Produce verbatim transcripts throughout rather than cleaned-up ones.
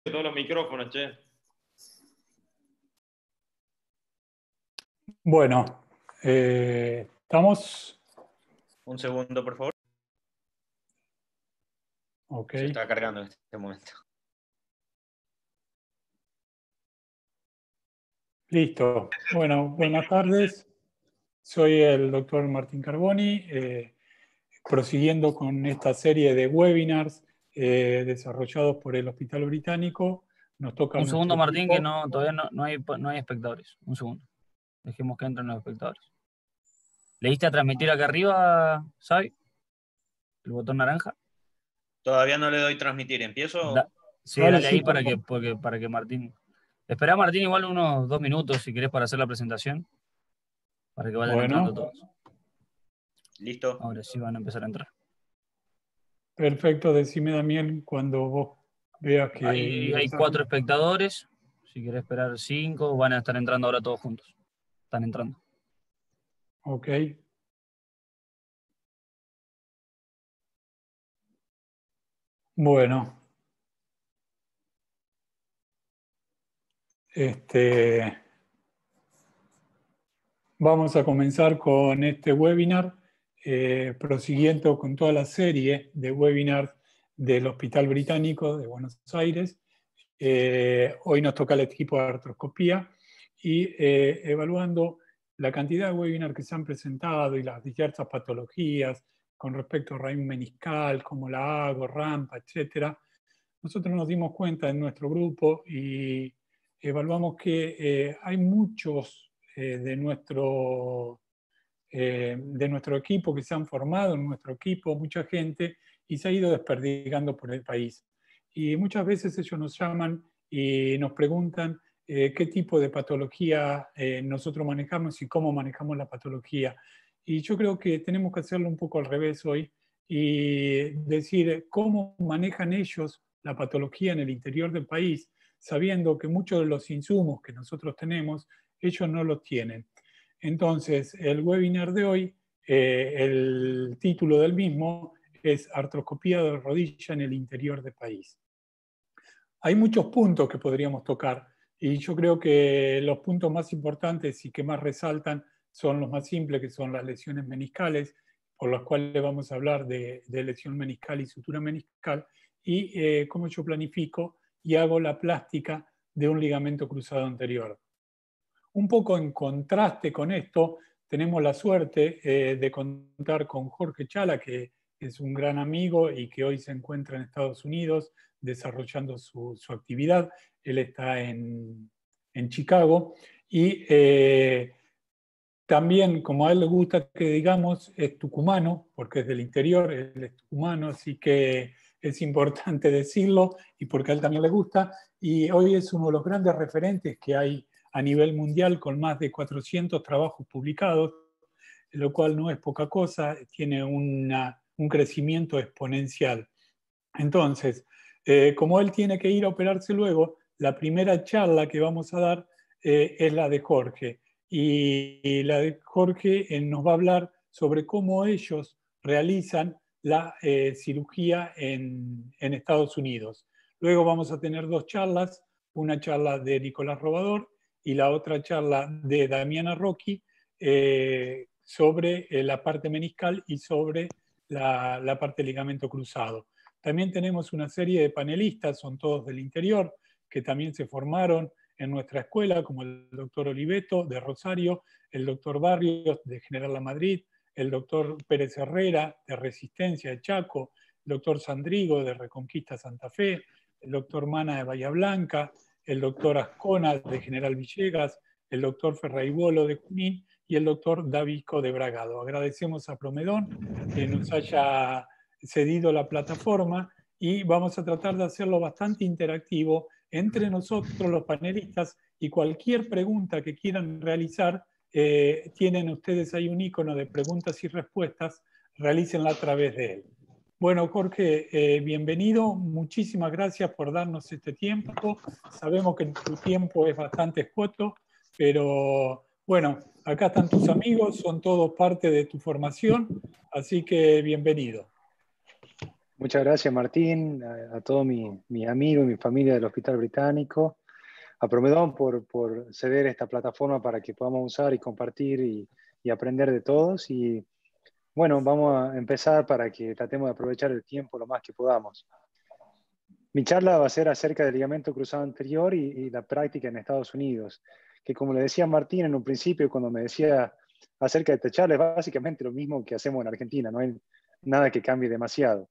todos los micrófonos, che. Bueno, eh, estamos. Un segundo, por favor. Ok. Se está cargando en este momento. Listo. Bueno, buenas tardes. Soy el doctor Martín Carboni, eh, prosiguiendo con esta serie de webinars eh, desarrollados por el Hospital Británico. Nos toca Un nuestro segundo, Martín, equipo. que no, todavía no, no, hay, no hay espectadores. Un segundo. Dejemos que entren los espectadores. ¿Le diste a transmitir acá arriba, Xavi? ¿El botón naranja? Todavía no le doy transmitir. ¿Empiezo? Da, sí, Dale, dale sí, ahí por para que, favor. porque, para que Martín... Esperá, Martín, igual unos dos minutos, si querés, para hacer la presentación. Para que vayan entrando Bueno, todos. Listo. Ahora sí van a empezar a entrar. perfecto. Decime, Damián, cuando vos veas que Hay, hay ingresaron. cuatro espectadores. Si querés esperar cinco, van a estar entrando ahora todos juntos. Están entrando. Ok. Bueno. Este, vamos a comenzar con este webinar, eh, prosiguiendo con toda la serie de webinars del Hospital Británico de Buenos Aires. Eh, hoy nos toca el equipo de artroscopía y eh, evaluando la cantidad de webinars que se han presentado y las diversas patologías con respecto a raíz meniscal, como la hago, rampa, etcétera. Nosotros nos dimos cuenta en nuestro grupo y evaluamos que eh, hay muchos eh, de, nuestro, eh, de nuestro equipo que se han formado en nuestro equipo, mucha gente, y se ha ido desperdigando por el país. Y muchas veces ellos nos llaman y nos preguntan eh, qué tipo de patología eh, nosotros manejamos y cómo manejamos la patología. Y yo creo que tenemos que hacerlo un poco al revés hoy y decir cómo manejan ellos la patología en el interior del país, sabiendo que muchos de los insumos que nosotros tenemos, ellos no los tienen. Entonces, el webinar de hoy, eh, el título del mismo es Artroscopía de rodilla en el interior del país. Hay muchos puntos que podríamos tocar y yo creo que los puntos más importantes y que más resaltan son los más simples, que son las lesiones meniscales, por las cuales vamos a hablar de, de lesión meniscal y sutura meniscal, y eh, cómo yo planifico y hago la plástica de un ligamento cruzado anterior. Un poco en contraste con esto, tenemos la suerte eh, de contar con Jorge Chala, que es un gran amigo y que hoy se encuentra en Estados Unidos desarrollando su, su actividad. Él está en, en Chicago y eh, también, como a él le gusta que digamos, es tucumano, porque es del interior, él es tucumano, así que es importante decirlo y porque a él también le gusta. Y hoy es uno de los grandes referentes que hay a nivel mundial con más de cuatrocientos trabajos publicados, lo cual no es poca cosa, tiene una, un crecimiento exponencial. Entonces, eh, como él tiene que ir a operarse luego, la primera charla que vamos a dar eh, es la de Jorge. Y, y la de Jorge eh, nos va a hablar sobre cómo ellos realizan la eh, cirugía en, en Estados Unidos. Luego vamos a tener dos charlas, una charla de Nicolás Robador y la otra charla de Damiana Rocchi eh, sobre eh, la parte meniscal y sobre la, la parte ligamento cruzado. También tenemos una serie de panelistas, son todos del interior, que también se formaron en nuestra escuela, como el doctor Oliveto de Rosario, el doctor Barrios de General La Madrid, el doctor Pérez Herrera de Resistencia de Chaco, el doctor Sandrigo de Reconquista Santa Fe, el doctor Mana de Bahía Blanca, el doctor Ascona de General Villegas, el doctor Ferraibolo de Junín y el doctor Davisco de Bragado. Agradecemos a Promedón que nos haya cedido la plataforma y vamos a tratar de hacerlo bastante interactivo entre nosotros los panelistas y cualquier pregunta que quieran realizar, eh, tienen ustedes ahí un icono de preguntas y respuestas, realícenla a través de él. Bueno, Jorge, eh, bienvenido. Muchísimas gracias por darnos este tiempo. Sabemos que tu tiempo es bastante escueto, pero bueno, acá están tus amigos, son todos parte de tu formación, así que bienvenido. Muchas gracias, Martín, a, a todos mis mi amigos y mi familia del Hospital Británico, a Promedón por, por ceder esta plataforma para que podamos usar y compartir y, y aprender de todos. Y bueno, vamos a empezar para que tratemos de aprovechar el tiempo lo más que podamos. Mi charla va a ser acerca del ligamento cruzado anterior y, y la práctica en Estados Unidos, que como le decía Martín en un principio cuando me decía acerca de esta charla, es básicamente lo mismo que hacemos en Argentina, no hay nada que cambie demasiado.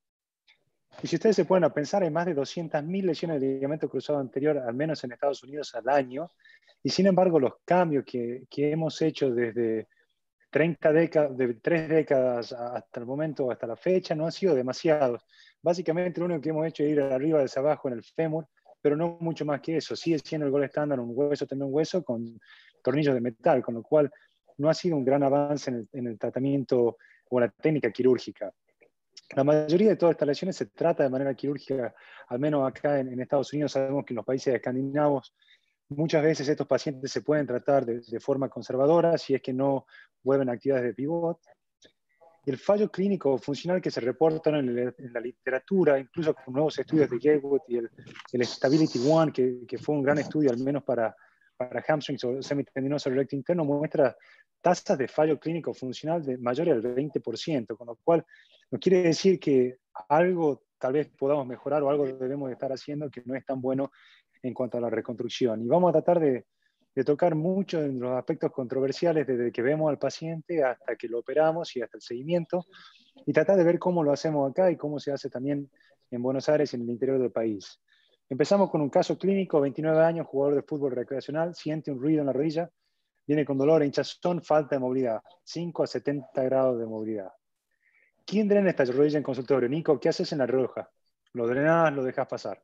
Y si ustedes se ponen a pensar, hay más de doscientas mil lesiones de ligamento cruzado anterior, al menos en Estados Unidos, al año. Y sin embargo, los cambios que, que hemos hecho desde treinta décadas, de tres décadas hasta el momento, hasta la fecha, no han sido demasiados. Básicamente, lo único que hemos hecho es ir arriba hacia abajo en el fémur, pero no mucho más que eso. Sigue siendo el gol estándar un hueso tener un hueso con tornillos de metal, con lo cual no ha sido un gran avance en el, en el tratamiento o la técnica quirúrgica. La mayoría de todas estas lesiones se trata de manera quirúrgica, al menos acá en, en Estados Unidos sabemos que en los países escandinavos muchas veces estos pacientes se pueden tratar de, de forma conservadora si es que no vuelven a actividades de pivot. Y el fallo clínico funcional que se reportan en, el, en la literatura, incluso con nuevos estudios de Gatewood y el, el Stability One, que, que fue un gran estudio al menos para, para hamstrings o semitendinoso recto interno, muestra tasas de fallo clínico funcional de mayores al veinte por ciento, con lo cual no quiere decir que algo tal vez podamos mejorar o algo debemos estar haciendo que no es tan bueno en cuanto a la reconstrucción. Y vamos a tratar de, de tocar mucho en los aspectos controversiales desde que vemos al paciente hasta que lo operamos y hasta el seguimiento, y tratar de ver cómo lo hacemos acá y cómo se hace también en Buenos Aires y en el interior del país. Empezamos con un caso clínico, veintinueve años, jugador de fútbol recreacional, siente un ruido en la rodilla, viene con dolor, hinchazón, falta de movilidad, cinco a setenta grados de movilidad. ¿Quién drena esta rodilla en consultorio? Nico, ¿qué haces en La Rioja? ¿Lo drenás, lo dejas pasar?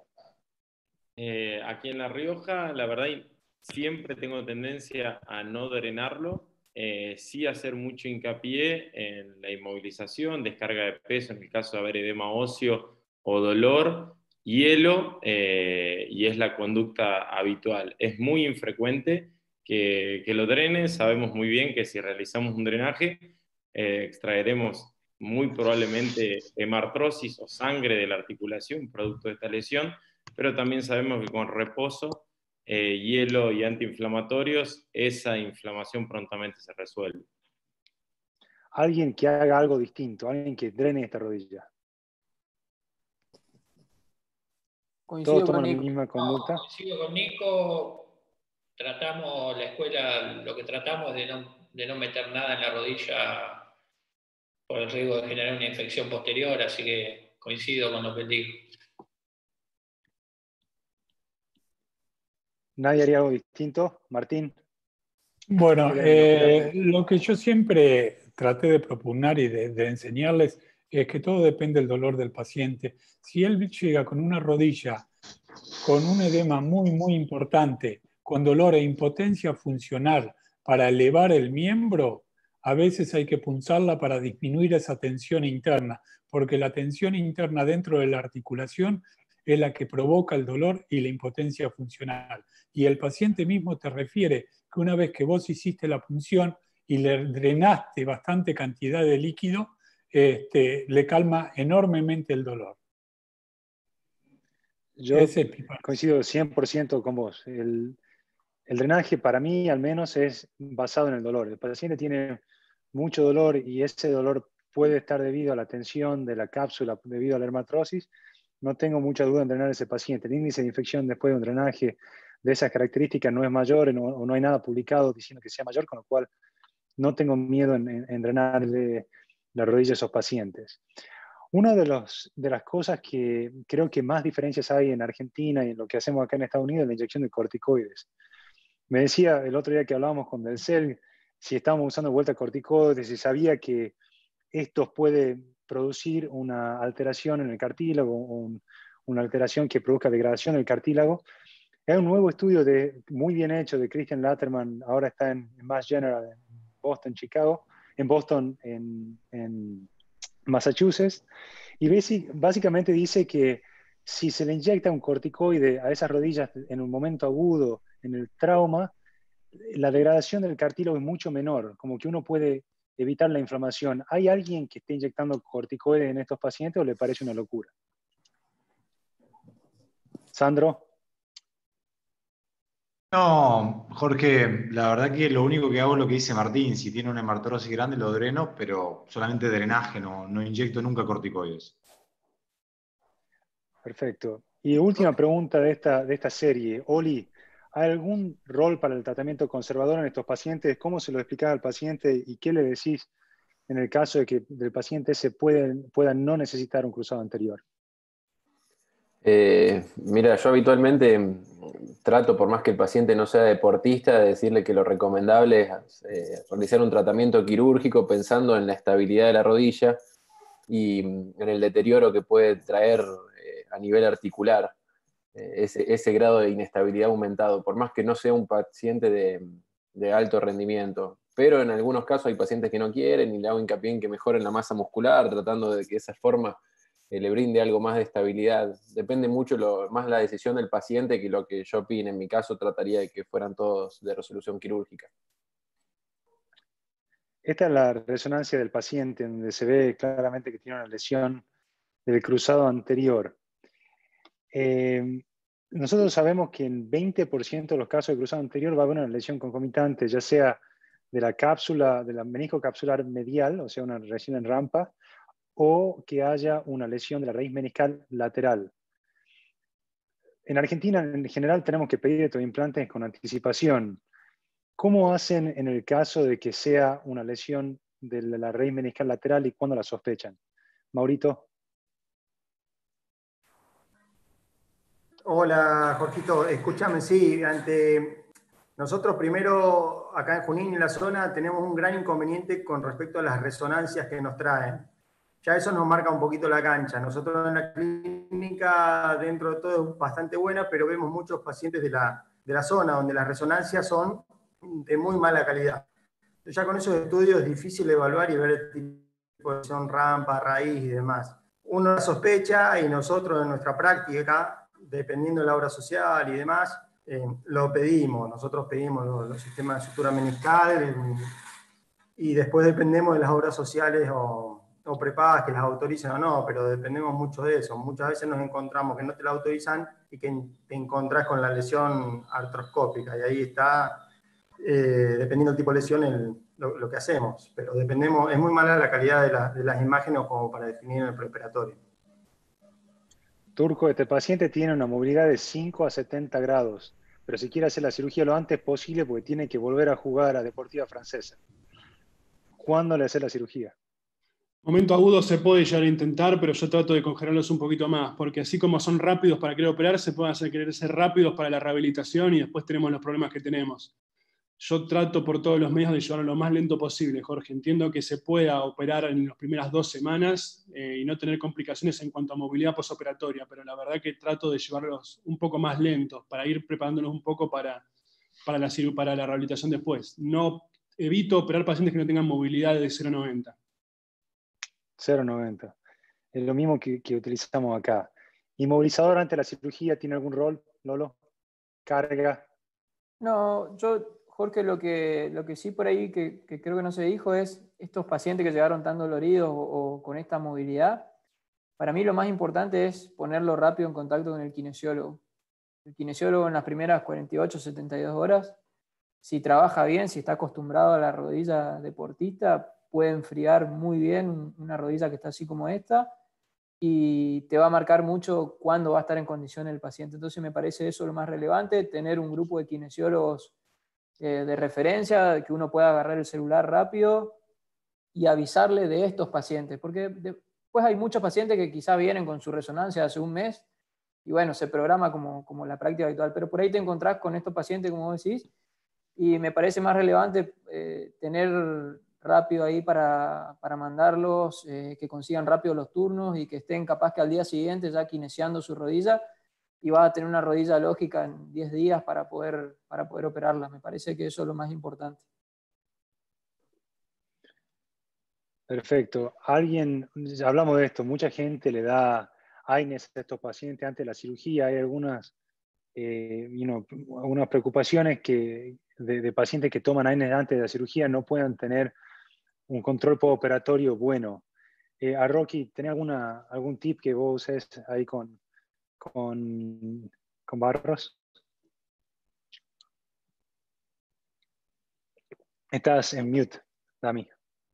Eh, aquí en La Rioja, la verdad, siempre tengo tendencia a no drenarlo, eh, sí hacer mucho hincapié en la inmovilización, descarga de peso en el caso de haber edema óseo o dolor, hielo, eh, y es la conducta habitual. Es muy infrecuente que, que lo drene, sabemos muy bien que si realizamos un drenaje, eh, extraeremos muy probablemente hemartrosis o sangre de la articulación producto de esta lesión, pero también sabemos que con reposo, eh, hielo y antiinflamatorios, esa inflamación prontamente se resuelve. Alguien que haga algo distinto, alguien que drene esta rodilla. Coincido ¿Todos toman con la Nico. misma conducta? No, coincido con Nico. Tratamos, la escuela, lo que tratamos de no, de no meter nada en la rodilla por el riesgo de generar una infección posterior, así que coincido con lo que él dijo. ¿Nadie haría algo distinto? Martín. Bueno, eh, lo que yo siempre traté de propugnar y de, de enseñarles es que todo depende del dolor del paciente. Si él llega con una rodilla con un edema muy, muy importante, con dolor e impotencia funcional para elevar el miembro, a veces hay que punzarla para disminuir esa tensión interna, porque la tensión interna dentro de la articulación es la que provoca el dolor y la impotencia funcional. Y el paciente mismo te refiere que una vez que vos hiciste la punción y le drenaste bastante cantidad de líquido, este, le calma enormemente el dolor. Yo coincido cien por ciento con vos. El, el drenaje para mí al menos es basado en el dolor. El paciente tiene mucho dolor y ese dolor puede estar debido a la tensión de la cápsula, debido a la hermatrosis. No tengo mucha duda en drenar a ese paciente. El índice de infección después de un drenaje de esas características no es mayor no, o no hay nada publicado diciendo que sea mayor, con lo cual no tengo miedo en, en, en drenarle la rodilla a esos pacientes. Una de, los, de las cosas que creo que más diferencias hay en Argentina y en lo que hacemos acá en Estados Unidos es la inyección de corticoides. Me decía el otro día que hablábamos con Delcel si estábamos usando vuelta corticoides, si sabía que esto puede producir una alteración en el cartílago, un, una alteración que produzca degradación del cartílago. Hay un nuevo estudio de, muy bien hecho de Christian Latterman, ahora está en, en Mass General, en Boston, Chicago, en Boston, en, en Massachusetts, y básicamente dice que si se le inyecta un corticoide a esas rodillas en un momento agudo, en el trauma, la degradación del cartílago es mucho menor, como que uno puede evitar la inflamación. ¿Hay alguien que esté inyectando corticoides en estos pacientes o le parece una locura? Sandro. No, Jorge, la verdad que lo único que hago es lo que dice Martín. Si tiene una hematorosis grande lo dreno, pero solamente drenaje, no, no inyecto nunca corticoides. Perfecto. Y última pregunta de esta, de esta serie. Oli, ¿hay algún rol para el tratamiento conservador en estos pacientes? ¿Cómo se lo explicás al paciente y qué le decís en el caso de que el paciente se puede, pueda no necesitar un cruzado anterior? Eh, mira, yo habitualmente trato, por más que el paciente no sea deportista, de decirle que lo recomendable es eh, realizar un tratamiento quirúrgico pensando en la estabilidad de la rodilla y en el deterioro que puede traer eh, a nivel articular eh, ese, ese grado de inestabilidad aumentado, por más que no sea un paciente de, de alto rendimiento. Pero en algunos casos hay pacientes que no quieren y le hago hincapié en que mejoren la masa muscular, tratando de que esa forma eh, le brinde algo más de estabilidad. Depende mucho lo, más la decisión del paciente que lo que yo opine. En mi caso trataría de que fueran todos de resolución quirúrgica. Esta es la resonancia del paciente, donde se ve claramente que tiene una lesión del cruzado anterior. Eh, nosotros sabemos que en veinte por ciento de los casos de cruzado anterior va a haber una lesión concomitante, ya sea de la cápsula, de la menisco capsular medial, o sea, una lesión en rampa, o que haya una lesión de la raíz meniscal lateral. En Argentina, en general, tenemos que pedir estos implantes con anticipación. ¿Cómo hacen en el caso de que sea una lesión de la raíz meniscal lateral y cuándo la sospechan? Maurito. Hola, Jorgito. Escúchame, sí, ante nosotros primero, acá en Junín, en la zona, tenemos un gran inconveniente con respecto a las resonancias que nos traen. Ya eso nos marca un poquito la cancha. Nosotros en la clínica, dentro de todo, es bastante buena, pero vemos muchos pacientes de la, de la zona donde las resonancias son de muy mala calidad. Entonces, ya con esos estudios es difícil evaluar y ver el tipo de lesión, rampa, raíz y demás. Uno sospecha y nosotros en nuestra práctica, dependiendo de la obra social y demás, eh, lo pedimos. Nosotros pedimos los, los sistemas de sutura meniscal eh, y después dependemos de las obras sociales o, o prepagas que las autoricen o no, pero dependemos mucho de eso. Muchas veces nos encontramos que no te la autorizan y que te encontrás con la lesión artroscópica y ahí está, eh, dependiendo del tipo de lesión, el, lo, lo que hacemos. Pero dependemos, es muy mala la calidad de, la, de las imágenes como para definir en el preoperatorio. Turco, este paciente tiene una movilidad de cinco a setenta grados, pero si quiere hacer la cirugía lo antes posible porque tiene que volver a jugar a Deportiva Francesa. ¿Cuándo le hace la cirugía? Momento agudo se puede llegar a intentar, pero yo trato de congelarlos un poquito más, porque así como son rápidos para querer operar, se pueden hacer querer ser rápidos para la rehabilitación y después tenemos los problemas que tenemos. Yo trato por todos los medios de llevarlo lo más lento posible, Jorge. Entiendo que se pueda operar en las primeras dos semanas eh, y no tener complicaciones en cuanto a movilidad posoperatoria, pero la verdad que trato de llevarlos un poco más lentos para ir preparándonos un poco para, para, la, para la rehabilitación después. No evito operar pacientes que no tengan movilidad de cero noventa. cero noventa. Es lo mismo que, que utilizamos acá. ¿Inmovilizador ante la cirugía tiene algún rol, Lolo? ¿Carga? No, yo, Jorge, lo que, lo que sí por ahí que, que creo que no se dijo es estos pacientes que llegaron tan doloridos o, o con esta movilidad. Para mí lo más importante es ponerlo rápido en contacto con el kinesiólogo. El kinesiólogo en las primeras cuarenta y ocho, setenta y dos horas, si trabaja bien, si está acostumbrado a la rodilla deportista, puede enfriar muy bien una rodilla que está así como esta y te va a marcar mucho cuándo va a estar en condición el paciente. Entonces me parece eso lo más relevante, tener un grupo de kinesiólogos eh, de referencia, que uno pueda agarrar el celular rápido y avisarle de estos pacientes, porque después hay muchos pacientes que quizás vienen con su resonancia hace un mes y bueno, se programa como, como la práctica habitual, pero por ahí te encontrás con estos pacientes, como vos decís, y me parece más relevante eh, tener rápido ahí para, para mandarlos, eh, que consigan rápido los turnos y que estén capaz que al día siguiente ya kinesiando su rodilla y va a tener una rodilla lógica en diez días para poder, para poder operarla. Me parece que eso es lo más importante. Perfecto. Alguien, hablamos de esto, mucha gente le da A I N E S a estos pacientes antes de la cirugía. Hay algunas, eh, you know, algunas preocupaciones que, de, de pacientes que toman A I N E S antes de la cirugía no puedan tener un control postoperatorio bueno. Eh, a Rocky, ¿tenés alguna, algún tip que vos uses ahí con, con, con Barros? Estás en mute, Dami.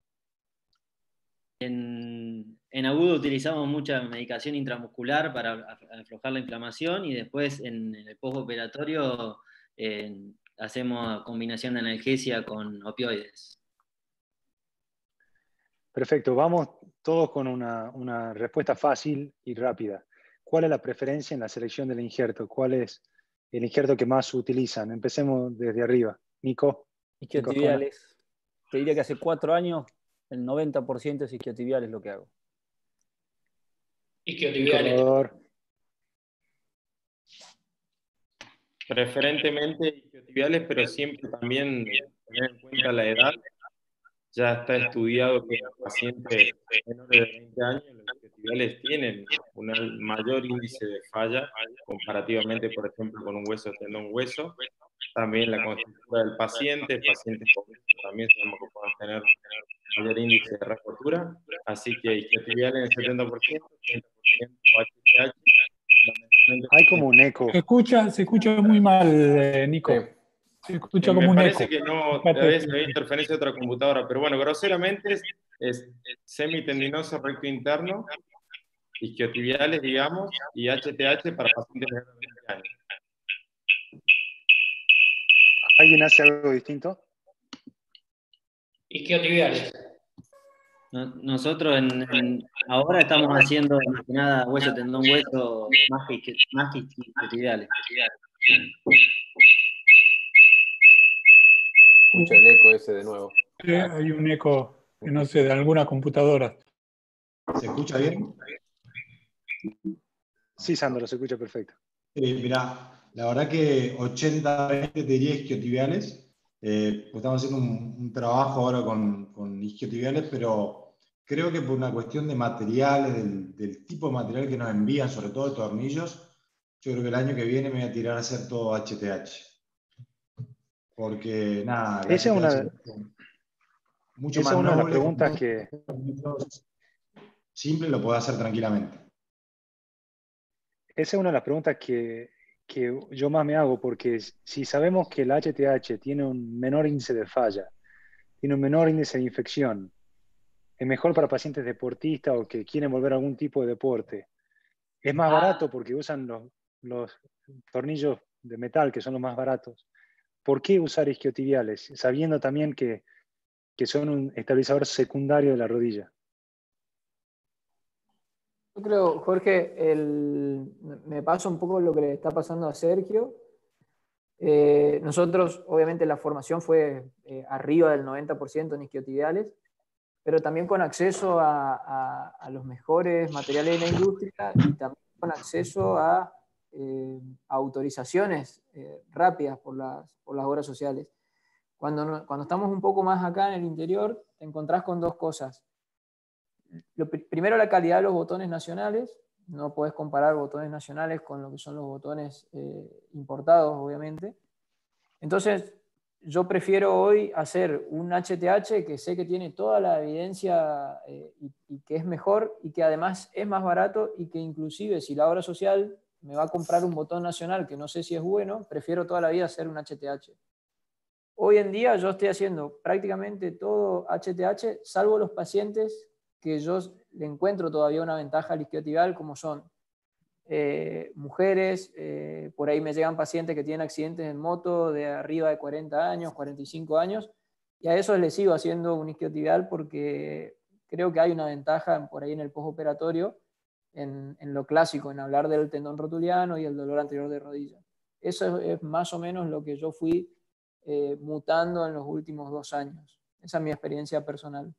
En, en agudo utilizamos mucha medicación intramuscular para aflojar la inflamación y después en, en el postoperatorio eh, hacemos combinación de analgesia con opioides. Perfecto, vamos todos con una, una respuesta fácil y rápida. ¿Cuál es la preferencia en la selección del injerto? ¿Cuál es el injerto que más utilizan? Empecemos desde arriba. Nico. Isquiotibiales. Te diría que hace cuatro años el noventa por ciento es isquiotibiales lo que hago. Isquiotibiales. Preferentemente isquiotibiales, pero siempre también tener en cuenta la edad. Ya está estudiado que los pacientes menores de veinte años, los isquiotibiales tienen un mayor índice de falla comparativamente, por ejemplo, con un hueso tendón hueso. También la constitución del paciente, pacientes jóvenes también sabemos que pueden tener mayor índice de rotura. Así que isquiotibiales en el setenta por ciento, treinta por ciento H T H. Hay como un eco. Se escucha, se escucha muy mal, eh, Nico. Sí. Se escucha Me como un parece eco. que no, Fíjate. tal vez hay interferencia de otra computadora, pero bueno, groseramente es, es semitendinoso recto interno, isquiotibiales, digamos, y H T H para pacientes de veinte años. ¿Alguien hace algo distinto? Isquiotibiales. No- Nosotros en, en- ahora estamos haciendo más que nada hueso, tendón, hueso, más que, isquio- más que isquiotibiales. Escucha el eco ese de nuevo. Eh, hay un eco, que no sé, de alguna computadora. ¿Se escucha bien? Sí, Sandro, se escucha perfecto. Eh, mirá, la verdad que ochenta veinte te diría isquiotibiales. Eh, pues estamos haciendo un, un trabajo ahora con, con isquiotibiales, pero creo que por una cuestión de materiales, del, del tipo de material que nos envían, sobre todo de tornillos, yo creo que el año que viene me voy a tirar a hacer todo H T H. Porque nada, el Esa es una, H T H mucho esa más es una de las noble, preguntas que... simple, lo puedo hacer tranquilamente. Esa es una de las preguntas que, que yo más me hago, porque si sabemos que el H T H tiene un menor índice de falla, tiene un menor índice de infección, es mejor para pacientes deportistas o que quieren volver a algún tipo de deporte, es más barato porque usan los, los tornillos de metal, que son los más baratos. ¿Por qué usar isquiotibiales, sabiendo también que, que son un estabilizador secundario de la rodilla? Yo creo, Jorge, el, me pasa un poco lo que le está pasando a Sergio. Eh, nosotros, obviamente, la formación fue eh, arriba del noventa por ciento en isquiotibiales, pero también con acceso a, a, a los mejores materiales de la industria y también con acceso a, eh, a autorizaciones eh, rápidas por las, por las obras sociales. Cuando, no, cuando estamos un poco más acá en el interior, te encontrás con dos cosas. Lo, primero, la calidad de los botones nacionales. No podés comparar botones nacionales con lo que son los botones eh, importados, obviamente. Entonces, yo prefiero hoy hacer un H T H que sé que tiene toda la evidencia eh, y, y que es mejor y que además es más barato y que inclusive si la obra social me va a comprar un botón nacional que no sé si es bueno, prefiero toda la vida hacer un H T H. Hoy en día yo estoy haciendo prácticamente todo H T H, salvo los pacientes que yo le encuentro todavía una ventaja al isquiotibial, como son eh, mujeres, eh, por ahí me llegan pacientes que tienen accidentes en moto de arriba de cuarenta años, cuarenta y cinco años, y a esos les sigo haciendo un isquiotibial porque creo que hay una ventaja por ahí en el postoperatorio, en, en lo clásico, en hablar del tendón rotuliano y el dolor anterior de rodilla. Eso es, es más o menos lo que yo fui eh, mutando en los últimos dos años. Esa es mi experiencia personal.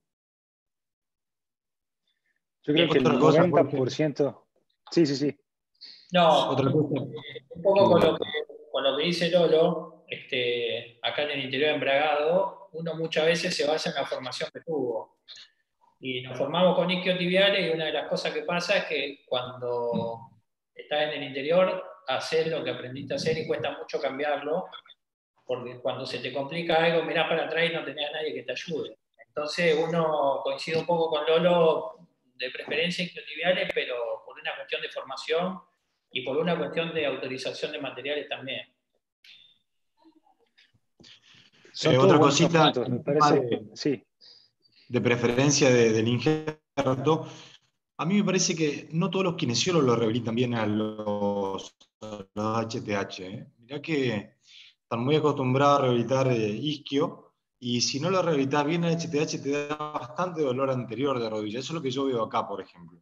Yo creo que el noventa por ciento... Sí, sí, sí. No, Otra cosa. eh, un poco con lo que, con lo que dice Lolo, este, acá en el interior de Embragado, uno muchas veces se basa en la formación que tuvo. Y nos formamos con isquiotibiales y una de las cosas que pasa es que cuando estás en el interior, haces lo que aprendiste a hacer y cuesta mucho cambiarlo, porque cuando se te complica algo, mirás para atrás y no tenés a nadie que te ayude. Entonces uno coincide un poco con Lolo, de preferencia isquiotibiales, pero por una cuestión de formación y por una cuestión de autorización de materiales también. Eh, otra cosita, puntos, me el tema parece, de, sí. de preferencia de- del injerto. A mí me parece que no todos los kinesiólogos lo rehabilitan bien a los, a los H T H. ¿eh? Mirá que están muy acostumbrados a rehabilitar eh, isquio, y si no lo rehabilitas bien el H T H te da bastante dolor anterior de rodilla. Eso es lo que yo veo acá, por ejemplo.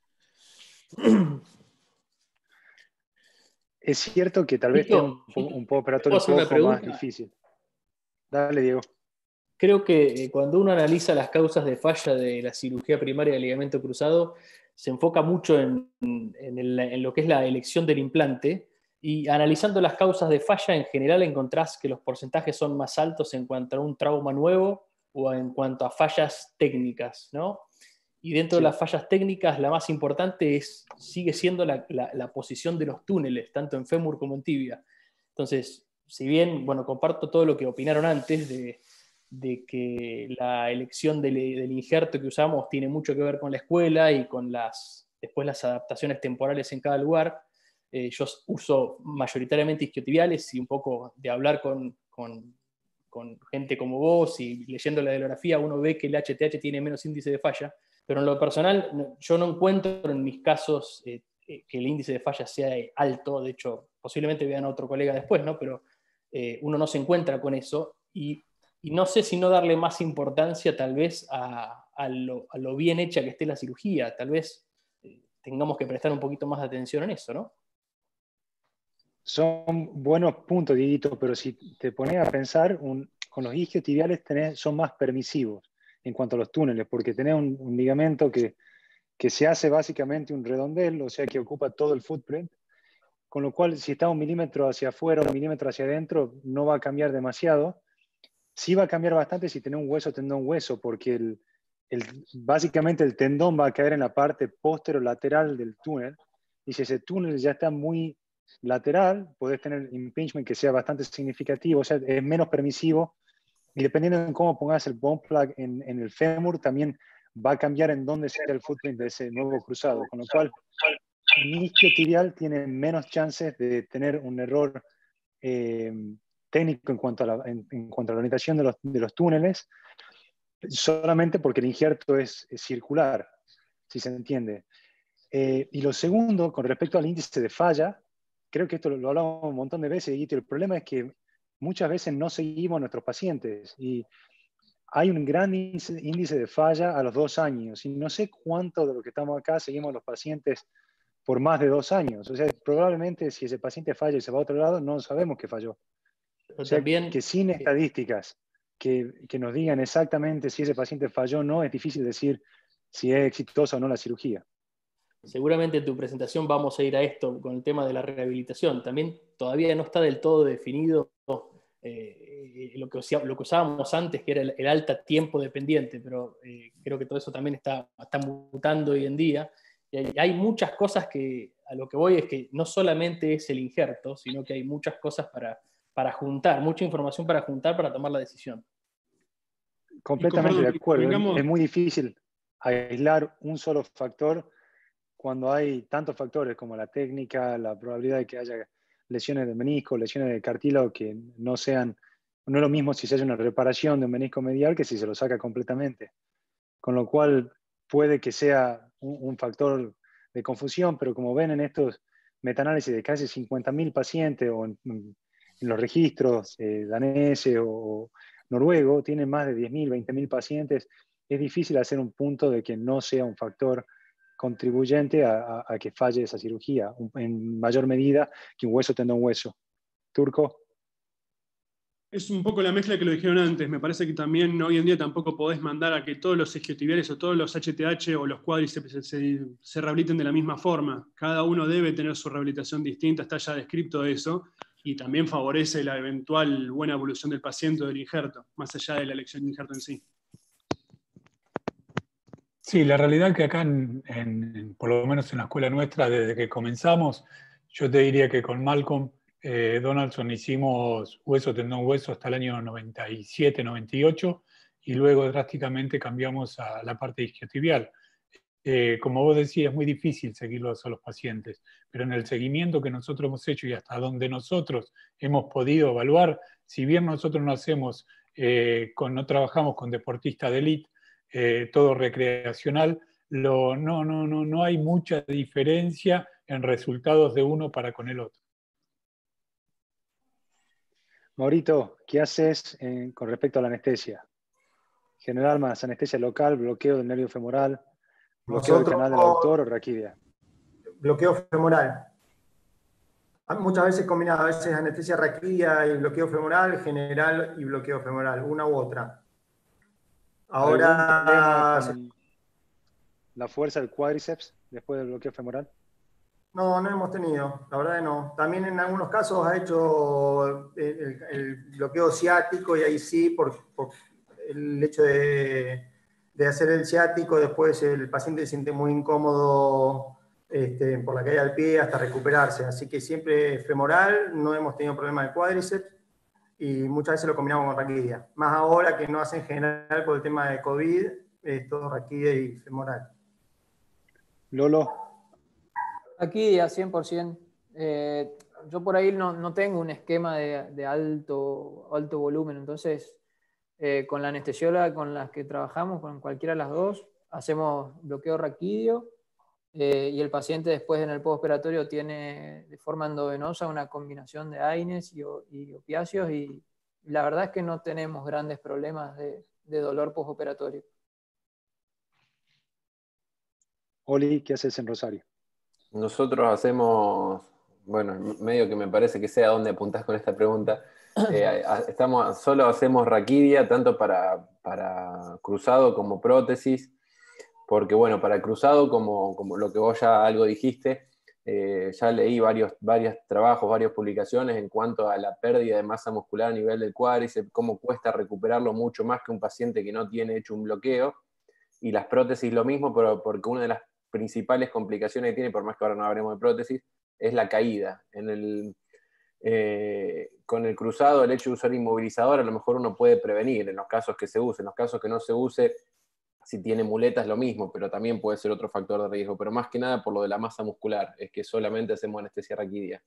Es cierto que tal vez Diego, tenga un, po- un poco ¿puedo operatorio un hacer una poco más pregunta? difícil. Dale, Diego. Creo que eh, cuando uno analiza las causas de falla de la cirugía primaria del ligamento cruzado, se enfoca mucho en, en el- en lo que es la elección del implante, y analizando las causas de falla en general encontrás que los porcentajes son más altos en cuanto a un trauma nuevo o en cuanto a fallas técnicas, ¿no? Y dentro de Sí. las fallas técnicas, la más importante es, sigue siendo la, la- la posición de los túneles, tanto en fémur como en tibia. Entonces, si bien, bueno, comparto todo lo que opinaron antes de, de que la elección del, del injerto que usamos tiene mucho que ver con la escuela y con las, después las adaptaciones temporales en cada lugar. Eh, yo uso mayoritariamente isquiotibiales, y un poco de hablar con, con, con gente como vos y leyendo la bibliografía, uno ve que el H T H tiene menos índice de falla, pero en lo personal no- yo no encuentro en mis casos eh, eh, que el índice de falla sea eh, alto. De hecho, posiblemente vean a otro colega después, ¿no? Pero eh, uno no se encuentra con eso, y, y no sé si no darle más importancia tal vez a, a, lo, a lo bien hecha que esté la cirugía. Tal vez eh, tengamos que prestar un poquito más de atención en eso, ¿no? Son buenos puntos, Dieguito, pero si te pones a pensar, un- con los isquiotibiales tenés, son más permisivos en cuanto a los túneles, porque tenés un, un ligamento que, que se hace básicamente un redondel, o sea que ocupa todo el footprint, con lo cual si está un milímetro hacia afuera o un milímetro hacia adentro, no va a cambiar demasiado. Sí va a cambiar bastante si tenés un hueso, tendón, hueso, porque el, el, básicamente el tendón va a caer en la parte posterolateral del túnel, y si ese túnel ya está muy lateral, podés tener impingement que sea bastante significativo, o sea, es menos permisivo, y dependiendo de cómo pongas el bone plug en, en el fémur, también va a cambiar en dónde sea el footprint de ese nuevo cruzado, con lo cual un isquiotibial tiene menos chances de tener un error eh, técnico en cuanto a la, en, en cuanto a la orientación de los, de los túneles, solamente porque el injerto es, es circular, si se entiende. Eh, y lo segundo, con respecto al índice de falla, creo que esto lo, lo hablamos un montón de veces, y el problema es que muchas veces no seguimos a nuestros pacientes, y hay un gran índice, índice de falla a los dos años, y no sé cuánto de los que estamos acá seguimos a los pacientes por más de dos años. O sea, probablemente si ese paciente falla y se va a otro lado, no sabemos que falló. Pero O sea, también, que sin eh, estadísticas que, que nos digan exactamente si ese paciente falló o no, es difícil decir si es exitosa o no la cirugía. seguramente en tu presentación vamos a ir a esto con el tema de la rehabilitación. También todavía no está del todo definido eh, lo, que, lo que usábamos antes, que era el, el alta tiempo dependiente, pero eh, creo que todo eso también está, está mutando hoy en día. Y hay, hay muchas cosas que, a lo que voy es que no solamente es el injerto, sino que hay muchas cosas para, para juntar, mucha información para juntar para tomar la decisión. Completamente de acuerdo. Vengamos... Es muy difícil aislar un solo factor cuando hay tantos factores como la técnica, la probabilidad de que haya lesiones de menisco, lesiones de cartílago que no sean, no es lo mismo si se hace una reparación de un menisco medial que si se lo saca completamente. Con lo cual puede que sea un, un factor de confusión, pero como ven en estos metaanálisis de casi cincuenta mil pacientes, o en, en los registros eh, daneses o noruego, tienen más de diez mil, veinte mil pacientes, es difícil hacer un punto de que no sea un factor contribuyente a, a, a que falle esa cirugía, en mayor medida que un hueso tendón hueso. Turco. Es un poco la mezcla que lo dijeron antes. Me parece que también hoy en día tampoco podés mandar a que todos los isquiotibiales o todos los H T H o los cuádriceps se, se, se rehabiliten de la misma forma. Cada uno debe tener su rehabilitación distinta, está ya descrito eso, y también favorece la eventual buena evolución del paciente o del injerto, más allá de la elección de injerto en sí. Sí, la realidad es que acá, en, en, por lo menos en la escuela nuestra, desde que comenzamos, yo te diría que con Malcolm eh, Donaldson hicimos hueso, tendón, hueso hasta el año noventa y siete, noventa y ocho, y luego drásticamente cambiamos a la parte isquiotibial. Eh, como vos decís, es muy difícil seguirlos a los pacientes, pero en el seguimiento que nosotros hemos hecho y hasta donde nosotros hemos podido evaluar, si bien nosotros no hacemos, eh, con, no trabajamos con deportistas de élite, eh, todo recreacional, lo, no, no, no, no hay mucha diferencia en resultados de uno para con el otro. Maurito, ¿qué haces eh, con respecto a la anestesia? General más anestesia local, bloqueo del nervio femoral, bloqueo del Nosotros, canal del aductor o raquidia. Bloqueo femoral. Muchas veces combinado, a veces anestesia raquidia y bloqueo femoral, general y bloqueo femoral, una u otra. Ahora... ¿Algún problema con la fuerza del cuádriceps después del bloqueo femoral? No, no hemos tenido, la verdad que no. También en algunos casos ha hecho el, el bloqueo ciático y ahí sí, por, por el hecho de, de hacer el ciático, después el paciente se siente muy incómodo este, por la caída del pie hasta recuperarse. Así que siempre femoral, no hemos tenido problema de cuádriceps y muchas veces lo combinamos con raquidia. Más ahora que no hacen general por el tema de COVID, es todo raquidia y femoral. Lolo. Aquí a cien por ciento. Eh, yo por ahí no, no tengo un esquema de, de alto, alto volumen, entonces eh, con la anestesióloga con las que trabajamos, con cualquiera de las dos, hacemos bloqueo raquídeo eh, y el paciente después en el postoperatorio tiene de forma endovenosa una combinación de AINES y, y opiáceos y la verdad es que no tenemos grandes problemas de, de dolor postoperatorio. Oli, ¿qué haces en Rosario? Nosotros hacemos, bueno, medio que me parece que sé a dónde apuntás con esta pregunta. Eh, estamos, solo hacemos raquidia, tanto para, para cruzado como prótesis, porque bueno, para cruzado, como, como lo que vos ya algo dijiste, eh, ya leí varios, varios trabajos, varias publicaciones en cuanto a la pérdida de masa muscular a nivel del cuádriceps, cómo cuesta recuperarlo mucho más que un paciente que no tiene hecho un bloqueo, y las prótesis lo mismo, pero porque una de las principales complicaciones que tiene, por más que ahora no hablemos de prótesis, es la caída. En el, eh, con el cruzado, el hecho de usar inmovilizador, a lo mejor uno puede prevenir en los casos que se use, en los casos que no se use, si tiene muletas lo mismo, pero también puede ser otro factor de riesgo, pero más que nada por lo de la masa muscular, es que solamente hacemos anestesia raquidia.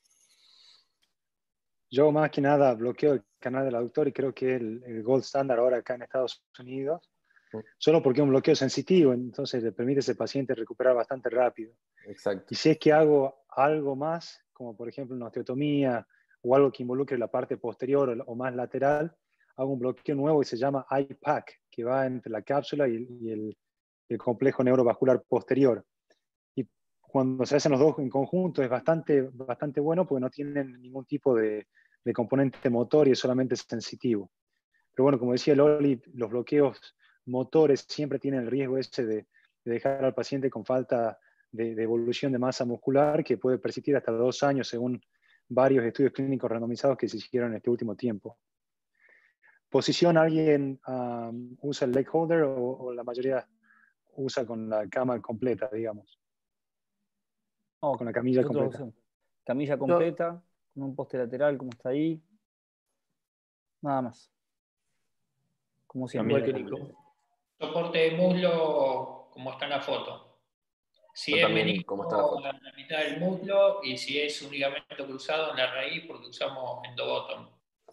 Yo más que nada bloqueo el canal del aductor y creo que es el, el gold standard ahora acá en Estados Unidos, solo porque es un bloqueo sensitivo, entonces le permite a ese paciente recuperar bastante rápido. Exacto. Y si es que hago algo más, como por ejemplo una osteotomía o algo que involucre la parte posterior o, o más lateral, hago un bloqueo nuevo que se llama I PAC, que va entre la cápsula y, y el, el complejo neurovascular posterior. Y cuando se hacen los dos en conjunto es bastante, bastante bueno porque no tienen ningún tipo de, de componente motor y es solamente sensitivo. Pero bueno, como decía Loli, los bloqueos motores siempre tienen el riesgo ese de, de dejar al paciente con falta de, de evolución de masa muscular que puede persistir hasta dos años según varios estudios clínicos randomizados que se hicieron en este último tiempo. ¿Posición alguien um, usa el leg holder o, o la mayoría usa con la cama completa, digamos? No, con la camilla nosotros completa. usamos camilla completa, con un poste lateral como está ahí. Nada más. Como siempre. Igual que Nico. Soporte de muslo, como está en la foto. Si Yo es también, menisco, como está la foto. en la mitad del muslo, y si es un ligamento cruzado, en la raíz, porque usamos endobottom.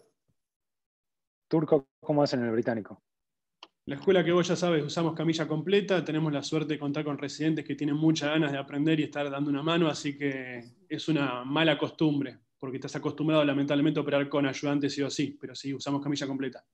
Turco, ¿cómo hacen en el británico? La escuela que vos ya sabes, usamos camilla completa, tenemos la suerte de contar con residentes que tienen muchas ganas de aprender y estar dando una mano, así que es una mala costumbre, porque estás acostumbrado lamentablemente a operar con ayudantes sí o sí, pero sí, usamos camilla completa.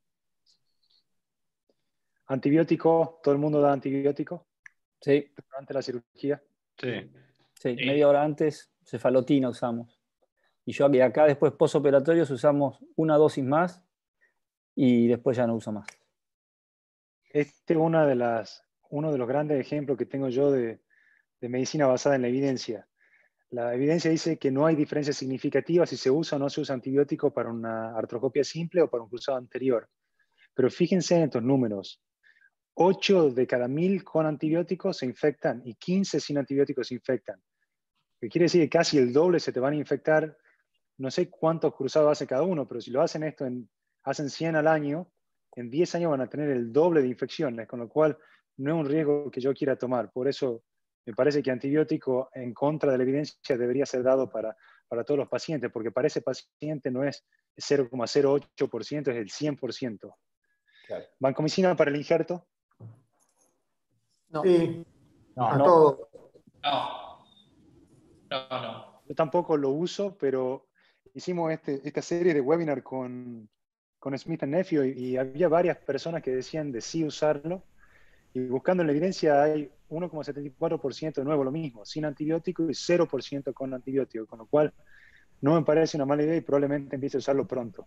¿Antibiótico? ¿Todo el mundo da antibiótico? Sí. ¿Durante la cirugía? Sí. Sí, media hora antes, cefalotina usamos. Y yo aquí acá después postoperatorios usamos una dosis más y después ya no uso más. Este es una de las, uno de los grandes ejemplos que tengo yo de, de medicina basada en la evidencia. La evidencia dice que no hay diferencia significativa si se usa o no se usa antibiótico para una artroscopia simple o para un cruzado anterior. Pero fíjense en estos números. ocho de cada mil con antibióticos se infectan y quince sin antibióticos se infectan. Que quiere decir que casi el doble se te van a infectar. No sé cuántos cruzados hace cada uno, pero si lo hacen esto, en, hacen cien al año, en diez años van a tener el doble de infecciones, con lo cual no es un riesgo que yo quiera tomar. Por eso me parece que antibiótico en contra de la evidencia debería ser dado para, para todos los pacientes, porque para ese paciente no es cero coma cero ocho por ciento, es el cien por ciento. Claro. ¿Vancomicina para el injerto? No. Sí, No, a no. todo. No, no, no. Yo tampoco lo uso, pero hicimos este, esta serie de webinar con, con Smith and Nephew y, y había varias personas que decían de sí usarlo. Y buscando en la evidencia hay uno coma setenta y cuatro por ciento de nuevo lo mismo, sin antibiótico y cero por ciento con antibiótico, con lo cual no me parece una mala idea y probablemente empiece a usarlo pronto.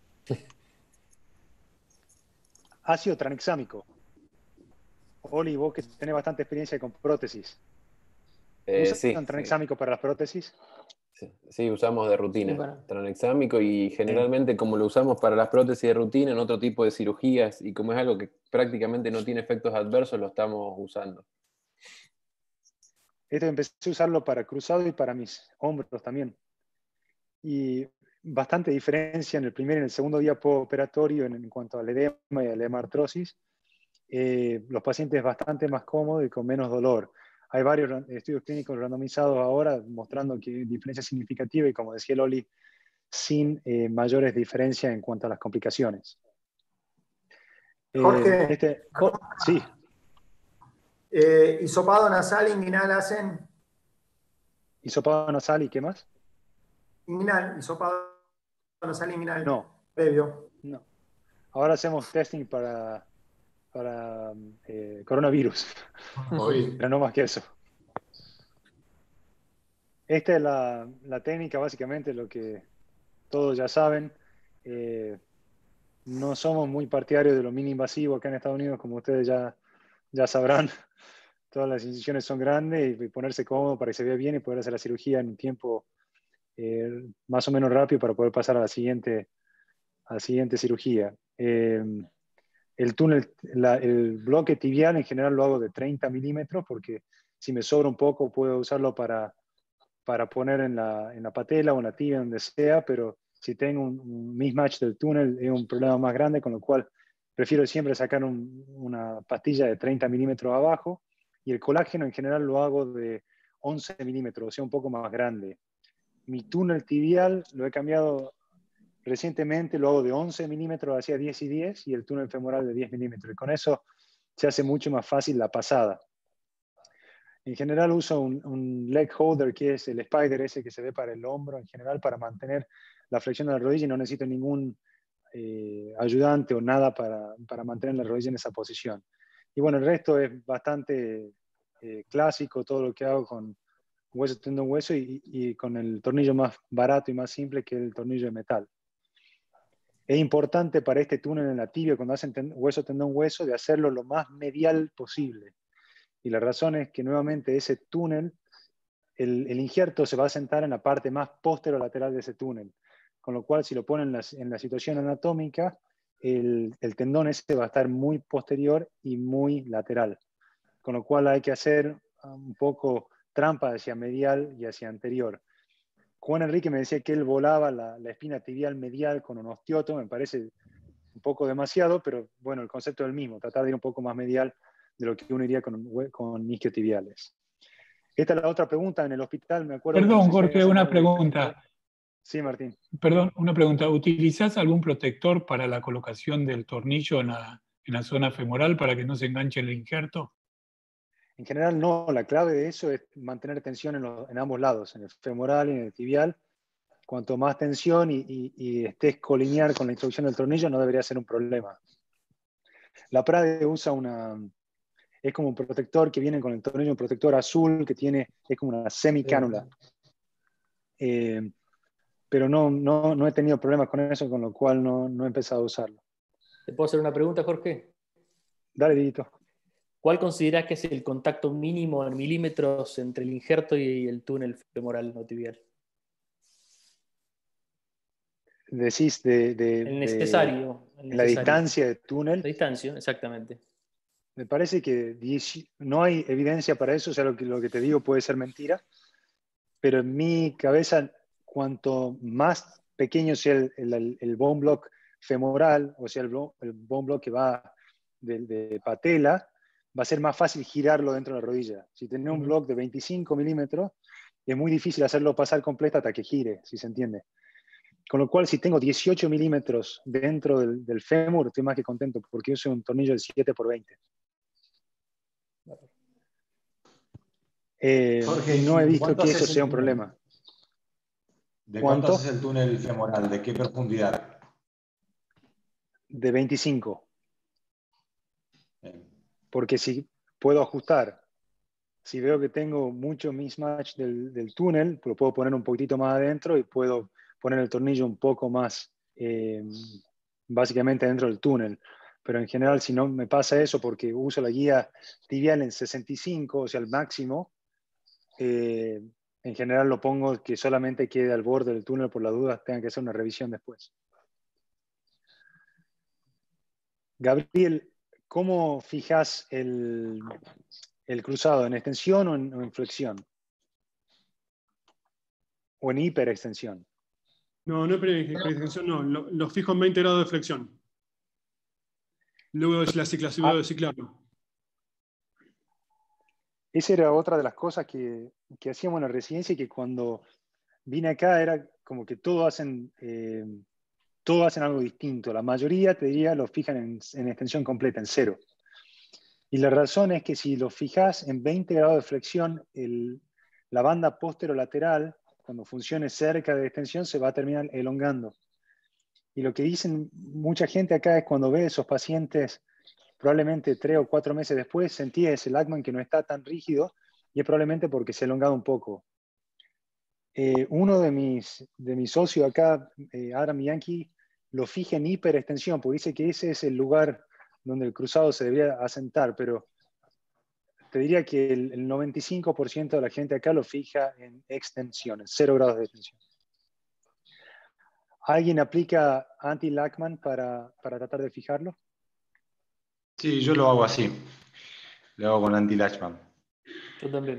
Ácido tranexámico. Oli, vos que tenés bastante experiencia con prótesis. Eh, ¿Usan sí, tranexámico para las prótesis? sí, sí, usamos de rutina Sí, bueno. tranexámico y generalmente como lo usamos para las prótesis de rutina en otro tipo de cirugías y como es algo que prácticamente no tiene efectos adversos, lo estamos usando. Este empecé a usarlo para cruzado y para mis hombros también. Y bastante diferencia en el primer y en el segundo día postoperatorio en, en cuanto al edema y a la hemartrosis. Eh, los pacientes bastante más cómodos y con menos dolor. Hay varios estudios clínicos randomizados ahora mostrando que hay diferencia significativa y, como decía Loli, sin eh, mayores diferencias en cuanto a las complicaciones. Eh, Jorge, este, sí. Eh, hisopado nasal, inguinal hacen. ¿Hisopado nasal y qué más? Inguinal, hisopado nasal, inguinal. No. Previo. No. Ahora hacemos testing para, para eh, coronavirus. Pero no más que eso. Esta es la, la técnica, básicamente, lo que todos ya saben. Eh, no somos muy partidarios de lo mini invasivo acá en Estados Unidos, como ustedes ya, ya sabrán. Todas las incisiones son grandes y ponerse cómodo para que se vea bien y poder hacer la cirugía en un tiempo eh, más o menos rápido para poder pasar a la siguiente, a la siguiente cirugía. Eh, el túnel, la, el bloque tibial en general lo hago de treinta milímetros porque si me sobra un poco puedo usarlo para, para poner en la, en la patela o en la tibia, donde sea, pero si tengo un, un mismatch del túnel es un problema más grande, con lo cual prefiero siempre sacar un, una pastilla de treinta milímetros abajo. Y el colágeno en general lo hago de once milímetros, o sea, un poco más grande. Mi túnel tibial lo he cambiado recientemente, lo hago de once milímetros hacia diez y diez, y el túnel femoral de diez milímetros. Y con eso se hace mucho más fácil la pasada. En general uso un, un leg holder, que es el spider ese que se ve para el hombro, en general para mantener la flexión de la rodilla, y no necesito ningún eh, ayudante o nada para, para mantener la rodilla en esa posición. Y bueno, el resto es bastante eh, clásico, todo lo que hago con hueso, tendón, hueso y, y con el tornillo más barato y más simple, que es el tornillo de metal. Es importante para este túnel en la tibia, cuando hacen ten, hueso, tendón, hueso, de hacerlo lo más medial posible. Y la razón es que nuevamente ese túnel, el, el injerto se va a sentar en la parte más posterolateral de ese túnel. Con lo cual, si lo ponen en la, en la situación anatómica, el, el tendón ese va a estar muy posterior y muy lateral. Con lo cual hay que hacer un poco trampa hacia medial y hacia anterior. Juan Enrique me decía que él volaba la, la espina tibial medial con un osteoto. Me parece un poco demasiado, pero bueno, el concepto es el mismo, tratar de ir un poco más medial de lo que uno iría con, con isquiotibiales. Esta es la otra pregunta en el hospital, me acuerdo. Perdón, no sé Jorge, si una pregunta. Sí, Martín. Perdón, una pregunta. ¿Utilizás algún protector para la colocación del tornillo en la, en la zona femoral para que no se enganche el injerto? En general no, la clave de eso es mantener tensión en, los, en ambos lados, en el femoral y en el tibial. Cuanto más tensión y, y, y estés colinear con la introducción del tornillo, no debería ser un problema. La Prade usa una, es como un protector que viene con el tornillo, un protector azul que tiene, es como una semicánula. Eh, pero no, no, no he tenido problemas con eso, con lo cual no, no he empezado a usarlo. ¿Te puedo hacer una pregunta, Jorge? Dale, Dito. ¿Cuál considerás que es el contacto mínimo en milímetros entre el injerto y el túnel femoral no tibial? Decís de, de, el necesario. De, el necesario. La distancia de túnel. La distancia, exactamente. Me parece que no hay evidencia para eso, o sea, lo que, lo que te digo puede ser mentira, pero en mi cabeza, cuanto más pequeño sea el, el, el bone block femoral, o sea, el, el bone block que va de, de patela, va a ser más fácil girarlo dentro de la rodilla. Si tenés un block de veinticinco milímetros, es muy difícil hacerlo pasar completo hasta que gire, si se entiende. Con lo cual, si tengo dieciocho milímetros dentro del, del fémur, estoy más que contento, porque uso un tornillo de siete por veinte. Eh, Jorge, y no he ¿de visto cuánto que haces eso el sea un túnel? problema. ¿De ¿Cuánto? cuánto haces el túnel femoral? ¿De qué profundidad? De veinticinco. Bien. Porque si puedo ajustar, si veo que tengo mucho mismatch del, del túnel, lo puedo poner un poquitito más adentro y puedo poner el tornillo un poco más, eh, básicamente dentro del túnel. Pero en general, si no me pasa eso, porque uso la guía tibial en sesenta y cinco, o sea, el máximo, eh, en general lo pongo que solamente quede al borde del túnel por la duda, tengan que hacer una revisión después. Gabriel, ¿cómo fijas el, el cruzado? ¿En extensión o en, o en flexión? ¿O en hiperextensión? No, no hiperextensión, no. Lo, lo fijo en veinte grados de flexión. Luego de, la cicla, luego de ciclarlo. Esa era otra de las cosas que, que hacíamos en la residencia y que cuando vine acá era como que todos hacen, eh, todos hacen algo distinto. La mayoría, te diría, lo fijan en, en extensión completa, en cero. Y la razón es que si lo fijas en veinte grados de flexión, el, la banda posterolateral, cuando funcione cerca de extensión, se va a terminar elongando. Y lo que dicen mucha gente acá es cuando ve a esos pacientes, probablemente tres o cuatro meses después, sentí ese Lachman que no está tan rígido y es probablemente porque se ha elongado un poco. Eh, uno de mis, de mis socios acá, eh, Adam Yankee, lo fija en hiperextensión, porque dice que ese es el lugar donde el cruzado se debería asentar, pero te diría que el, el noventa y cinco por ciento de la gente acá lo fija en extensión, en cero grados de extensión. ¿Alguien aplica anti-Lachman para, para tratar de fijarlo? Sí, yo lo hago así. Lo hago con anti-Lachman. Yo también.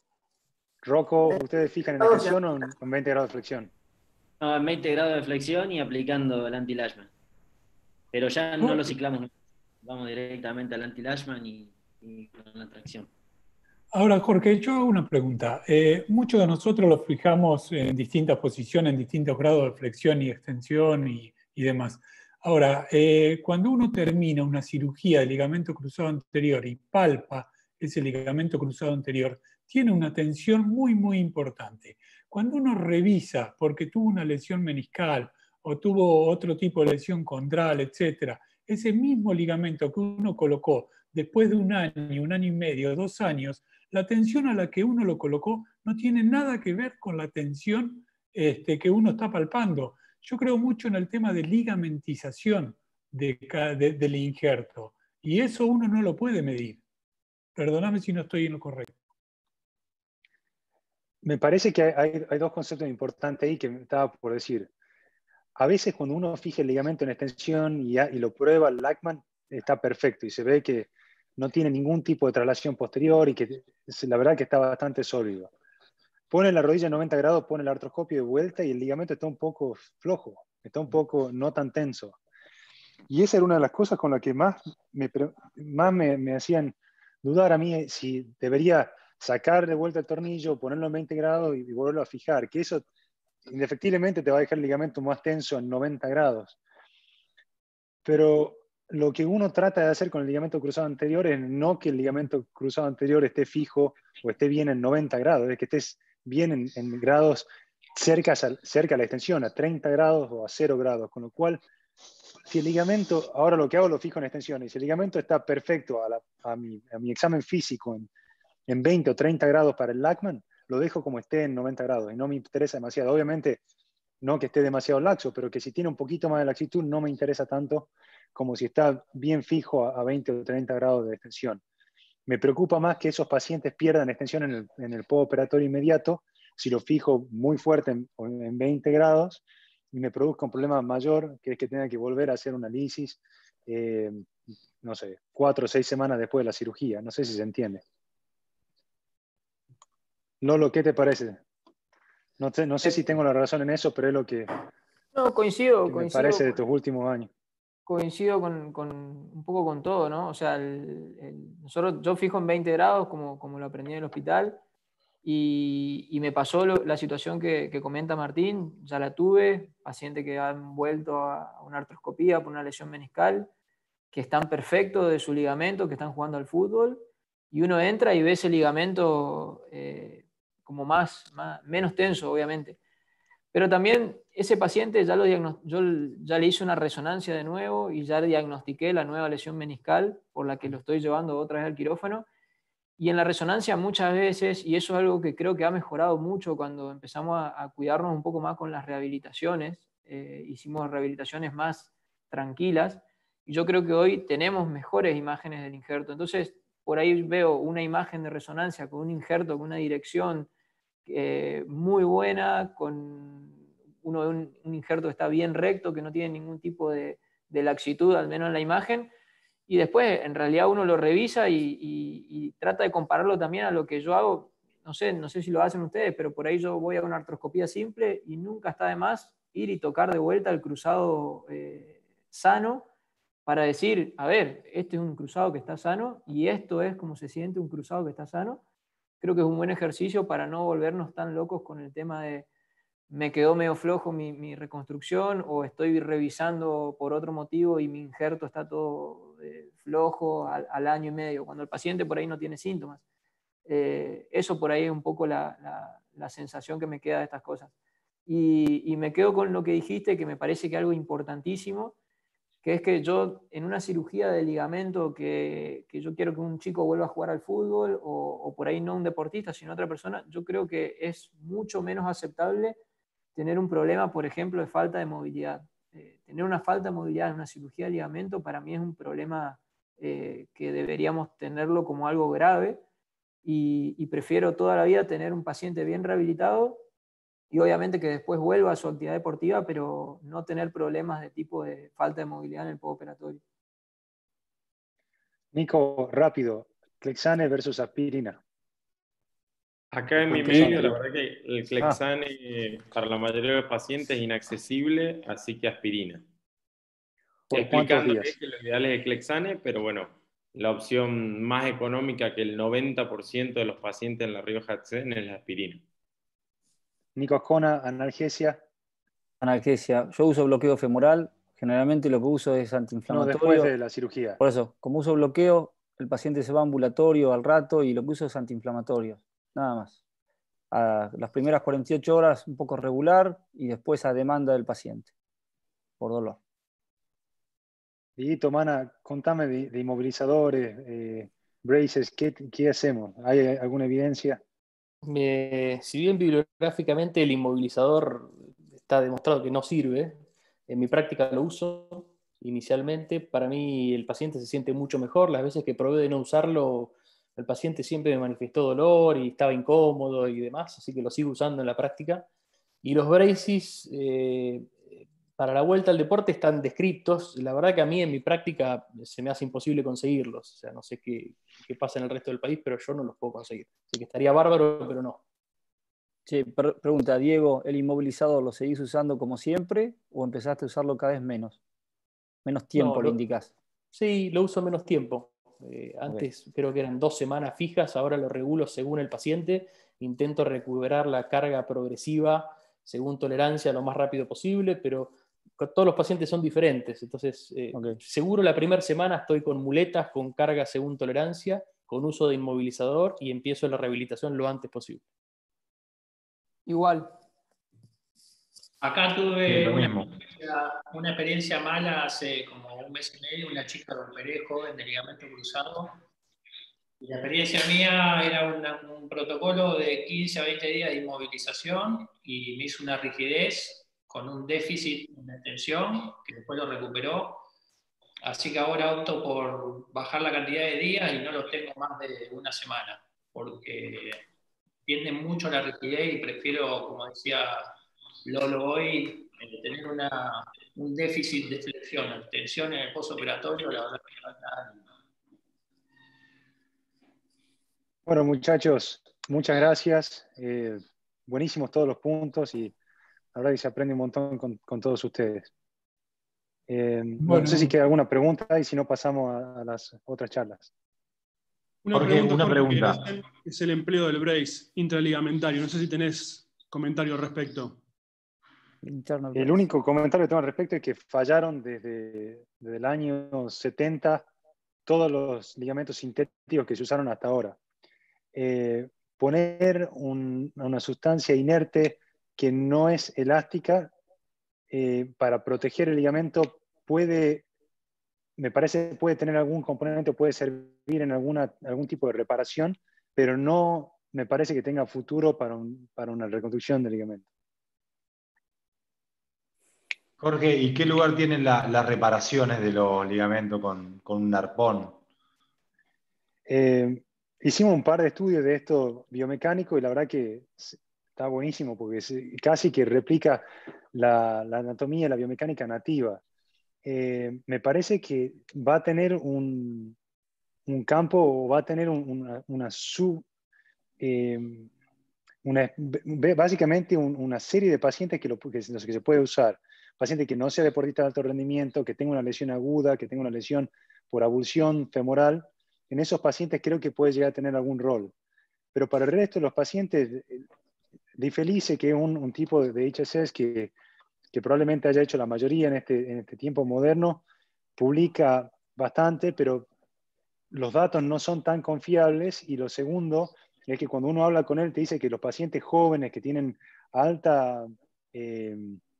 Rocco, ¿ustedes fijan en extensión o en, en veinte grados de flexión? No, en veinte grados de flexión y aplicando el anti-Lashman. Pero ya no lo ciclamos, vamos directamente al anti-Lashman y, y con la tracción. Ahora, Jorge, yo hago una pregunta. Eh, muchos de nosotros los fijamos en distintas posiciones, en distintos grados de flexión y extensión y, y demás. Ahora, eh, cuando uno termina una cirugía de ligamento cruzado anterior y palpa ese ligamento cruzado anterior, tiene una tensión muy, muy importante. Cuando uno revisa, porque tuvo una lesión meniscal o tuvo otro tipo de lesión condral, etcétera, ese mismo ligamento que uno colocó después de un año, un año y medio, dos años, la tensión a la que uno lo colocó no tiene nada que ver con la tensión este, que uno está palpando. Yo creo mucho en el tema de ligamentización de, de, del injerto y eso uno no lo puede medir. Perdóname si no estoy en lo correcto. Me parece que hay, hay dos conceptos importantes ahí que me estaba por decir. A veces cuando uno fija el ligamento en extensión y, y lo prueba el Lachman, está perfecto y se ve que no tiene ningún tipo de traslación posterior y que la verdad que está bastante sólido. Pone la rodilla en noventa grados, pone el artroscopio de vuelta y el ligamento está un poco flojo, está un poco no tan tenso. Y esa era una de las cosas con las que más me, más me, me hacían dudar a mí si debería sacar de vuelta el tornillo, ponerlo en veinte grados y, y volverlo a fijar, que eso indefectiblemente te va a dejar el ligamento más tenso en noventa grados. Pero lo que uno trata de hacer con el ligamento cruzado anterior es no que el ligamento cruzado anterior esté fijo o esté bien en noventa grados, es que estés bien en, en grados cerca, cerca a la extensión, a treinta grados o a cero grados, con lo cual si el ligamento, ahora lo que hago lo fijo en extensión, y si el ligamento está perfecto a, la, a, mi, a mi examen físico en, en veinte o treinta grados para el Lachman, lo dejo como esté en noventa grados y no me interesa demasiado. Obviamente no que esté demasiado laxo, pero que si tiene un poquito más de laxitud no me interesa tanto como si está bien fijo a, a veinte o treinta grados de extensión. Me preocupa más que esos pacientes pierdan extensión en el, en el postoperatorio inmediato si lo fijo muy fuerte en, en veinte grados y me produzca un problema mayor, que es que tenga que volver a hacer una lisis, eh, no sé, cuatro o seis semanas después de la cirugía. No sé si se entiende. Lolo, ¿qué te parece? No, te, no sé si tengo la razón en eso, pero es lo que, No, coincido, ¿Qué me coincido. parece de con- tus últimos años? Coincido con, con un poco con todo, ¿no? O sea, el- el- nosotros, yo fijo en veinte grados, como, como lo aprendí en el hospital, y, y me pasó lo- la situación que, que comenta Martín, ya la tuve, paciente que han vuelto a, a una artroscopía por una lesión meniscal, que están perfectos de su ligamento, que están jugando al fútbol, y uno entra y ve ese ligamento eh, como más, más, menos tenso, obviamente. Pero también ese paciente ya lo diagno- yo ya le hice una resonancia de nuevo y ya diagnostiqué la nueva lesión meniscal por la que lo estoy llevando otra vez al quirófano. Y en la resonancia muchas veces, y eso es algo que creo que ha mejorado mucho cuando empezamos a, a cuidarnos un poco más con las rehabilitaciones, eh, hicimos rehabilitaciones más tranquilas, y yo creo que hoy tenemos mejores imágenes del injerto. Entonces, por ahí veo una imagen de resonancia con un injerto, con una dirección eh, muy buena, con uno, un, un injerto que está bien recto, que no tiene ningún tipo de, de laxitud, al menos en la imagen, y después en realidad uno lo revisa y, y, y trata de compararlo también a lo que yo hago. No sé, no sé si lo hacen ustedes, pero por ahí yo voy a una artroscopía simple y nunca está de más ir y tocar de vuelta el cruzado eh, sano para decir, a ver, este es un cruzado que está sano y esto es como se siente un cruzado que está sano. Creo que es un buen ejercicio para no volvernos tan locos con el tema de me quedó medio flojo mi, mi reconstrucción o estoy revisando por otro motivo y mi injerto está todo eh, flojo al, al año y medio, cuando el paciente por ahí no tiene síntomas. Eh, eso por ahí es un poco la, la, la sensación que me queda de estas cosas. Y, y me quedo con lo que dijiste, que me parece que algo importantísimo, que es que yo en una cirugía de ligamento que, que yo quiero que un chico vuelva a jugar al fútbol o, o por ahí no un deportista, sino otra persona, yo creo que es mucho menos aceptable tener un problema, por ejemplo, de falta de movilidad. Eh, tener una falta de movilidad en una cirugía de ligamento para mí es un problema eh, que deberíamos tenerlo como algo grave y, y prefiero toda la vida tener un paciente bien rehabilitado y obviamente que después vuelva a su actividad deportiva, pero no tener problemas de tipo de falta de movilidad en el postoperatorio. Nico, rápido, Clexane versus aspirina. Acá en mi ¿Cuántos son? medio, la verdad que el Ah, Clexane eh, para la mayoría de los pacientes es inaccesible, así que aspirina. ¿por cuántos Explicándoles días? que lo ideal es el Clexane, pero bueno, la opción más económica que el noventa por ciento de los pacientes en La Rioja tienen es la aspirina. Nico Ascona, analgesia. Analgesia. Yo uso bloqueo femoral. Generalmente lo que uso es No, antiinflamatorio. después de la cirugía. Por eso, como uso bloqueo, el paciente se va ambulatorio al rato y lo que uso es antiinflamatorio. Nada más. A las primeras cuarenta y ocho horas un poco regular y después a demanda del paciente, por dolor. Dieguito, Mana, contame de, de inmovilizadores, eh, braces, ¿qué, ¿qué hacemos? ¿Hay alguna evidencia? Me- si bien bibliográficamente el inmovilizador está demostrado que no sirve, en mi práctica lo uso inicialmente. Para mí el paciente se siente mucho mejor. Las veces que probé de no usarlo, el paciente siempre me manifestó dolor y estaba incómodo y demás, así que lo sigo usando en la práctica. Y los braces, eh, para la vuelta al deporte están descriptos. La verdad que a mí en mi práctica se me hace imposible conseguirlos. O sea, no sé qué, qué pasa en el resto del país, pero yo no los puedo conseguir. Así que estaría bárbaro, pero no. Sí, per- pregunta, Diego, ¿el inmovilizador lo seguís usando como siempre o empezaste a usarlo cada vez menos? Menos tiempo No, le lo- indicás. Sí, lo uso menos tiempo. Eh, antes creo que eran dos semanas fijas, ahora lo regulo según el paciente. Intento recuperar la carga progresiva según tolerancia lo más rápido posible, pero con- todos los pacientes son diferentes. Entonces, eh, Ok. seguro la primera semana estoy con muletas, con carga según tolerancia, con uso de inmovilizador y empiezo la rehabilitación lo antes posible. Igual. Acá Sí, tuve lo una mismo. experiencia, una experiencia mala hace como un mes y medio, una chica lo operé joven de ligamento cruzado. Y la experiencia mía era una- un protocolo de quince a veinte días de inmovilización y me hizo una rigidez con un déficit de tensión que después lo recuperó. Así que ahora opto por bajar la cantidad de días y no los tengo más de una semana, porque tiende mucho a la rigidez y prefiero, como decía Lolo hoy, eh, tener una, un déficit de flexión, tensión en el postoperatorio, la verdad que no es nada lindo. Bueno, muchachos, muchas gracias. Eh, buenísimos todos los puntos y La verdad que se aprende un montón con, con todos ustedes. Eh, Bueno. No sé si queda alguna pregunta y si no pasamos a, a las otras charlas. Una Jorge, pregunta, una Jorge, que pregunta. dicen que es el empleo del brace intraligamentario. No sé si tenés comentario al respecto. El único comentario que tengo al respecto es que fallaron desde, desde el año setenta todos los ligamentos sintéticos que se usaron hasta ahora. Eh, poner un- una sustancia inerte que no es elástica eh, para proteger el ligamento puede, me parece, puede tener algún componente, puede servir en alguna, algún tipo de reparación, pero no me parece que tenga futuro para, un- para una reconstrucción del ligamento. Jorge, ¿y qué lugar tienen la- las reparaciones de los ligamentos con, con un arpón? Eh, hicimos un par de estudios de esto biomecánico y la verdad que está buenísimo porque es- casi que replica la, la anatomía y la biomecánica nativa. Eh, me parece que va a tener un, un campo o va a tener un- una, una sub... eh, una- b- básicamente un- una serie de pacientes que, lo, que, los que se puede usar. Paciente que no sea deportista de alto rendimiento, que tenga una lesión aguda, que tenga una lesión por abulsión femoral. En esos pacientes creo que puede llegar a tener algún rol. Pero para el resto de los pacientes, Difelice, que es un, un tipo de H S S que, que probablemente haya hecho la mayoría en este, en este tiempo moderno, publica bastante, pero los datos no son tan confiables. Y lo segundo es que cuando uno habla con él te dice que los pacientes jóvenes que tienen alta, eh,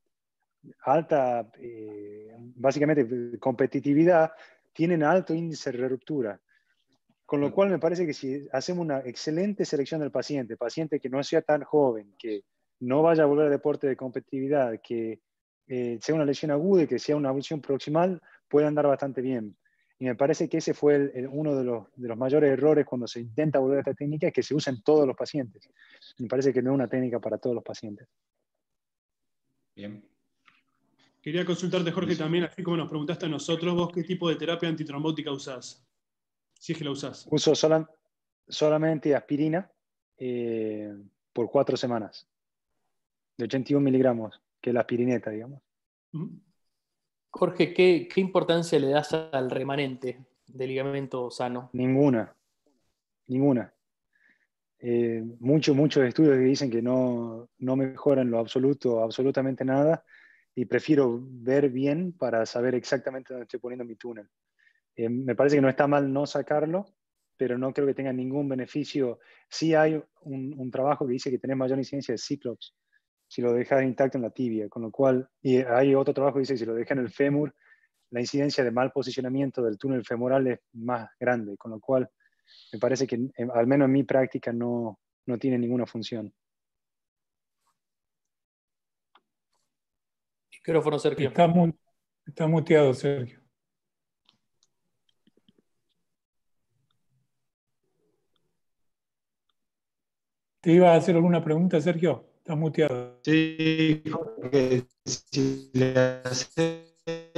alta eh, básicamente competitividad, tienen alto índice de ruptura. Con lo cual me parece que si hacemos una excelente selección del paciente, paciente que no sea tan joven, que no vaya a volver a deporte de competitividad, que eh, sea una lesión aguda y que sea una abulsión proximal, puede andar bastante bien. Y me parece que ese fue el, el, uno de los, de los mayores errores cuando se intenta volver a esta técnica, es que se usa en todos los pacientes. Me parece que no es una técnica para todos los pacientes. Bien. Quería consultarte, Jorge, también, así como nos preguntaste a nosotros, vos qué tipo de terapia antitrombótica usás, si es que la usás. Uso sola, solamente aspirina eh, por cuatro semanas, de ochenta y un miligramos, que es la aspirineta, digamos. Jorge, ¿qué, qué importancia le das al remanente del ligamento sano? Ninguna, ninguna. Eh, muchos, muchos estudios que dicen que no, no mejoran en lo absoluto, absolutamente nada, y prefiero ver bien para saber exactamente dónde estoy poniendo mi túnel. Eh, me parece que no está mal no sacarlo, pero no creo que tenga ningún beneficio. Sí hay un, un trabajo que dice que tenés mayor incidencia de cíclops si lo dejas intacto en la tibia, con lo cual, y hay otro trabajo que dice que si lo dejas en el fémur, la incidencia de mal posicionamiento del túnel femoral es más grande, con lo cual me parece que, eh, al menos en mi práctica, no, no tiene ninguna función. Micrófono, Sergio. Está, mu está muteado, Sergio. ¿Te iba a hacer alguna pregunta, Sergio? Estás muteado. Sí, Jorge, si le haces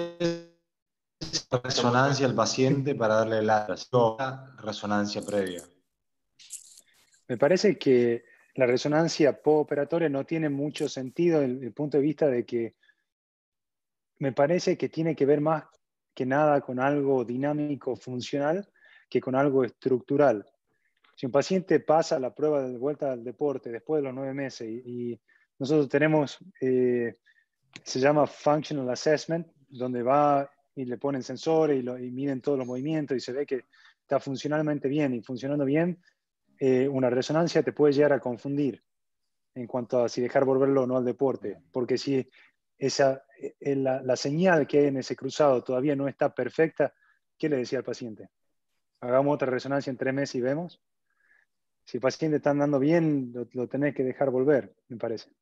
resonancia al paciente para darle la resonancia previa. Me parece que la resonancia postoperatoria no tiene mucho sentido desde el punto de vista de que me parece que tiene que ver más que nada con algo dinámico, funcional, que con algo estructural. Si un paciente pasa la prueba de vuelta al deporte después de los nueve meses y, y nosotros tenemos, eh, se llama Functional Assessment, donde va y le ponen sensores y, lo, y miden todos los movimientos y se ve que está funcionalmente bien y funcionando bien, eh, una resonancia te puede llegar a confundir en cuanto a si dejar volverlo o no al deporte, porque si esa, la, la señal que hay en ese cruzado todavía no está perfecta, ¿qué le decía al paciente? Hagamos otra resonancia en tres meses y vemos. Si el paciente está andando bien, lo, lo tenés que dejar volver, me parece.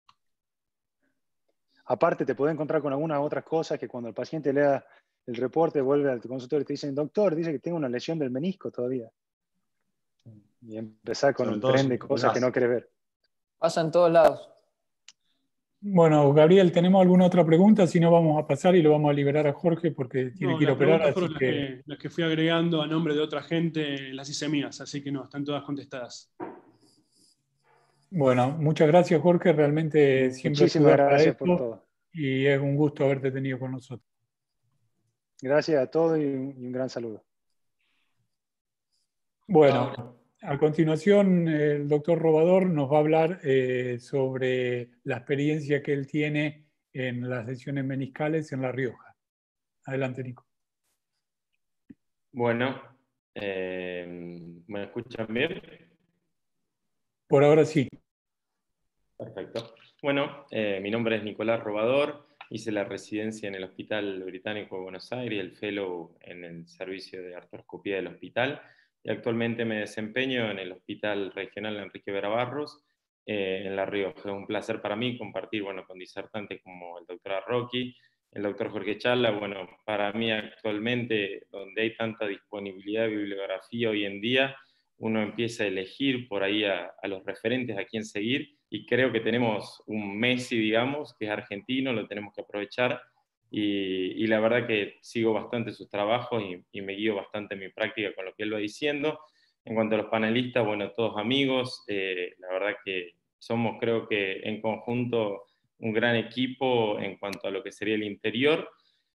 Aparte, te podés encontrar con algunas otras cosas que cuando el paciente lea el reporte, vuelve al consultorio y te dicen, doctor, dice que tengo una lesión del menisco todavía. Y empezar con un tren de cosas que no querés ver. Pasa en todos lados. Bueno, Gabriel, ¿tenemos alguna otra pregunta? Si no, vamos a pasar y lo vamos a liberar a Jorge porque tiene No, que ir a las operar. preguntas Así fueron las que... que, las que fui agregando a nombre de otra gente, las hice mías, así que no, están todas contestadas. Bueno, muchas gracias, Jorge. Realmente siempre Muchísimas estudiar para gracias por esto todo. y es un gusto haberte tenido con nosotros. Gracias a todos y un, y un gran saludo. Bueno, a continuación el doctor Robador nos va a hablar eh, sobre la experiencia que él tiene en las lesiones meniscales en La Rioja. Adelante, Nico. Bueno, eh, ¿me escuchan bien? Por ahora sí. Perfecto. Bueno, eh, mi nombre es Nicolás Robador, hice la residencia en el Hospital Británico de Buenos Aires y el fellow en el servicio de artroscopía del hospital, y actualmente me desempeño en el Hospital Regional Enrique Vera Barros, eh, en La Rioja. Es un placer para mí compartir, bueno, con disertantes como el doctor Arroqui, el doctor Jorge Chala. Bueno, para mí actualmente, donde hay tanta disponibilidad de bibliografía hoy en día, uno empieza a elegir por ahí a, a los referentes a quién seguir, y creo que tenemos un Messi, digamos, que es argentino, lo tenemos que aprovechar, y, y la verdad que sigo bastante sus trabajos y, y me guío bastante en mi práctica con lo que él va diciendo. En cuanto a los panelistas, bueno, todos amigos, eh, la verdad que somos, creo que en conjunto, un gran equipo en cuanto a lo que sería el interior.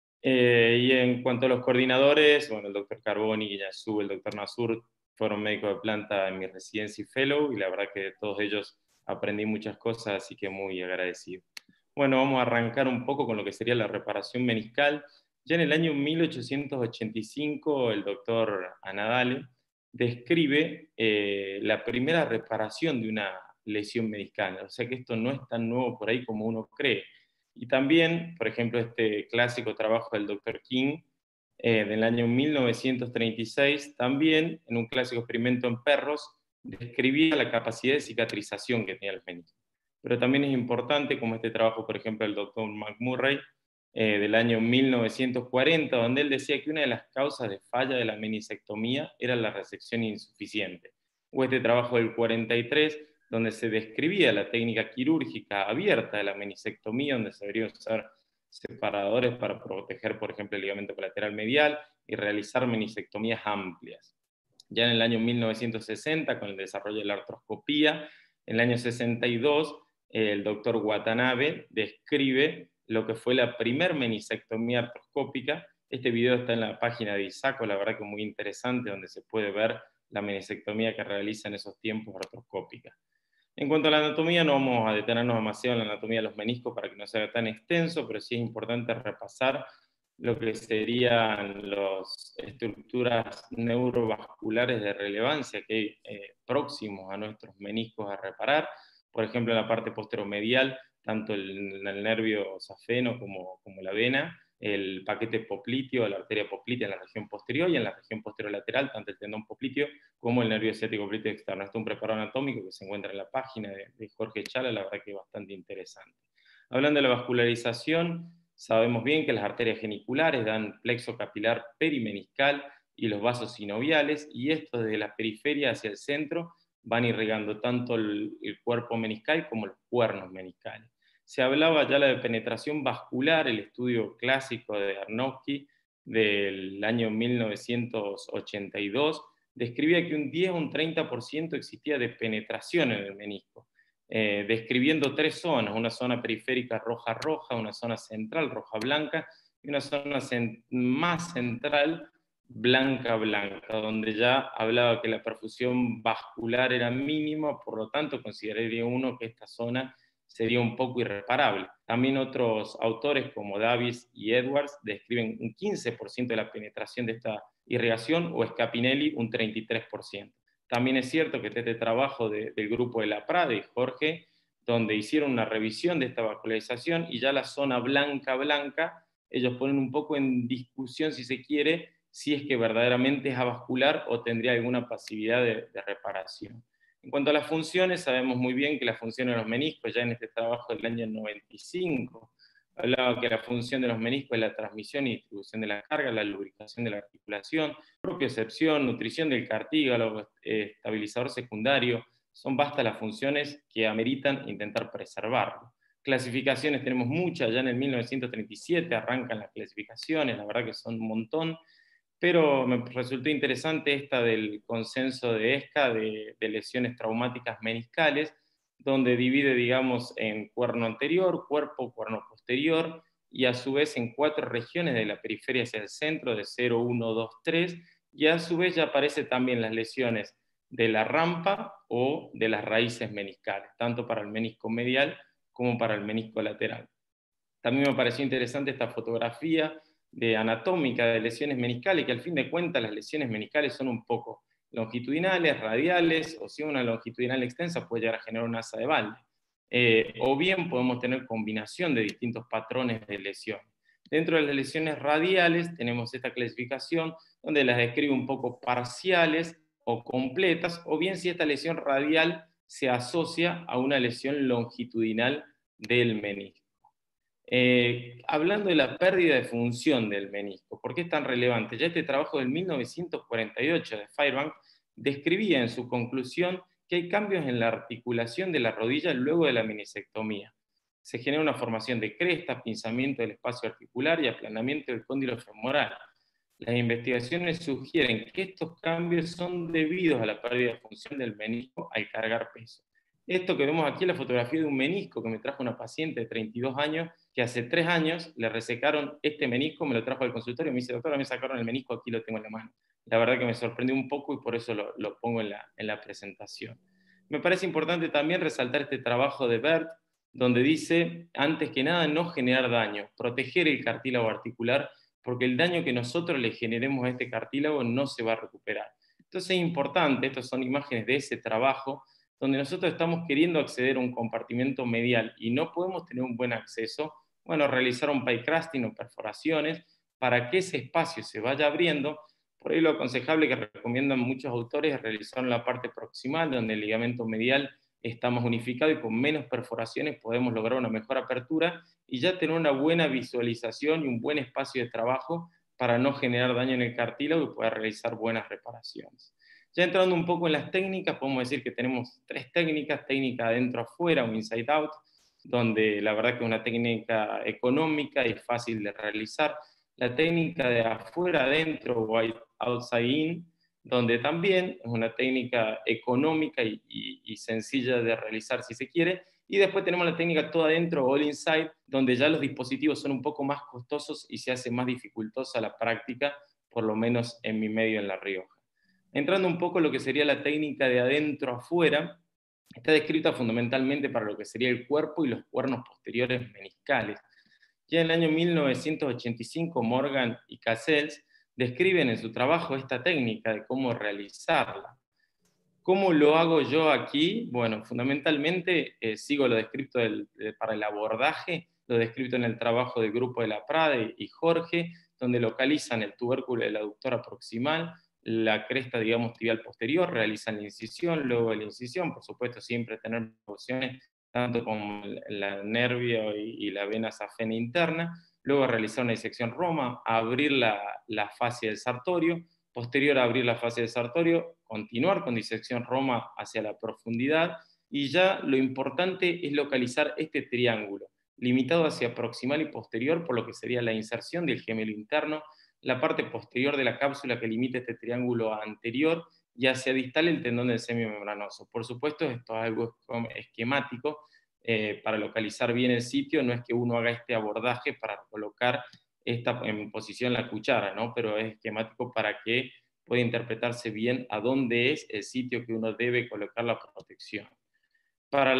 Eh, y en cuanto a los coordinadores, bueno, el doctor Carboni, Guiñazú, el doctor Nasur fueron médicos de planta en mi residencia y fellow, y la verdad que de todos ellos aprendí muchas cosas, así que muy agradecido. Bueno, vamos a arrancar un poco con lo que sería la reparación meniscal. Ya en el año mil ochocientos ochenta y cinco, el doctor Anadale describe eh, la primera reparación de una lesión meniscal, o sea que esto no es tan nuevo por ahí como uno cree. Y también, por ejemplo, este clásico trabajo del doctor King, eh, del año mil novecientos treinta y seis, también en un clásico experimento en perros, describía la capacidad de cicatrización que tenía el menisco. Pero también es importante, como este trabajo, por ejemplo, del doctor McMurray, eh, del año mil novecientos cuarenta, donde él decía que una de las causas de falla de la menisectomía era la resección insuficiente. O este trabajo del cuarenta y tres, donde se describía la técnica quirúrgica abierta de la menisectomía, donde se deberían usar separadores para proteger, por ejemplo, el ligamento colateral medial y realizar menisectomías amplias. Ya en el año mil novecientos sesenta, con el desarrollo de la artroscopía, en el año sesenta y dos, el doctor Watanabe describe lo que fue la primer menisectomía artroscópica. Este video está en la página de ISACO, la verdad que muy interesante, donde se puede ver la menisectomía que realiza en esos tiempos artroscópica. En cuanto a la anatomía, no vamos a detenernos demasiado en la anatomía de los meniscos para que no sea tan extenso, pero sí es importante repasar lo que serían las estructuras neurovasculares de relevancia que hay eh, próximos a nuestros meniscos a reparar. Por ejemplo, en la parte posteromedial, tanto el, el nervio safeno como, como la vena, el paquete popliteo, la arteria poplitea en la región posterior, y en la región posterolateral, tanto el tendón popliteo como el nervio ciático popliteo externo. Esto es un preparado anatómico que se encuentra en la página de, de Jorge Chala, la verdad que es bastante interesante. Hablando de la vascularización, sabemos bien que las arterias geniculares dan plexo capilar perimeniscal y los vasos sinoviales, y estos desde la periferia hacia el centro van irrigando tanto el, el cuerpo meniscal como los cuernos meniscales. Se hablaba ya de penetración vascular, el estudio clásico de Arnowski del año mil novecientos ochenta y dos, describía que un diez o un treinta por ciento existía de penetración en el menisco, eh, describiendo tres zonas: una zona periférica roja-roja, una zona central roja-blanca y una zona cent más central blanca-blanca, donde ya hablaba que la perfusión vascular era mínima, por lo tanto consideraría uno que esta zona sería un poco irreparable. También otros autores como Davis y Edwards describen un quince por ciento de la penetración de esta irrigación, o Scapinelli un treinta y tres por ciento. También es cierto que este trabajo de, del grupo de la Prada y Jorge, donde hicieron una revisión de esta vascularización, y ya la zona blanca-blanca, ellos ponen un poco en discusión, si se quiere, si es que verdaderamente es avascular o tendría alguna pasividad de, de reparación. En cuanto a las funciones, sabemos muy bien que la función de los meniscos, ya en este trabajo del año noventa y cinco, hablaba que la función de los meniscos es la transmisión y distribución de la carga, la lubricación de la articulación, propiocepción, nutrición del cartílago, eh, estabilizador secundario. Son vastas las funciones que ameritan intentar preservarlo. Clasificaciones tenemos muchas, ya en el mil novecientos treinta y siete arrancan las clasificaciones, la verdad que son un montón, pero me resultó interesante esta del consenso de E S C A de, de lesiones traumáticas meniscales, donde divide, digamos, en cuerno anterior, cuerpo, cuerno posterior, y a su vez en cuatro regiones de la periferia hacia el centro, de cero, uno, dos, tres, y a su vez ya aparecen también las lesiones de la rampa o de las raíces meniscales, tanto para el menisco medial como para el menisco lateral. También me pareció interesante esta fotografía de anatómica de lesiones meniscales, que al fin de cuentas las lesiones meniscales son un poco longitudinales, radiales, o si una longitudinal extensa puede llegar a generar una asa de balde. Eh, o bien podemos tener combinación de distintos patrones de lesión. Dentro de las lesiones radiales tenemos esta clasificación donde las describe un poco parciales o completas, o bien si esta lesión radial se asocia a una lesión longitudinal del menisco. Eh, hablando de la pérdida de función del menisco, ¿por qué es tan relevante? Ya este trabajo del mil novecientos cuarenta y ocho de Fairbank describía en su conclusión que hay cambios en la articulación de la rodilla luego de la meniscectomía. Se genera una formación de cresta, pinzamiento del espacio articular y aplanamiento del cóndilo femoral. Las investigaciones sugieren que estos cambios son debidos a la pérdida de función del menisco al cargar peso. Esto que vemos aquí es la fotografía de un menisco que me trajo una paciente de treinta y dos años, que hace tres años le resecaron este menisco, me lo trajo al consultorio, me dice, doctora, me sacaron el menisco, aquí lo tengo en la mano. La verdad que me sorprendió un poco y por eso lo, lo pongo en la, en la presentación. Me parece importante también resaltar este trabajo de Bert, donde dice, antes que nada, no generar daño, proteger el cartílago articular, porque el daño que nosotros le generemos a este cartílago no se va a recuperar. Entonces es importante, estas son imágenes de ese trabajo, donde nosotros estamos queriendo acceder a un compartimento medial y no podemos tener un buen acceso, bueno, realizar un pie crusting o perforaciones para que ese espacio se vaya abriendo. Por ahí lo aconsejable que recomiendan muchos autores es realizar en la parte proximal, donde el ligamento medial está más unificado y con menos perforaciones podemos lograr una mejor apertura y ya tener una buena visualización y un buen espacio de trabajo para no generar daño en el cartílago y poder realizar buenas reparaciones. Ya entrando un poco en las técnicas, podemos decir que tenemos tres técnicas, técnica adentro-afuera o inside-out, donde la verdad que es una técnica económica y fácil de realizar. La técnica de afuera-adentro o outside-in, donde también es una técnica económica y, y, y sencilla de realizar si se quiere. Y después tenemos la técnica todo adentro o all inside, donde ya los dispositivos son un poco más costosos y se hace más dificultosa la práctica, por lo menos en mi medio en La Rioja. Entrando un poco en lo que sería la técnica de adentro a afuera, está descrita fundamentalmente para lo que sería el cuerpo y los cuernos posteriores meniscales. Ya en el año mil novecientos ochenta y cinco, Morgan y Cassels describen en su trabajo esta técnica de cómo realizarla. ¿Cómo lo hago yo aquí? Bueno, fundamentalmente eh, sigo lo descrito del, de, para el abordaje, lo descrito en el trabajo del grupo de La Prada y Jorge, donde localizan el tubérculo del aductor proximal, la cresta, digamos, tibial posterior, realizan la incisión, luego de la incisión, por supuesto, siempre tener precauciones, tanto con la nervio y, y la vena safena interna, luego realizar una disección Roma, abrir la, la fascia del sartorio, posterior a abrir la fascia del sartorio, continuar con disección Roma hacia la profundidad, y ya lo importante es localizar este triángulo, limitado hacia proximal y posterior, por lo que sería la inserción del gemelo interno, la parte posterior de la cápsula que limita este triángulo anterior, y hacia distal el tendón del semimembranoso. Por supuesto, esto es algo esquemático eh, para localizar bien el sitio, no es que uno haga este abordaje para colocar esta en posición la cuchara, ¿no? Pero es esquemático para que pueda interpretarse bien a dónde es el sitio que uno debe colocar la protección. Para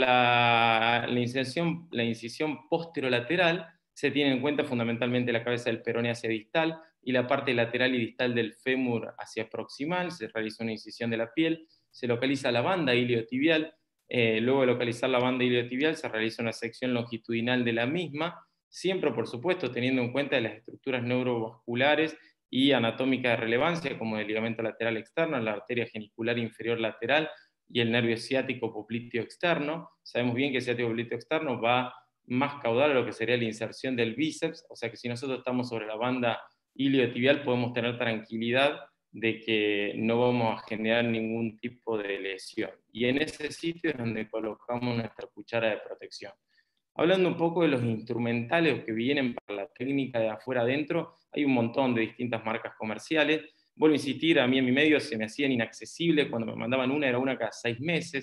la, la, incisión, la incisión posterolateral se tiene en cuenta fundamentalmente la cabeza del peroné hacia distal y la parte lateral y distal del fémur hacia proximal, se realiza una incisión de la piel, se localiza la banda iliotibial, eh, luego de localizar la banda iliotibial se realiza una sección longitudinal de la misma, siempre por supuesto teniendo en cuenta las estructuras neurovasculares y anatómicas de relevancia, como el ligamento lateral externo, la arteria genicular inferior lateral y el nervio ciático popliteo externo. Sabemos bien que el ciático popliteo externo va más caudal a lo que sería la inserción del bíceps, o sea que si nosotros estamos sobre la banda iliotibial podemos tener tranquilidad de que no vamos a generar ningún tipo de lesión. Y en ese sitio es donde colocamos nuestra cuchara de protección. Hablando un poco de los instrumentales que vienen para la técnica de afuera adentro, hay un montón de distintas marcas comerciales. Vuelvo a insistir, a mí en mi medio se me hacían inaccesibles, cuando me mandaban una era una cada seis meses.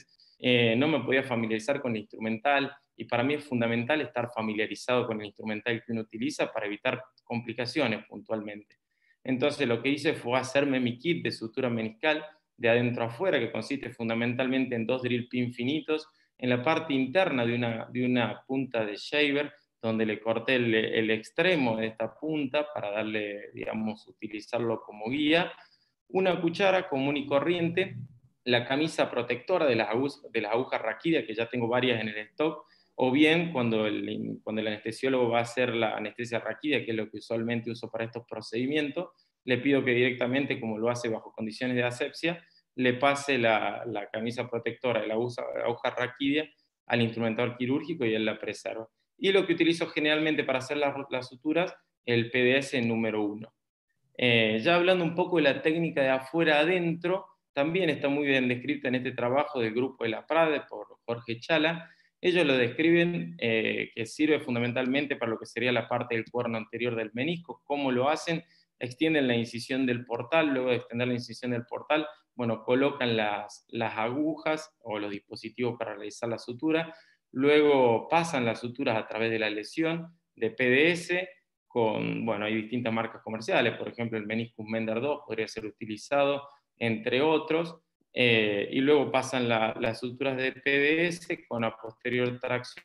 eh, no me podía familiarizar con el instrumental, y para mí es fundamental estar familiarizado con el instrumental que uno utiliza para evitar complicaciones puntualmente. Entonces lo que hice fue hacerme mi kit de sutura meniscal de adentro a afuera, que consiste fundamentalmente en dos drill pin finitos, en la parte interna de una, de una punta de shaver, donde le corté el, el extremo de esta punta para darle, digamos, utilizarlo como guía, una cuchara común y corriente, la camisa protectora de las agujas, de las agujas raquídeas, que ya tengo varias en el stock, o bien cuando el, cuando el anestesiólogo va a hacer la anestesia raquídea, que es lo que usualmente uso para estos procedimientos, le pido que directamente, como lo hace bajo condiciones de asepsia, le pase la, la camisa protectora de la aguja, aguja raquídea al instrumentador quirúrgico y él la preserva. Y lo que utilizo generalmente para hacer las, las suturas, el P D S número uno. Eh, ya hablando un poco de la técnica de afuera adentro, también está muy bien descrita en este trabajo del grupo de la Prade por Jorge Chala. Ellos lo describen eh, que sirve fundamentalmente para lo que sería la parte del cuerno anterior del menisco. ¿Cómo lo hacen? Extienden la incisión del portal, luego de extender la incisión del portal, bueno, colocan las, las agujas o los dispositivos para realizar la sutura, luego pasan las suturas a través de la lesión de P D S, con, bueno, hay distintas marcas comerciales, por ejemplo el Meniscus Mender dos podría ser utilizado, entre otros, eh, y luego pasan la, las suturas de P D S con la posterior tracción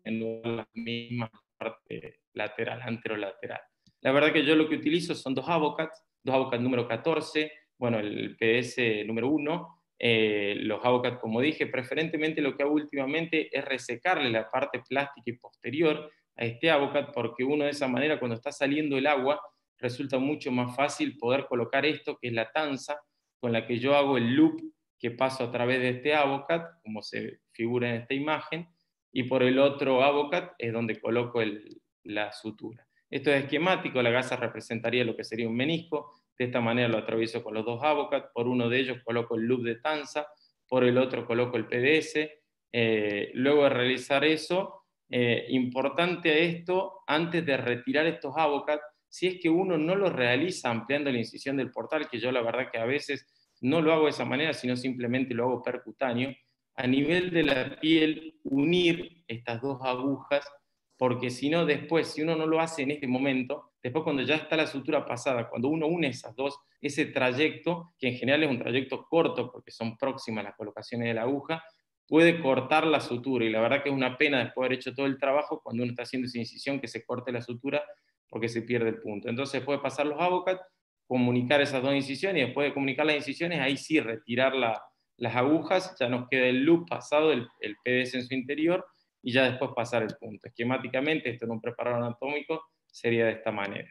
en las mismas partes lateral, anterolateral. La verdad que yo lo que utilizo son dos Avocats, dos Avocats número catorce, bueno, el P D S número uno, eh, los Avocats, como dije, preferentemente lo que hago últimamente es resecarle la parte plástica y posterior a este Avocat, porque uno de esa manera, cuando está saliendo el agua, resulta mucho más fácil poder colocar esto, que es la tanza, con la que yo hago el loop que paso a través de este Avocat, como se figura en esta imagen, y por el otro Avocat es donde coloco el, la sutura. Esto es esquemático, la gasa representaría lo que sería un menisco, de esta manera lo atravieso con los dos Avocat, por uno de ellos coloco el loop de tanza, por el otro coloco el P D S, eh, luego de realizar eso, eh, importante esto, antes de retirar estos Avocat, si es que uno no lo realiza ampliando la incisión del portal, que yo la verdad que a veces no lo hago de esa manera, sino simplemente lo hago percutáneo, a nivel de la piel, unir estas dos agujas, porque si no después, si uno no lo hace en este momento, después cuando ya está la sutura pasada, cuando uno une esas dos, ese trayecto, que en general es un trayecto corto porque son próximas las colocaciones de la aguja, puede cortar la sutura, y la verdad que es una pena después de haber hecho todo el trabajo, cuando uno está haciendo esa incisión, que se corte la sutura porque se pierde el punto. Entonces puede pasar los Avocat, comunicar esas dos incisiones, y después de comunicar las incisiones, ahí sí retirar la, las agujas, ya nos queda el loop pasado, el, el P D S en su interior, y ya después pasar el punto. Esquemáticamente, esto en un preparador anatómico sería de esta manera.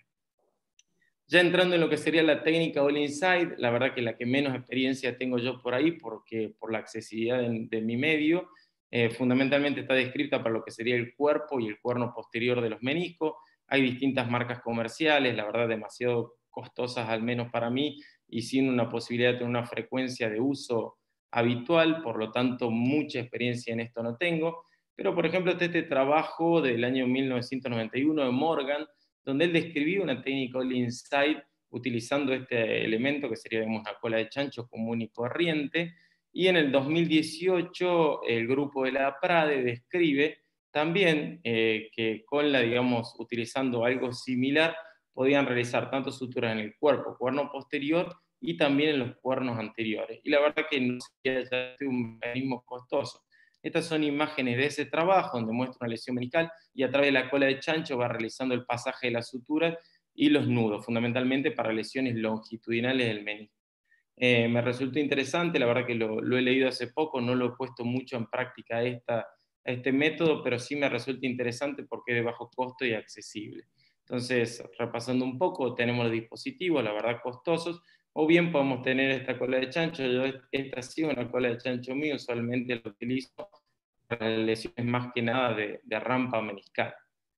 Ya entrando en lo que sería la técnica All Inside, la verdad que la que menos experiencia tengo yo por ahí, porque por la accesibilidad de, de mi medio, eh, fundamentalmente está descrita para lo que sería el cuerpo y el cuerno posterior de los meniscos. Hay distintas marcas comerciales, la verdad demasiado costosas al menos para mí, y sin una posibilidad de tener una frecuencia de uso habitual, por lo tanto mucha experiencia en esto no tengo. Pero por ejemplo este, este trabajo del año mil novecientos noventa y uno de Morgan, donde él describió una técnica All Inside utilizando este elemento que sería, digamos, una cola de chancho común y corriente, y en el dos mil dieciocho el grupo de la Prade describe también eh, que con la, digamos, utilizando algo similar, podían realizar tanto suturas en el cuerpo, cuerno posterior, y también en los cuernos anteriores. Y la verdad que no sería un mecanismo costoso. Estas son imágenes de ese trabajo, donde muestra una lesión meniscal, y a través de la cola de chancho va realizando el pasaje de las suturas y los nudos, fundamentalmente para lesiones longitudinales del menisco. Eh, me resultó interesante, la verdad que lo, lo he leído hace poco, no lo he puesto mucho en práctica esta, a este método, pero sí me resulta interesante porque es de bajo costo y accesible. Entonces, repasando un poco, tenemos los dispositivos, la verdad costosos, o bien podemos tener esta cola de chancho. Yo esta ha sido una cola de chancho mío, usualmente lo utilizo para lesiones más que nada de, de rampa meniscal.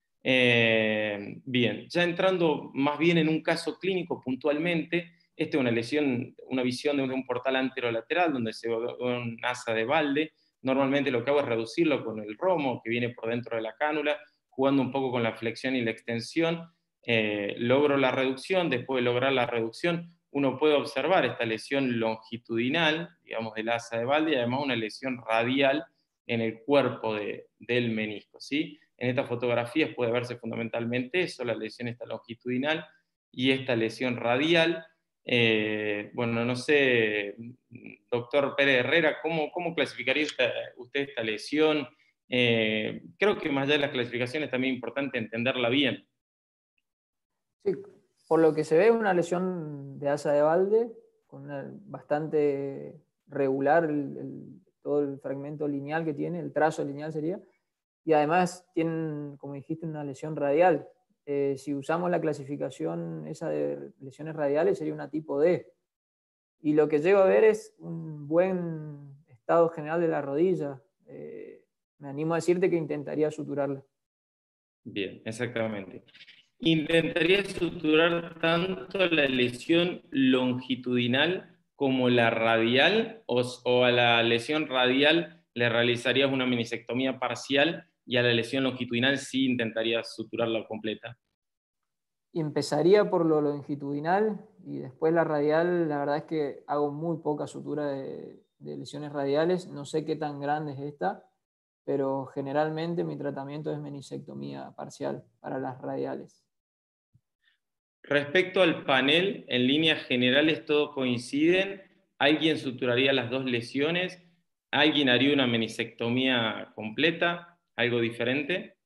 Eh, bien, ya entrando más bien en un caso clínico puntualmente, esta es una lesión, una visión de un, de un portal anterolateral donde se ve un asa de balde. Normalmente lo que hago es reducirlo con el romo que viene por dentro de la cánula, jugando un poco con la flexión y la extensión. Eh, logro la reducción, después de lograr la reducción, uno puede observar esta lesión longitudinal, digamos, del asa de Balde, y además una lesión radial en el cuerpo de, del menisco, ¿sí? En estas fotografías puede verse fundamentalmente eso, la lesión esta longitudinal y esta lesión radial. Eh, bueno, no sé, doctor Pérez Herrera, ¿cómo, cómo clasificaría usted, usted esta lesión? Eh, creo que más allá de las clasificaciones también es importante entenderla bien. Sí, por lo que se ve, una lesión de asa de Balde, con una, bastante regular el, el, todo el fragmento lineal que tiene, el trazo lineal sería, y además tienen, como dijiste, una lesión radial. Eh, si usamos la clasificación esa de lesiones radiales, sería una tipo D. Y lo que llego a ver es un buen estado general de la rodilla. Eh, me animo a decirte que intentaría suturarla. Bien, exactamente. Intentaría suturar tanto la lesión longitudinal como la radial, o, o a la lesión radial le realizarías una menisectomía parcial y a la lesión longitudinal sí intentarías suturarla completa. Y empezaría por lo longitudinal y después la radial. La verdad es que hago muy poca sutura de, de lesiones radiales, no sé qué tan grande es esta, pero generalmente mi tratamiento es menisectomía parcial para las radiales. Respecto al panel, en líneas generales todos coinciden. ¿Alguien suturaría las dos lesiones? ¿Alguien haría una menisectomía completa? ¿Algo diferente?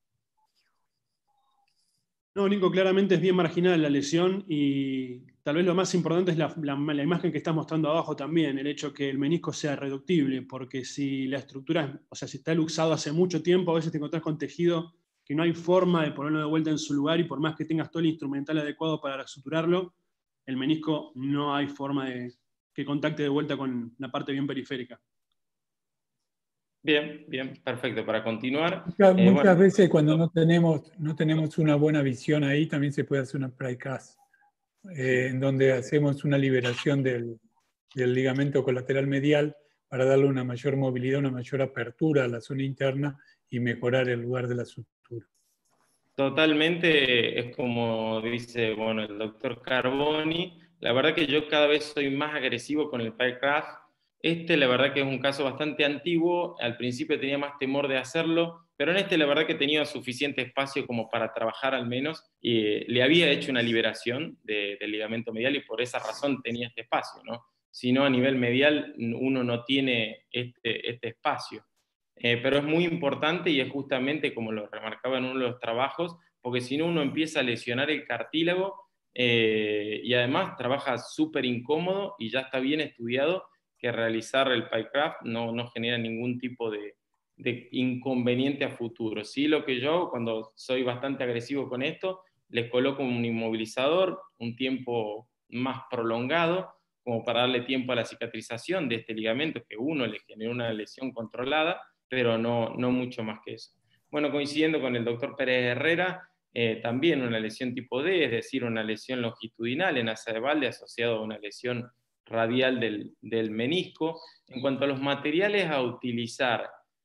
No, Nico, claramente es bien marginal la lesión y tal vez lo más importante es la, la, la imagen que está mostrando abajo también, el hecho que el menisco sea reductible, porque si la estructura, o sea, si está luxado hace mucho tiempo, a veces te encontrás con tejido que no hay forma de ponerlo de vuelta en su lugar y por más que tengas todo el instrumental adecuado para suturarlo, el menisco no hay forma de que contacte de vuelta con la parte bien periférica. Bien, bien, perfecto. Para continuar. Muchas, eh, muchas bueno, veces cuando no tenemos, no tenemos una buena visión ahí, también se puede hacer una prycast, eh, en donde hacemos una liberación del, del ligamento colateral medial para darle una mayor movilidad, una mayor apertura a la zona interna y mejorar el lugar de la sutura. Totalmente, es como dice bueno, el doctor Carboni. La verdad que yo cada vez soy más agresivo con el prycraft. Este la verdad que es un caso bastante antiguo. Al principio tenía más temor de hacerlo, pero en este la verdad que tenía suficiente espacio como para trabajar al menos. Y le había hecho una liberación de, del ligamento medial y por esa razón tenía este espacio, ¿no? Si no, a nivel medial uno no tiene este, este espacio. Eh, pero es muy importante y es justamente como lo remarcaba en uno de los trabajos, porque si no uno empieza a lesionar el cartílago eh, y además trabaja súper incómodo y ya está bien estudiado que realizar el prycraft no, no genera ningún tipo de, de inconveniente a futuro. Sí, lo que yo hago cuando soy bastante agresivo con esto, les coloco un inmovilizador un tiempo más prolongado, como para darle tiempo a la cicatrización de este ligamento que uno le genera una lesión controlada, pero no, no mucho más que eso. Bueno, coincidiendo con el doctor Pérez Herrera, eh, también una lesión tipo D, es decir, una lesión longitudinal en asa de Balde asociado a una lesión radial del, del menisco. En cuanto a los materiales a utilizar,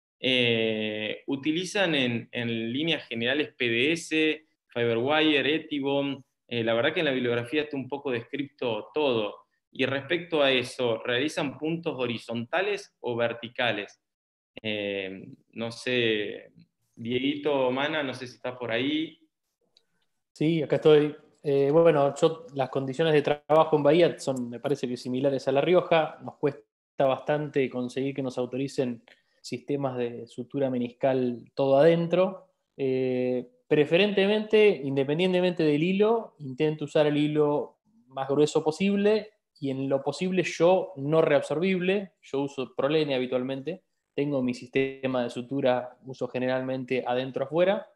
eh, utilizan en, en líneas generales P D S, Fiberwire, Etibond. Eh, la verdad que en la bibliografía está un poco descrito todo. Y respecto a eso, ¿realizan puntos horizontales o verticales? Eh, no sé, Dieguito Mana, no sé si estás por ahí. Sí, acá estoy. Eh, bueno, yo, las condiciones de trabajo en Bahía son, me parece que similares a La Rioja. Nos cuesta bastante conseguir que nos autoricen sistemas de sutura meniscal todo adentro. Eh, preferentemente, independientemente del hilo, intento usar el hilo más grueso posible y en lo posible yo no reabsorbible. Yo uso Prolene habitualmente. Tengo mi sistema de sutura, uso generalmente adentro-afuera.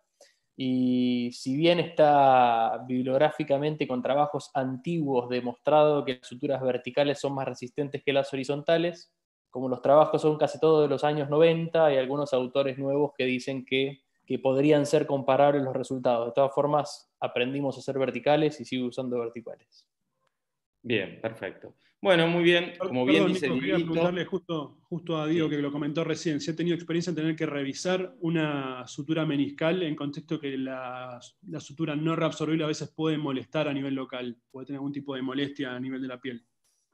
Y si bien está bibliográficamente con trabajos antiguos demostrado que las suturas verticales son más resistentes que las horizontales, como los trabajos son casi todos de los años noventa, hay algunos autores nuevos que dicen que, que podrían ser comparables los resultados. De todas formas, aprendimos a hacer verticales y sigo usando verticales. Bien, perfecto. Bueno, muy bien. Como bien Perdón, dice Nico, quería Dieguito, preguntarle justo, justo a Diego, Sí. que lo comentó recién, si ha tenido experiencia en tener que revisar una sutura meniscal en contexto que la, la sutura no reabsorbible a veces puede molestar a nivel local, puede tener algún tipo de molestia a nivel de la piel.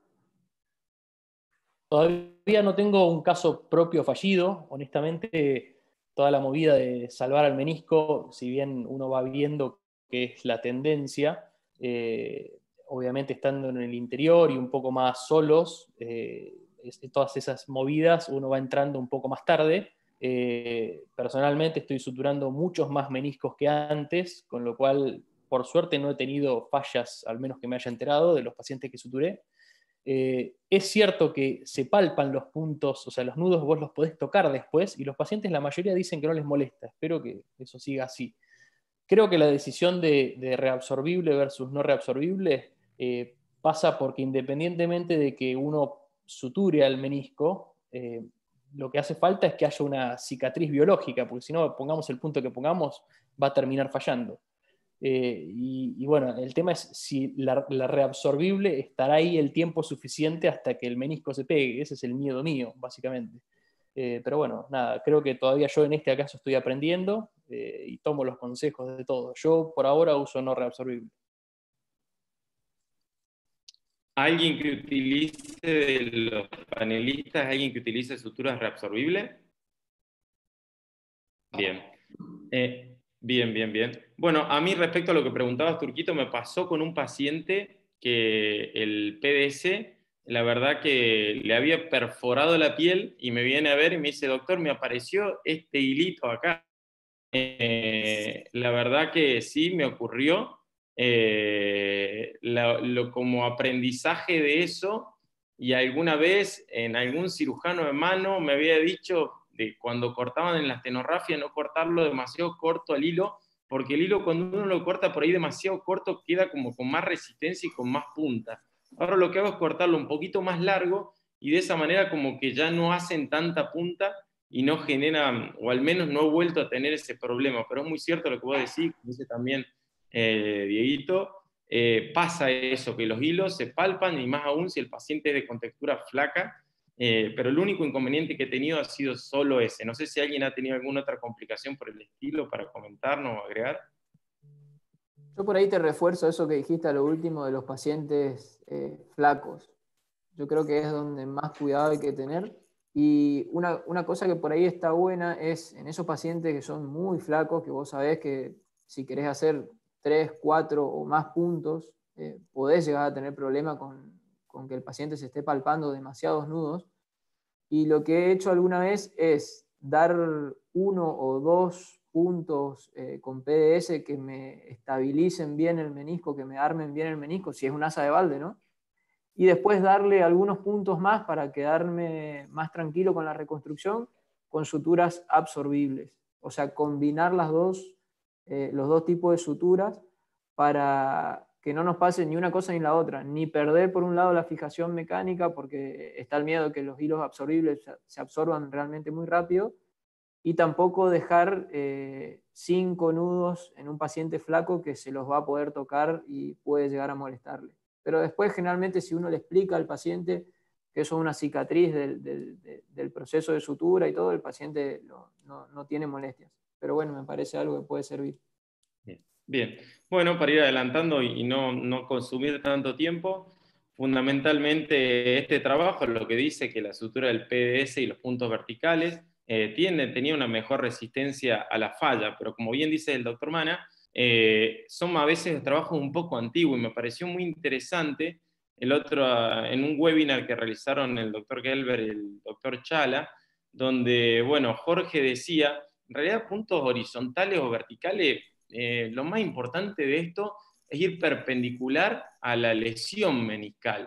Todavía no tengo un caso propio fallido, honestamente, toda la movida de salvar al menisco, si bien uno va viendo que es la tendencia, eh, obviamente estando en el interior y un poco más solos, eh, es, todas esas movidas uno va entrando un poco más tarde. Eh, personalmente estoy suturando muchos más meniscos que antes, con lo cual, por suerte, no he tenido fallas, al menos que me haya enterado, de los pacientes que suturé. Eh, es cierto que se palpan los puntos, o sea, los nudos vos los podés tocar después, y los pacientes, la mayoría, dicen que no les molesta. Espero que eso siga así. Creo que la decisión de, de reabsorbible versus no reabsorbible eh, pasa porque, independientemente de que uno suture al menisco, eh, lo que hace falta es que haya una cicatriz biológica, porque si no, pongamos el punto que pongamos, va a terminar fallando. Eh, y, y bueno, el tema es si la, la reabsorbible estará ahí el tiempo suficiente hasta que el menisco se pegue. Ese es el miedo mío, básicamente. Eh, pero bueno, nada, creo que todavía yo en este caso estoy aprendiendo eh, y tomo los consejos de todos. Yo por ahora uso no reabsorbible. ¿Alguien que utilice de los panelistas, alguien que utilice suturas reabsorbibles? Bien. Eh, bien, bien, bien. Bueno, a mí respecto a lo que preguntabas, Turquito, me pasó con un paciente que el P D S, la verdad que le había perforado la piel y me viene a ver y me dice, doctor, me apareció este hilito acá. Eh, la verdad que sí, me ocurrió. Eh, la, lo, como aprendizaje de eso, y alguna vez en algún cirujano de mano me había dicho de cuando cortaban en la estenografía no cortarlo demasiado corto al hilo, porque el hilo cuando uno lo corta por ahí demasiado corto queda como con más resistencia y con más punta. Ahora lo que hago es cortarlo un poquito más largo y de esa manera como que ya no hacen tanta punta y no generan, o al menos no he vuelto a tener ese problema, pero es muy cierto lo que vos decís, como dice también eh, Dieguito, eh, pasa eso, que los hilos se palpan y más aún si el paciente es de contextura flaca, eh, pero el único inconveniente que he tenido ha sido solo ese. No sé si alguien ha tenido alguna otra complicación por el estilo para comentarnos o agregar. Yo por ahí te refuerzo eso que dijiste a lo último de los pacientes eh, flacos. Yo creo que es donde más cuidado hay que tener. Y una, una cosa que por ahí está buena es en esos pacientes que son muy flacos, que vos sabés que si querés hacer tres, cuatro o más puntos, eh, podés llegar a tener problemas con, con que el paciente se esté palpando demasiados nudos. Y lo que he hecho alguna vez es dar uno o dos puntos eh, con P D S que me estabilicen bien el menisco, que me armen bien el menisco, si es un asa de balde, ¿no? Y después darle algunos puntos más para quedarme más tranquilo con la reconstrucción con suturas absorbibles. O sea, combinar las dos, eh, los dos tipos de suturas para que no nos pase ni una cosa ni la otra, ni perder por un lado la fijación mecánica porque está el miedo de que los hilos absorbibles se absorban realmente muy rápido, y tampoco dejar eh, cinco nudos en un paciente flaco que se los va a poder tocar y puede llegar a molestarle. Pero después, generalmente, si uno le explica al paciente que eso es una cicatriz del, del, del proceso de sutura y todo, el paciente lo, no, no tiene molestias. Pero bueno, me parece algo que puede servir. Bien, bien. Bueno, para ir adelantando y no, no consumir tanto tiempo, fundamentalmente este trabajo lo que dice que la sutura del P D S y los puntos verticales eh, tiene, tenía una mejor resistencia a la falla, pero como bien dice el doctor Mana, Eh, son a veces trabajos un poco antiguos y me pareció muy interesante el otro, en un webinar que realizaron el doctor Gelber y el doctor Chala, donde, bueno, Jorge decía, en realidad puntos horizontales o verticales, eh, lo más importante de esto es ir perpendicular a la lesión meniscal.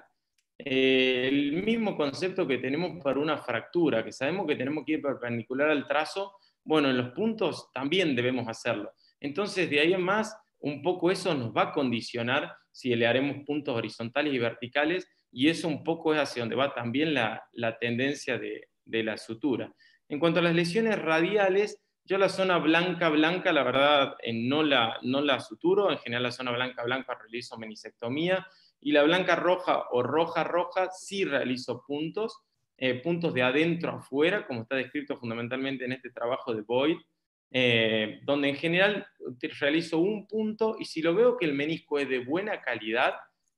Eh, el mismo concepto que tenemos para una fractura, que sabemos que tenemos que ir perpendicular al trazo, bueno, en los puntos también debemos hacerlo. Entonces, de ahí en más, un poco eso nos va a condicionar si le haremos puntos horizontales y verticales, y eso un poco es hacia donde va también la, la tendencia de, de la sutura. En cuanto a las lesiones radiales, yo la zona blanca, blanca, la verdad, eh, no, la, no la suturo. En general, la zona blanca, blanca realizo menisectomía. Y la blanca roja o roja roja sí realizo puntos, eh, puntos de adentro a afuera, como está descrito fundamentalmente en este trabajo de Boyd, eh, donde en general realizo un punto y si lo veo que el menisco es de buena calidad,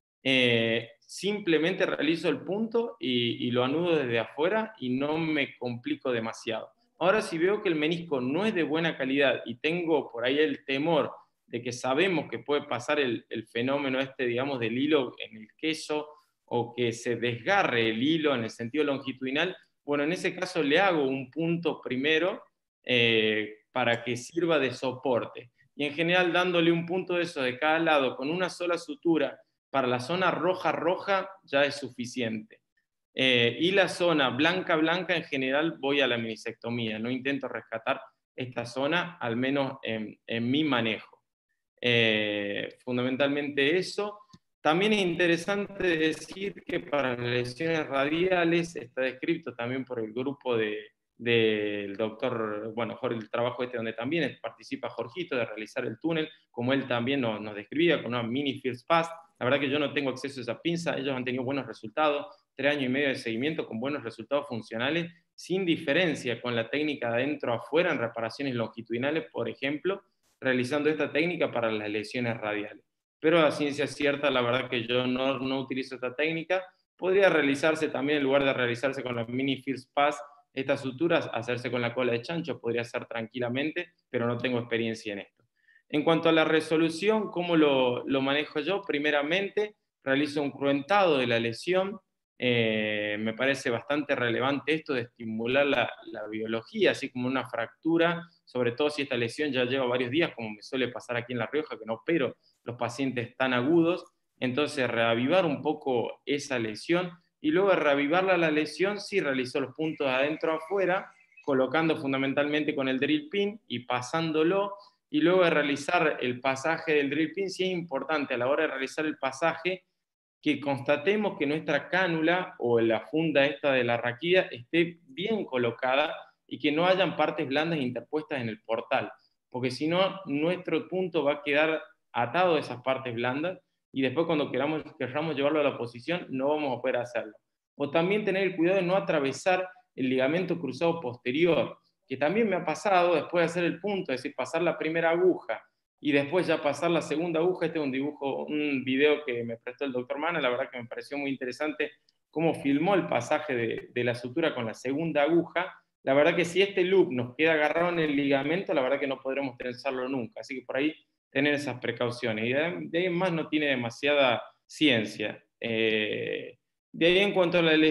eh, simplemente realizo el punto y, y lo anudo desde afuera y no me complico demasiado. Ahora, si veo que el menisco no es de buena calidad y tengo por ahí el temor de que sabemos que puede pasar el, el fenómeno este, digamos, del hilo en el queso, o que se desgarre el hilo en el sentido longitudinal, bueno, en ese caso le hago un punto primero eh, para que sirva de soporte. Y en general dándole un punto de eso de cada lado con una sola sutura para la zona roja-roja ya es suficiente. Eh, y la zona blanca-blanca en general voy a la meniscectomía, no intento rescatar esta zona, al menos en, en mi manejo. Eh, fundamentalmente eso. También es interesante decir que para las lesiones radiales está descrito también por el grupo de, del doctor, bueno, Jorge, el trabajo este donde también participa Jorgito, de realizar el túnel, como él también nos, nos describía con una mini First Pass. La verdad que yo no tengo acceso a esa pinza, ellos han tenido buenos resultados, tres años y medio de seguimiento con buenos resultados funcionales, sin diferencia con la técnica de adentro a afuera en reparaciones longitudinales, por ejemplo, realizando esta técnica para las lesiones radiales. Pero a ciencia cierta, la verdad que yo no, no utilizo esta técnica. Podría realizarse también, en lugar de realizarse con la mini First Pass, estas suturas, hacerse con la cola de chancho, podría ser tranquilamente, pero no tengo experiencia en esto. En cuanto a la resolución, ¿cómo lo, lo manejo yo? Primeramente, realizo un cruentado de la lesión. Eh, me parece bastante relevante esto de estimular la, la biología, así como una fractura, sobre todo si esta lesión ya lleva varios días, como me suele pasar aquí en La Rioja, que no opero los pacientes tan agudos. Entonces, reavivar un poco esa lesión, y luego de reavivarla la lesión, sí realizó los puntos de adentro a afuera, colocando fundamentalmente con el drill pin y pasándolo, y luego de realizar el pasaje del drill pin, sí es importante a la hora de realizar el pasaje que constatemos que nuestra cánula o la funda esta de la raquilla esté bien colocada y que no hayan partes blandas interpuestas en el portal, porque si no, nuestro punto va a quedar atado a esas partes blandas y después cuando queramos, queramos llevarlo a la posición no vamos a poder hacerlo. O también tener el cuidado de no atravesar el ligamento cruzado posterior, que también me ha pasado después de hacer el punto, es decir, pasar la primera aguja y después ya pasar la segunda aguja. Este es un dibujo, un video que me prestó el doctor Mana, la verdad que me pareció muy interesante cómo filmó el pasaje de, de la sutura con la segunda aguja. La verdad que si este loop nos queda agarrado en el ligamento, la verdad que no podremos tensarlo nunca, así que por ahí tener esas precauciones. Y de ahí en más no tiene demasiada ciencia. Eh, de ahí en cuanto a la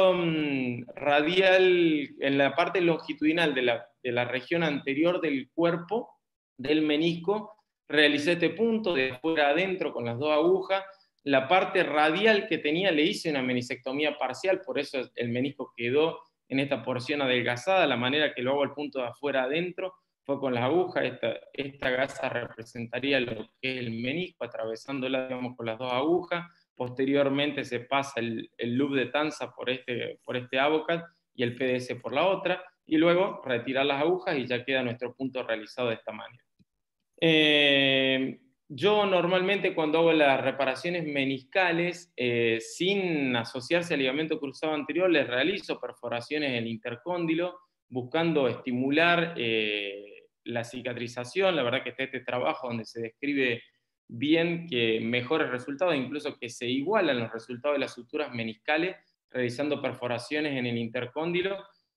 lesión radial, en la parte longitudinal de la, de la región anterior del cuerpo, del menisco, realicé este punto de afuera adentro con las dos agujas. La parte radial que tenía le hice una meniscectomía parcial, por eso el menisco quedó en esta porción adelgazada. La manera que lo hago el punto de afuera adentro fue con las agujas. Esta, esta gasa representaría lo que es el menisco, atravesándola, digamos, con las dos agujas. Posteriormente se pasa el, el loop de Tanza por este, por este Avocat y el P D S por la otra, y luego retirar las agujas y ya queda nuestro punto realizado de esta manera. Eh, yo normalmente cuando hago las reparaciones meniscales, eh, sin asociarse al ligamento cruzado anterior, les realizo perforaciones en el intercóndilo, buscando estimular eh, la cicatrización. La verdad que está este trabajo donde se describe bien que mejores resultados, incluso que se igualan los resultados de las suturas meniscales, realizando perforaciones en el intercóndilo.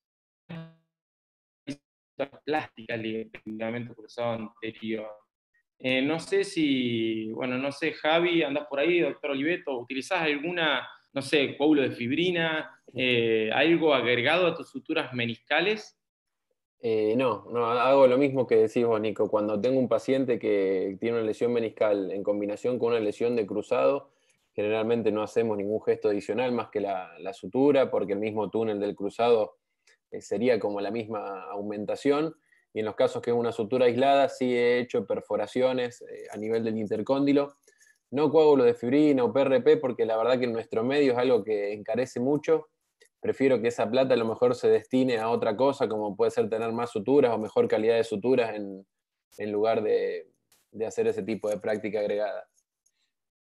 Plástica, el ligamento cruzado anterior. Eh, no sé si, bueno, no sé, Javi, andás por ahí, doctor Oliveto, ¿utilizás alguna, no sé, coágulo de fibrina, eh, algo agregado a tus suturas meniscales? Eh, no, no, hago lo mismo que decís vos, Nico. Cuando tengo un paciente que tiene una lesión meniscal en combinación con una lesión de cruzado, generalmente no hacemos ningún gesto adicional más que la, la sutura, porque el mismo túnel del cruzado eh, sería como la misma aumentación. Y en los casos que es una sutura aislada, sí he hecho perforaciones eh, a nivel del intercóndilo. No coágulo de fibrina o P R P, porque la verdad que en nuestro medio es algo que encarece mucho. Prefiero que esa plata a lo mejor se destine a otra cosa, como puede ser tener más suturas o mejor calidad de suturas en, en lugar de, de hacer ese tipo de práctica agregada.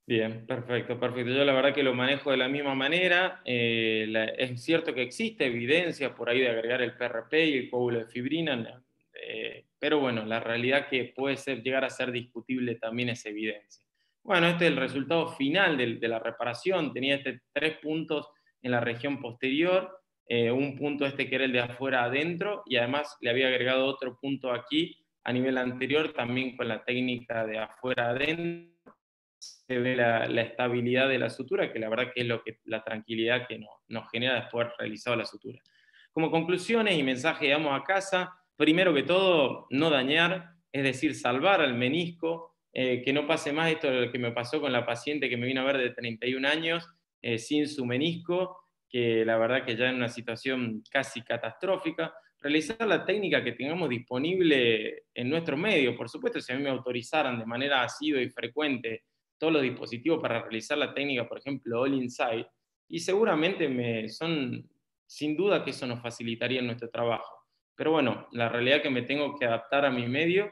Bien, perfecto, perfecto. Yo la verdad que lo manejo de la misma manera. Eh, la- es cierto que existe evidencia por ahí de agregar el P R P y el coágulo de fibrina, eh, pero bueno, la realidad que puede ser, llegar a ser discutible también es evidencia. Bueno, este es el resultado final de, de la reparación. Tenía este, tres puntos en la región posterior, eh, un punto este que era el de afuera adentro, y además le había agregado otro punto aquí a nivel anterior, también con la técnica de afuera adentro. Se ve la, la estabilidad de la sutura, que la verdad que es lo que, la tranquilidad que no, nos genera después de haber realizado la sutura. Como conclusiones y mensaje, digamos, a casa, primero que todo, no dañar, es decir, salvar al menisco, eh, que no pase más esto de lo que me pasó con la paciente que me vino a ver de treinta y un años, eh, sin su menisco, que la verdad que ya en una situación casi catastrófica. Realizar la técnica que tengamos disponible en nuestro medio. Por supuesto, si a mí me autorizaran de manera asidua y frecuente todos los dispositivos para realizar la técnica, por ejemplo, All Inside, y seguramente me, son, sin duda que eso nos facilitaría nuestro trabajo. Pero bueno, la realidad es que me tengo que adaptar a mi medio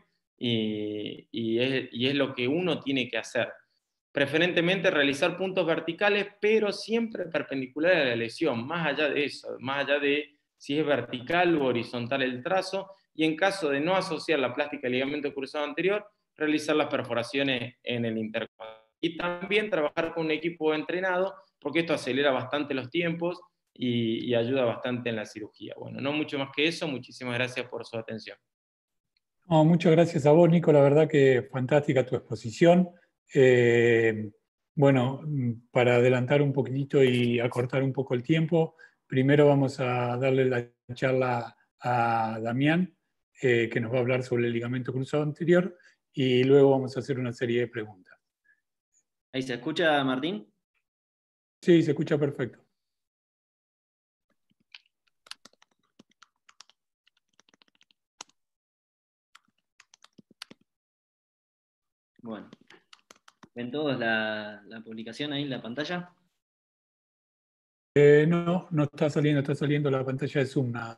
y, y, es, y es lo que uno tiene que hacer. Preferentemente realizar puntos verticales, pero siempre perpendiculares a la lesión, más allá de eso, más allá de si es vertical o horizontal el trazo, y en caso de no asociar la plástica del ligamento cruzado anterior, realizar las perforaciones en el intercostal. Y también trabajar con un equipo entrenado, porque esto acelera bastante los tiempos y, y ayuda bastante en la cirugía. Bueno, no mucho más que eso, muchísimas gracias por su atención. No, muchas gracias a vos, Nico, la verdad que fantástica tu exposición. Eh, bueno, para adelantar un poquitito y acortar un poco el tiempo, primero vamos a darle la charla a Damián, eh, que nos va a hablar sobre el ligamento cruzado anterior, y luego vamos a hacer una serie de preguntas. ¿Ahí se escucha, Martín? Sí, se escucha perfecto. Bueno, ¿ven todos la, la publicación ahí en la pantalla? Eh, no, no está saliendo, está saliendo la pantalla de Zoom. Nada.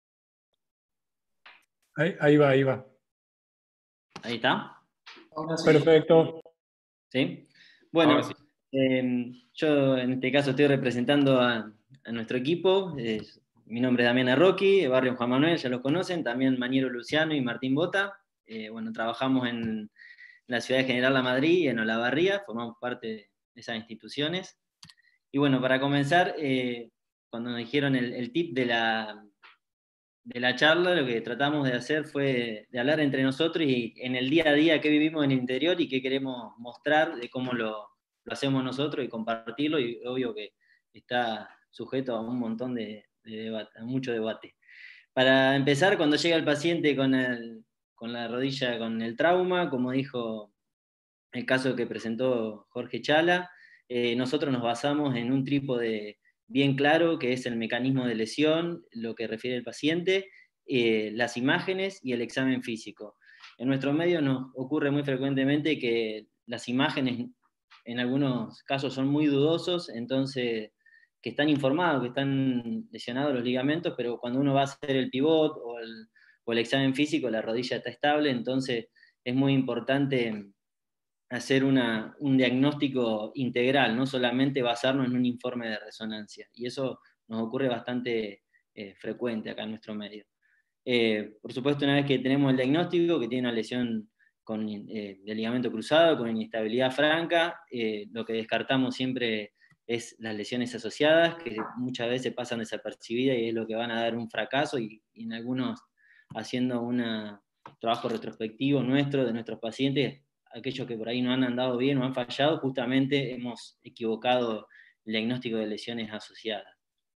Ahí, ahí va, ahí va. Ahí está. Perfecto. ¿Sí? Bueno, Ahora sí. eh, yo en este caso estoy representando a, a nuestro equipo. Eh, mi nombre es Damián Arroqui, de Barrio Juan Manuel, ya los conocen, también Maniero Luciano y Martín Bota. Eh, bueno, trabajamos en la ciudad de General La Madrid y en Olavarría, formamos parte de esas instituciones. Y bueno, para comenzar, eh, cuando nos dijeron el, el tip de la, de la charla, lo que tratamos de hacer fue de hablar entre nosotros y en el día a día qué vivimos en el interior y qué queremos mostrar de cómo lo, lo hacemos nosotros y compartirlo, y obvio que está sujeto a un montón de, de debate, a mucho debate. Para empezar, cuando llega el paciente con, el, con la rodilla, con el trauma, como dijo el caso que presentó Jorge Chala, eh, nosotros nos basamos en un trípode bien claro, que es el mecanismo de lesión, lo que refiere el paciente, eh, las imágenes y el examen físico. En nuestro medio nos ocurre muy frecuentemente que las imágenes en algunos casos son muy dudosos, entonces que están informados, que están lesionados los ligamentos, pero cuando uno va a hacer el pivot o el, o el examen físico, la rodilla está estable, entonces es muy importante hacer una, un diagnóstico integral, no solamente basarnos en un informe de resonancia. Y eso nos ocurre bastante eh, frecuente acá en nuestro medio. Eh, por supuesto, una vez que tenemos el diagnóstico, que tiene una lesión con, eh, de ligamento cruzado, con inestabilidad franca, eh, lo que descartamos siempre es las lesiones asociadas, que muchas veces pasan desapercibidas y es lo que van a dar un fracaso, y, y en algunos, haciendo un trabajo retrospectivo nuestro, de nuestros pacientes, aquellos que por ahí no han andado bien o han fallado, justamente hemos equivocado el diagnóstico de lesiones asociadas.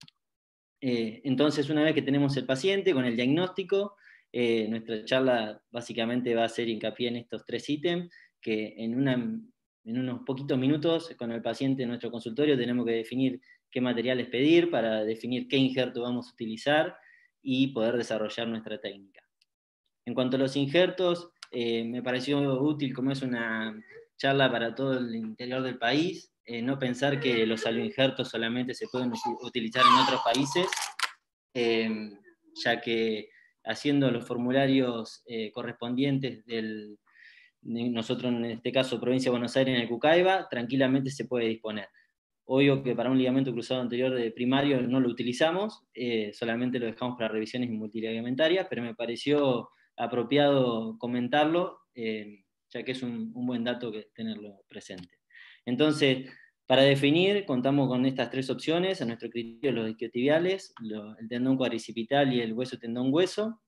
Eh, entonces, una vez que tenemos el paciente con el diagnóstico, eh, nuestra charla básicamente va a hacer hincapié en estos tres ítems, que en, una, en unos poquitos minutos con el paciente en nuestro consultorio tenemos que definir qué materiales pedir para definir qué injerto vamos a utilizar y poder desarrollar nuestra técnica. En cuanto a los injertos, eh, me pareció útil, como es una charla para todo el interior del país, eh, no pensar que los aloinjertos solamente se pueden utilizar en otros países, eh, ya que haciendo los formularios eh, correspondientes del, nosotros en este caso, Provincia de Buenos Aires, en el Cucaiba, tranquilamente se puede disponer. Obvio que para un ligamento cruzado anterior de primario no lo utilizamos, eh, solamente lo dejamos para revisiones multiligamentarias, pero me pareció apropiado comentarlo, eh, ya que es un, un buen dato que tenerlo presente. Entonces, para definir, contamos con estas tres opciones, a nuestro criterio los isquiotibiales, lo, el tendón cuadricipital y el hueso tendón hueso.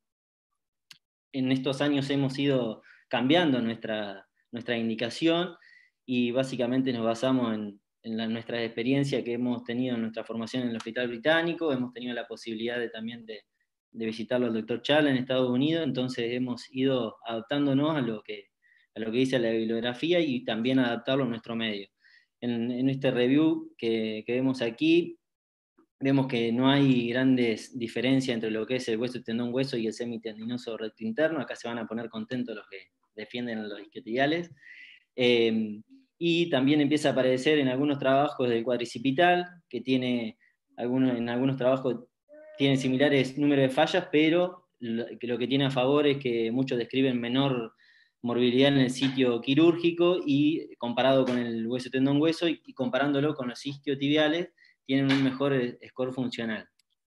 En estos años hemos ido cambiando nuestra, nuestra indicación y básicamente nos basamos en, en la, nuestra experiencia que hemos tenido en nuestra formación en el Hospital Británico. Hemos tenido la posibilidad de, también de, de visitarlo al doctor Chala en Estados Unidos, entonces hemos ido adaptándonos a lo que, a lo que dice la bibliografía y también adaptarlo a nuestro medio. En, en este review que, que vemos aquí, vemos que no hay grandes diferencias entre lo que es el hueso tendón hueso y el semitendinoso recto interno. Acá se van a poner contentos los que defienden los isquiotibiales. Eh, y también empieza a aparecer en algunos trabajos del cuadricipital, que tiene algunos, en algunos trabajos tiene similares números de fallas, pero lo que, lo que tiene a favor es que muchos describen menor morbilidad en el sitio quirúrgico, y comparado con el hueso tendón hueso y, y comparándolo con los isquiotibiales, tienen un mejor score funcional.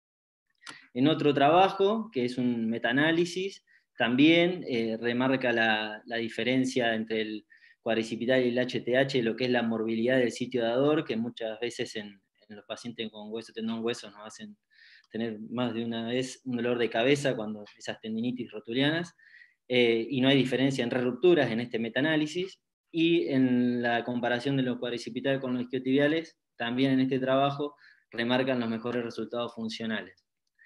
En otro trabajo, que es un metaanálisis, también eh, remarca la, la diferencia entre el cuadricipital y el H T H, lo que es la morbilidad del sitio dador, que muchas veces en, en los pacientes con hueso tendón hueso nos hacen tener más de una vez un dolor de cabeza cuando esas tendinitis rotulianas, eh, y no hay diferencia en rupturas en este metaanálisis, y en la comparación de los cuadricipitales con los isquiotibiales, también en este trabajo remarcan los mejores resultados funcionales.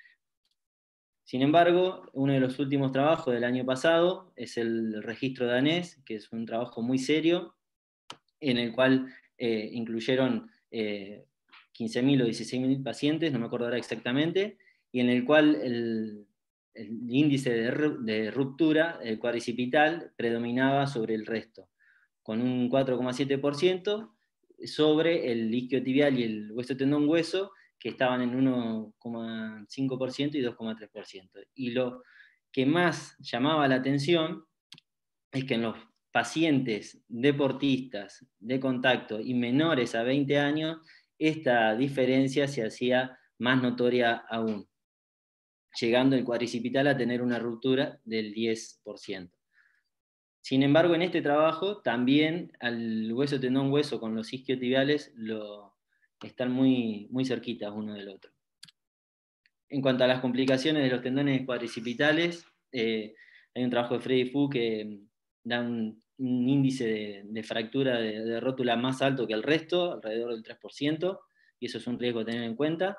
Sin embargo, uno de los últimos trabajos del año pasado es el registro danés, que es un trabajo muy serio, en el cual eh, incluyeron eh, quince mil o dieciséis mil pacientes, no me acuerdo ahora exactamente, y en el cual el, el índice de, de ruptura el cuadricipital predominaba sobre el resto, con un cuatro coma siete por ciento, sobre el isquiotibial y el hueso tendón hueso, que estaban en uno coma cinco por ciento y dos coma tres por ciento. Y lo que más llamaba la atención es que en los pacientes deportistas de contacto y menores a veinte años, esta diferencia se hacía más notoria aún, llegando el cuadricipital a tener una ruptura del diez por ciento. Sin embargo, en este trabajo también al hueso tendón hueso con los isquiotibiales lo, están muy, muy cerquitas uno del otro. En cuanto a las complicaciones de los tendones cuadricipitales, eh, hay un trabajo de Freddy Fu que da un, un índice de, de fractura de, de rótula más alto que el resto, alrededor del tres por ciento, y eso es un riesgo a tener en cuenta.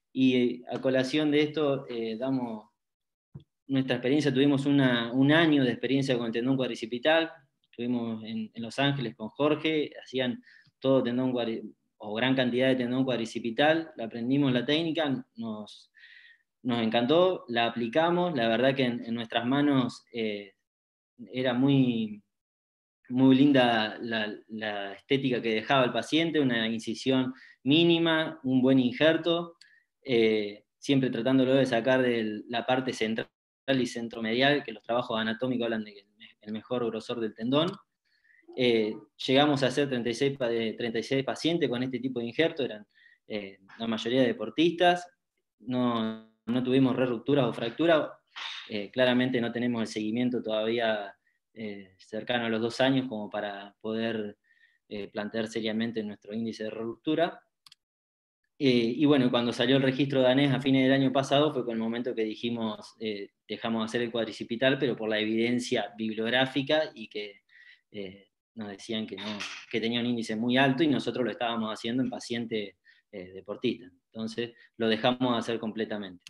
Y a colación de esto, eh, damos nuestra experiencia. Tuvimos una, un año de experiencia con el tendón cuadricipital, estuvimos en, en Los Ángeles con Jorge, hacían todo tendón cuadricipital, o gran cantidad de tendón cuadricipital, la aprendimos la técnica, nos, nos encantó, la aplicamos, la verdad que en, en nuestras manos eh, era muy, muy linda la, la estética que dejaba el paciente, una incisión mínima, un buen injerto, eh, siempre tratándolo de sacar de la parte central y centromedial, que los trabajos anatómicos hablan de el mejor grosor del tendón. Eh, llegamos a hacer treinta y seis, treinta y seis pacientes con este tipo de injerto, eran eh, la mayoría deportistas, no, no tuvimos re-rupturas o fracturas, eh, claramente no tenemos el seguimiento todavía eh, cercano a los dos años como para poder eh, plantear seriamente nuestro índice de ruptura. Eh, y bueno, cuando salió el registro danés a fines del año pasado fue con el momento que dijimos, eh, dejamos de hacer el cuadricipital, pero por la evidencia bibliográfica y que eh, nos decían que, no, que tenía un índice muy alto y nosotros lo estábamos haciendo en pacientes eh, deportistas. Entonces lo dejamos de hacer completamente.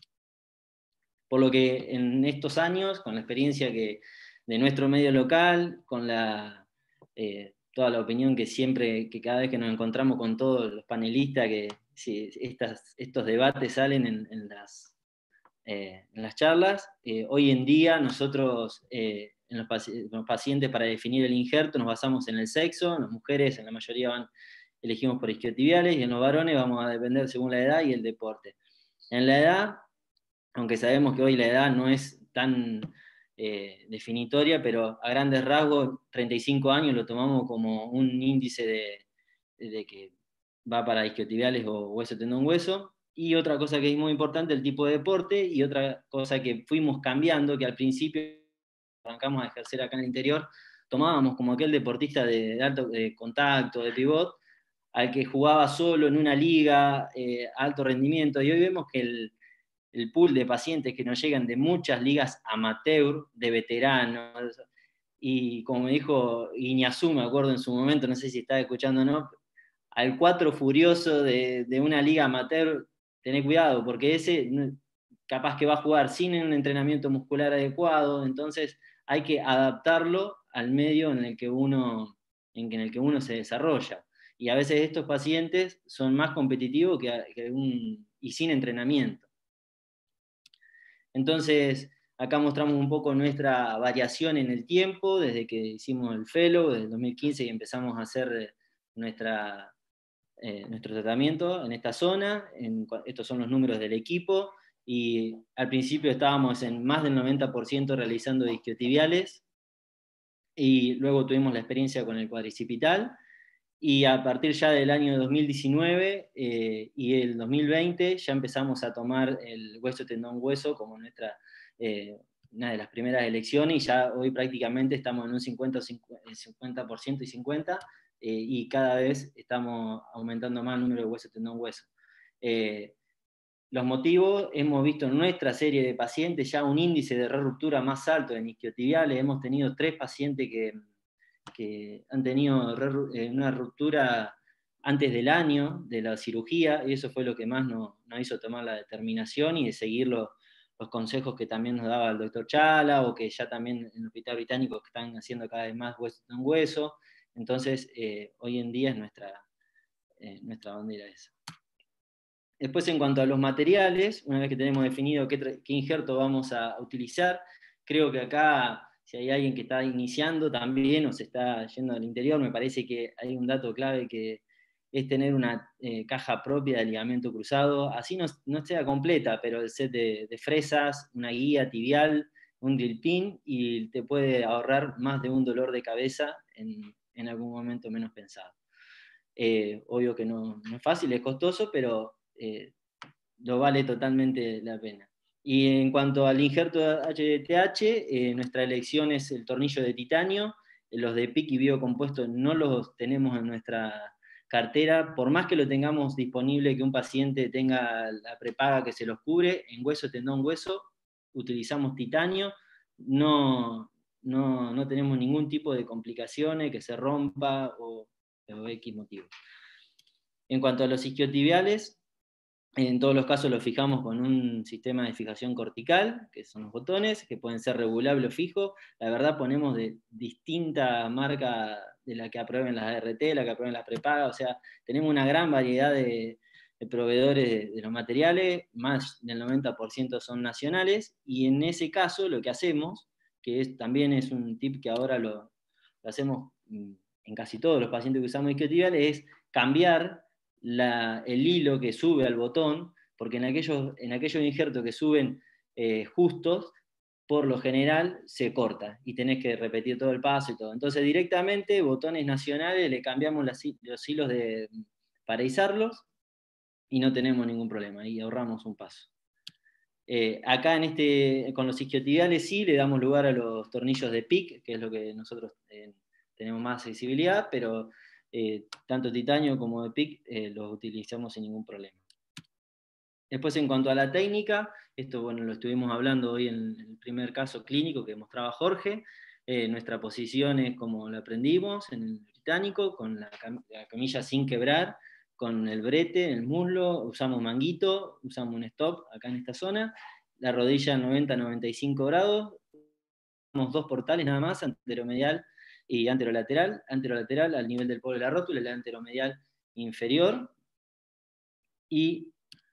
Por lo que en estos años, con la experiencia que, de nuestro medio local, con la, eh, toda la opinión que siempre, que cada vez que nos encontramos con todos los panelistas, que si estas, estos debates salen en, en, las, eh, en las charlas, eh, hoy en día nosotros eh, en los, paci los pacientes para definir el injerto nos basamos en el sexo, en las mujeres en la mayoría van, elegimos por isquiotibiales, y en los varones vamos a depender según la edad y el deporte. En la edad, aunque sabemos que hoy la edad no es tan eh, definitoria, pero a grandes rasgos, treinta y cinco años lo tomamos como un índice de, de que va para isquiotibiales o hueso, tendón, hueso. Y otra cosa que es muy importante, el tipo de deporte, y otra cosa que fuimos cambiando, que al principio arrancamos a ejercer acá en el interior, tomábamos como aquel deportista de, de alto de contacto, de pivot, al que jugaba solo en una liga, eh, alto rendimiento, y hoy vemos que el, el pool de pacientes que nos llegan de muchas ligas amateur, de veteranos, y como me dijo Iñazú, me acuerdo en su momento, no sé si estaba escuchando o no, al cuatro furioso de, de una liga amateur, tené cuidado, porque ese capaz que va a jugar sin un entrenamiento muscular adecuado, entonces hay que adaptarlo al medio en el que uno, en el que uno se desarrolla. Y a veces estos pacientes son más competitivos que, que un, y sin entrenamiento. Entonces, acá mostramos un poco nuestra variación en el tiempo, desde que hicimos el fellow, desde el dos mil quince, y empezamos a hacer nuestra, eh, nuestro tratamiento en esta zona. En, estos son los números del equipo, y al principio estábamos en más del noventa por ciento realizando isquiotibiales, y luego tuvimos la experiencia con el cuadricipital, y a partir ya del año dos mil diecinueve eh, y el dos mil veinte ya empezamos a tomar el hueso, tendón, hueso como nuestra, eh, una de las primeras elecciones, y ya hoy prácticamente estamos en un cincuenta por ciento y cincuenta por ciento, eh, y cada vez estamos aumentando más el número de hueso, tendón, hueso. Eh, los motivos, hemos visto en nuestra serie de pacientes ya un índice de re-ruptura más alto en isquiotibiales. Hemos tenido tres pacientes que que han tenido una ruptura antes del año de la cirugía, y eso fue lo que más nos, nos hizo tomar la determinación y de seguir los, los consejos que también nos daba el doctor Chala, o que ya también en el Hospital Británico están haciendo cada vez más hueso en hueso. Entonces, eh, hoy en día es nuestra, eh, nuestra bandera esa. Después, en cuanto a los materiales, una vez que tenemos definido qué, qué injerto vamos a utilizar, creo que acá, si hay alguien que está iniciando también o se está yendo al interior, me parece que hay un dato clave que es tener una eh, caja propia de ligamento cruzado, así no, no sea completa, pero el set de, de fresas, una guía tibial, un drill pin, y te puede ahorrar más de un dolor de cabeza en, en algún momento menos pensado. Eh, obvio que no, no es fácil, es costoso, pero eh, lo vale totalmente la pena. Y en cuanto al injerto H D T H, eh, nuestra elección es el tornillo de titanio. Los de P I C y biocompuesto no los tenemos en nuestra cartera, por más que lo tengamos disponible, que un paciente tenga la prepaga que se los cubre, en hueso, tendón, hueso, utilizamos titanio, no, no, no tenemos ningún tipo de complicaciones, que se rompa o, o X motivo. En cuanto a los isquiotibiales, en todos los casos lo fijamos con un sistema de fijación cortical, que son los botones, que pueden ser regulables o fijos. La verdad ponemos de distinta marca de la que aprueben las A R T, la que aprueben las prepagas, o sea, tenemos una gran variedad de, de proveedores de, de los materiales, más del noventa por ciento son nacionales, y en ese caso lo que hacemos, que es, también es un tip que ahora lo, lo hacemos en casi todos los pacientes que usamos isquiotibiales, es cambiar La, el hilo que sube al botón, porque en aquellos, en aquellos injertos que suben eh, justos, por lo general se corta y tenés que repetir todo el paso y todo. Entonces directamente, botones nacionales, le cambiamos las, los hilos de, para izarlos y no tenemos ningún problema, y ahorramos un paso. Eh, acá en este, con los isquiotibiales sí le damos lugar a los tornillos de P I C, que es lo que nosotros eh, tenemos más accesibilidad, pero Eh, tanto titanio como de P I C eh, los utilizamos sin ningún problema. Después, en cuanto a la técnica, esto bueno, lo estuvimos hablando hoy en el primer caso clínico que mostraba Jorge. Eh, nuestra posición es como la aprendimos en el británico, con la, cam la camilla sin quebrar, con el brete en el muslo, usamos manguito, usamos un stop acá en esta zona, la rodilla noventa a noventa y cinco grados, usamos dos portales nada más, anteromedial y anterolateral, anterolateral al nivel del polo de la rótula, el anteromedial inferior. Y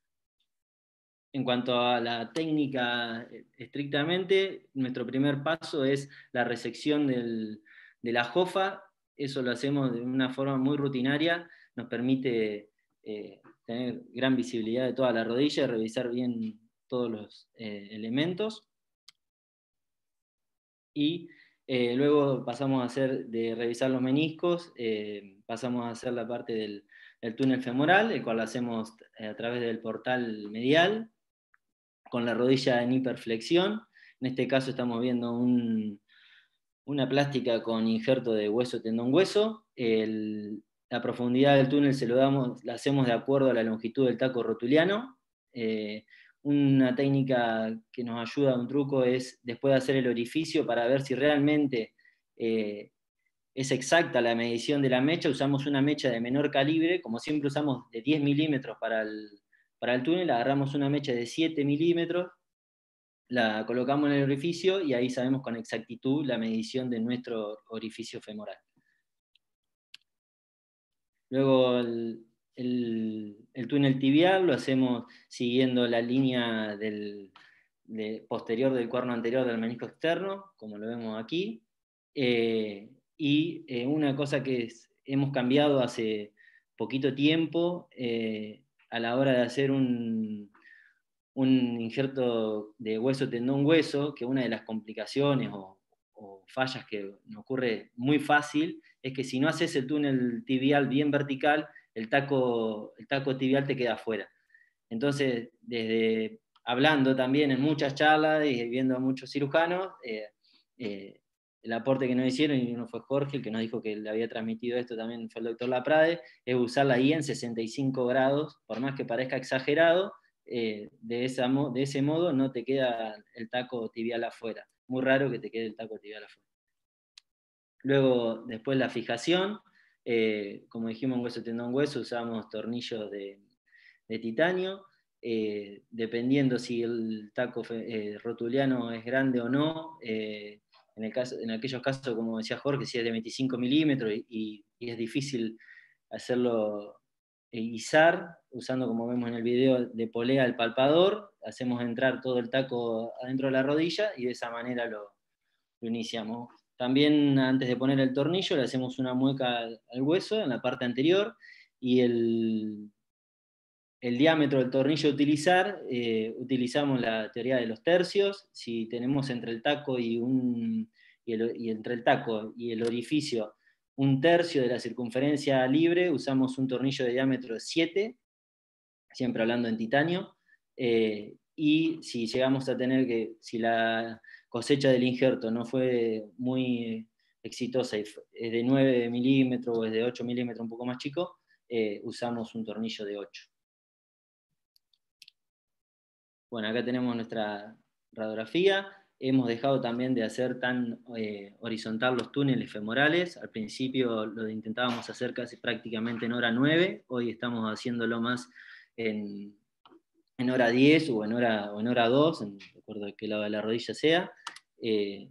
en cuanto a la técnica estrictamente, nuestro primer paso es la resección del, de la jofa. Eso lo hacemos de una forma muy rutinaria, nos permite eh, tener gran visibilidad de toda la rodilla y revisar bien todos los eh, elementos. Y eh, luego pasamos a hacer, de revisar los meniscos, eh, pasamos a hacer la parte del, del túnel femoral, el cual lo hacemos a través del portal medial, con la rodilla en hiperflexión. En este caso estamos viendo un, una plástica con injerto de hueso, tendón, hueso. El, la profundidad del túnel se lo damos, la hacemos de acuerdo a la longitud del taco rotuliano. Eh, una técnica que nos ayuda, un truco, es después de hacer el orificio para ver si realmente eh, es exacta la medición de la mecha, usamos una mecha de menor calibre, como siempre usamos de diez milímetros para el, para el túnel, agarramos una mecha de siete milímetros, la colocamos en el orificio y ahí sabemos con exactitud la medición de nuestro orificio femoral. Luego el, el, el túnel tibial lo hacemos siguiendo la línea del, de, posterior del cuerno anterior del menisco externo, como lo vemos aquí. Eh, y eh, una cosa que es, hemos cambiado hace poquito tiempo, eh, a la hora de hacer un, un injerto de hueso, tendón, hueso, que una de las complicaciones o, o fallas que nos ocurre muy fácil es que si no haces el túnel tibial bien vertical, el taco, el taco tibial te queda afuera. Entonces, desde hablando también en muchas charlas y viendo a muchos cirujanos, eh, eh, el aporte que nos hicieron, y uno fue Jorge, el que nos dijo que le había transmitido esto también fue el doctor Laprade, es usar la I en sesenta y cinco grados, por más que parezca exagerado, eh, de, esa, de ese modo no te queda el taco tibial afuera. Muy raro que te quede el taco tibial afuera. Luego, después la fijación, eh, como dijimos en hueso, tendón, hueso, usamos tornillos de, de titanio, eh, dependiendo si el taco eh, rotuliano es grande o no, eh, en, el caso, en aquellos casos, como decía Jorge, si es de veinticinco milímetros y, y, y es difícil hacerlo eh, izar, usando, como vemos en el video, de polea el palpador, hacemos entrar todo el taco adentro de la rodilla y de esa manera lo, lo iniciamos. También antes de poner el tornillo le hacemos una mueca al, al hueso en la parte anterior y el, el diámetro del tornillo a utilizar, eh, utilizamos la teoría de los tercios. Si tenemos entre el taco y, un, y, el, y entre el taco y el orificio un tercio de la circunferencia libre, usamos un tornillo de diámetro siete, siempre hablando en titanio, eh, y si llegamos a tener que, si la cosecha del injerto no fue muy exitosa, es de nueve milímetros o es de ocho milímetros, un poco más chico, eh, usamos un tornillo de ocho. Bueno, acá tenemos nuestra radiografía. Hemos dejado también de hacer tan eh, horizontal los túneles femorales. Al principio lo intentábamos hacer casi prácticamente en hora nueve, hoy estamos haciéndolo más en, en hora diez o en hora, o en hora dos, en, de acuerdo a qué lado de la rodilla sea. Eh,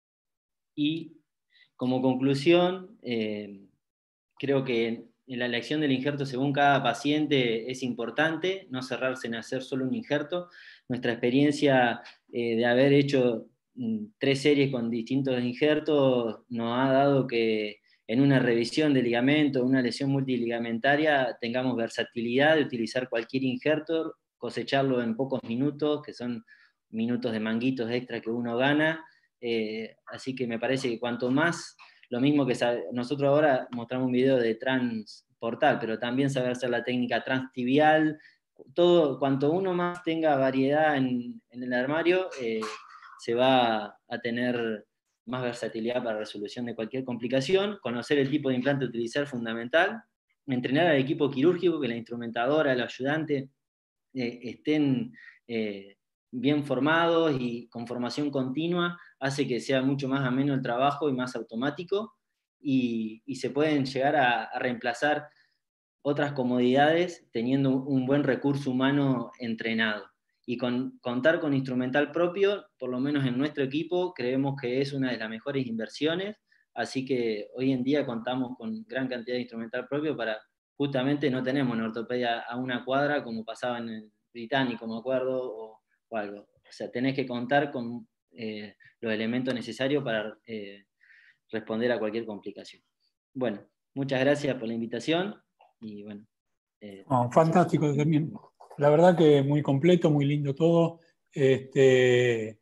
y como conclusión, eh, creo que en la elección del injerto según cada paciente es importante, no cerrarse en hacer solo un injerto. Nuestra experiencia eh, de haber hecho mm, tres series con distintos injertos nos ha dado que en una revisión de ligamento, una lesión multiligamentaria, tengamos versatilidad de utilizar cualquier injerto, cosecharlo en pocos minutos, que son minutos de manguitos extra que uno gana. Eh, así que me parece que cuanto más, lo mismo que sabe, nosotros ahora mostramos un video de transportal, pero también saber hacer la técnica transtibial, todo, cuanto uno más tenga variedad en, en el armario, eh, se va a tener más versatilidad para la resolución de cualquier complicación. Conocer el tipo de implante a utilizar es fundamental. Entrenar al equipo quirúrgico, que la instrumentadora, el ayudante eh, estén eh, bien formados y con formación continua, hace que sea mucho más ameno el trabajo y más automático, y, y se pueden llegar a, a reemplazar otras comodidades teniendo un buen recurso humano entrenado. Y con, contar con instrumental propio, por lo menos en nuestro equipo, creemos que es una de las mejores inversiones, así que hoy en día contamos con gran cantidad de instrumental propio para, justamente no tenemos en ortopedia a una cuadra como pasaba en el británico, me acuerdo, o, o algo. O sea, tenés que contar con eh, los elementos necesarios para eh, responder a cualquier complicación. Bueno, muchas gracias por la invitación y bueno. Eh, oh, fantástico también. La verdad que muy completo, muy lindo todo. Este,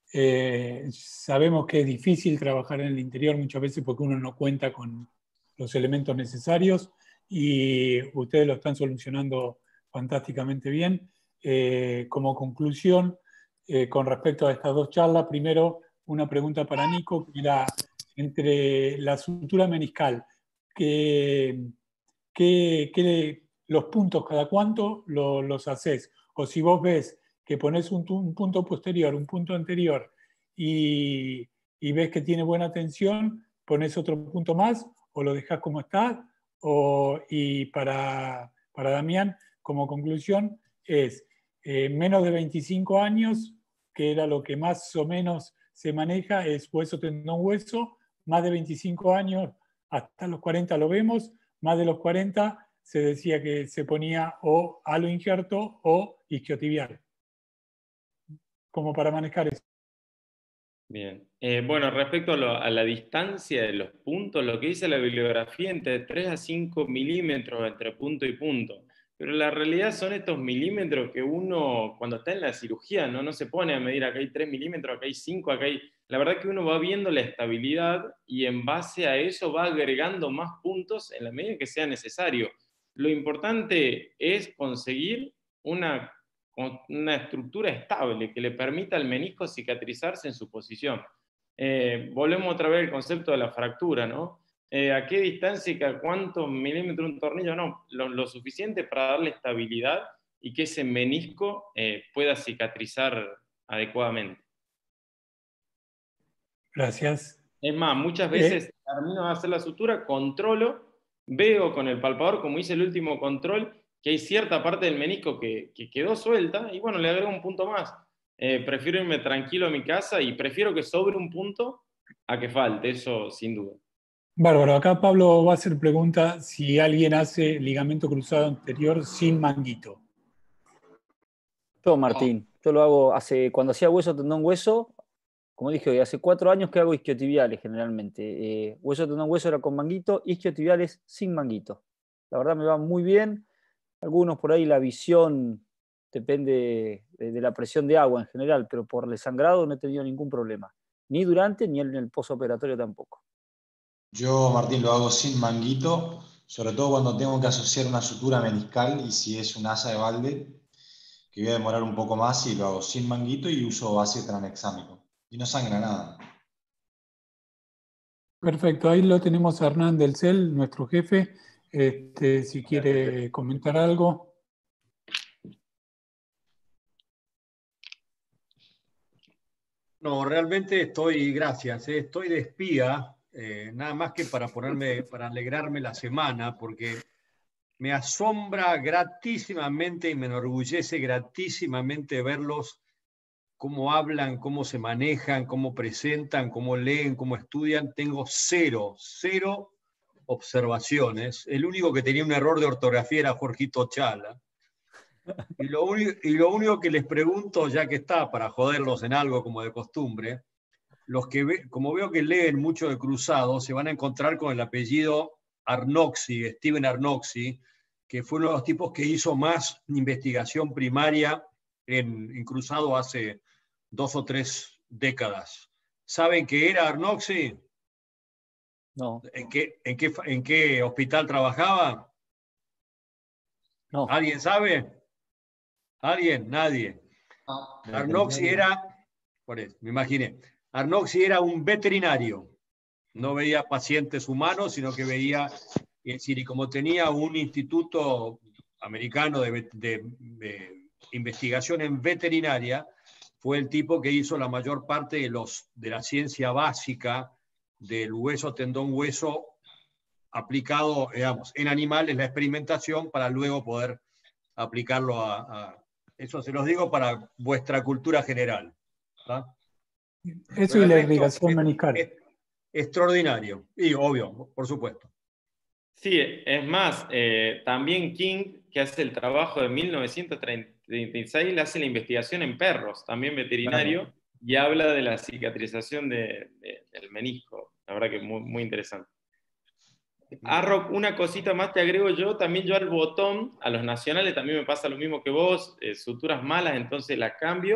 Eh, sabemos que es difícil trabajar en el interior muchas veces porque uno no cuenta con los elementos necesarios y ustedes lo están solucionando fantásticamente bien. Eh, como conclusión, eh, con respecto a estas dos charlas, primero una pregunta para Nico, que era entre la sutura meniscal, que, que, que los puntos cada cuánto lo, los haces, o si vos ves que pones un, un punto posterior, un punto anterior y, y ves que tiene buena tensión, pones otro punto más o lo dejas como está. O, y para, para Damián, como conclusión, es eh, menos de veinticinco años, que era lo que más o menos se maneja, es hueso, tendón, hueso. Más de veinticinco años, hasta los cuarenta lo vemos. Más de los cuarenta se decía que se ponía o halo injerto o isquiotibial, como para manejar eso. Bien. Eh, bueno, respecto a, lo, a la distancia de los puntos, lo que dice la bibliografía, entre tres a cinco milímetros entre punto y punto. Pero la realidad son estos milímetros que uno, cuando está en la cirugía, no, no se pone a medir, acá hay tres milímetros, acá hay cinco, acá hay... La verdad que uno va viendo la estabilidad y en base a eso va agregando más puntos en la medida que sea necesario. Lo importante es conseguir una, una estructura estable que le permita al menisco cicatrizarse en su posición. Eh, volvemos otra vez al concepto de la fractura, ¿no? Eh, ¿A qué distancia y a cuántos milímetros un tornillo? No, lo, lo suficiente para darle estabilidad y que ese menisco eh, pueda cicatrizar adecuadamente. Gracias. Es más, muchas veces eh. termino de hacer la sutura, controlo, veo con el palpador, como hice el último control, que hay cierta parte del menisco que, que quedó suelta, y bueno, le agrego un punto más. Eh, prefiero irme tranquilo a mi casa y prefiero que sobre un punto a que falte, eso sin duda. Bárbaro, acá Pablo va a hacer pregunta si alguien hace ligamento cruzado anterior sin manguito. Yo, Martín, yo lo hago hace, cuando hacía hueso, tendón, hueso, como dije hoy, hace cuatro años que hago isquiotibiales generalmente. Eh, hueso, tendón, hueso era con manguito, isquiotibiales sin manguito. La verdad me va muy bien. Algunos por ahí la visión depende de, de la presión de agua en general, pero por el sangrado no he tenido ningún problema. Ni durante ni en el postoperatorio tampoco. Yo, Martín, lo hago sin manguito, sobre todo cuando tengo que asociar una sutura meniscal y si es un asa de balde, que voy a demorar un poco más y lo hago sin manguito y uso base tranexámico. Y no sangra nada. Perfecto, ahí lo tenemos a Hernán del C E L, nuestro jefe, este, si quiere comentar algo. No, realmente estoy, gracias, eh, estoy de espía, eh, nada más que para ponerme, para alegrarme la semana, porque me asombra gratísimamente y me enorgullece gratísimamente verlos cómo hablan, cómo se manejan, cómo presentan, cómo leen, cómo estudian. Tengo cero, cero observaciones. El único que tenía un error de ortografía era Jorgito Chala. Y lo, único, y lo único que les pregunto, ya que está, para joderlos en algo como de costumbre, los que ve, como veo que leen mucho de Cruzado, se van a encontrar con el apellido Arnoxi, Steven Arnoxi, que fue uno de los tipos que hizo más investigación primaria en, en Cruzado hace dos o tres décadas. ¿Saben qué era Arnoxi? No. ¿En qué, en qué, en qué hospital trabajaba? No. ¿Alguien sabe? ¿Alguien? Nadie. Arnoxi era, por eso, me imaginé, Arnoxi era un veterinario. No veía pacientes humanos, sino que veía, es decir, y como tenía un instituto americano de, de, de investigación en veterinaria, fue el tipo que hizo la mayor parte de, los, de la ciencia básica del hueso, tendón, hueso aplicado, digamos, en animales, la experimentación, para luego poder aplicarlo a, a eso se los digo para vuestra cultura general. ¿Tá? Eso y la irrigación meniscal. Es, es extraordinario, y obvio, por supuesto. Sí, es más, eh, también King, que hace el trabajo de mil novecientos treinta y seis, le hace la investigación en perros, también veterinario, claro, y habla de la cicatrización de, de, del menisco. La verdad que es muy, muy interesante. Arrock, una cosita más te agrego yo, también yo al botón, a los nacionales también me pasa lo mismo que vos, eh, suturas malas, entonces las cambio,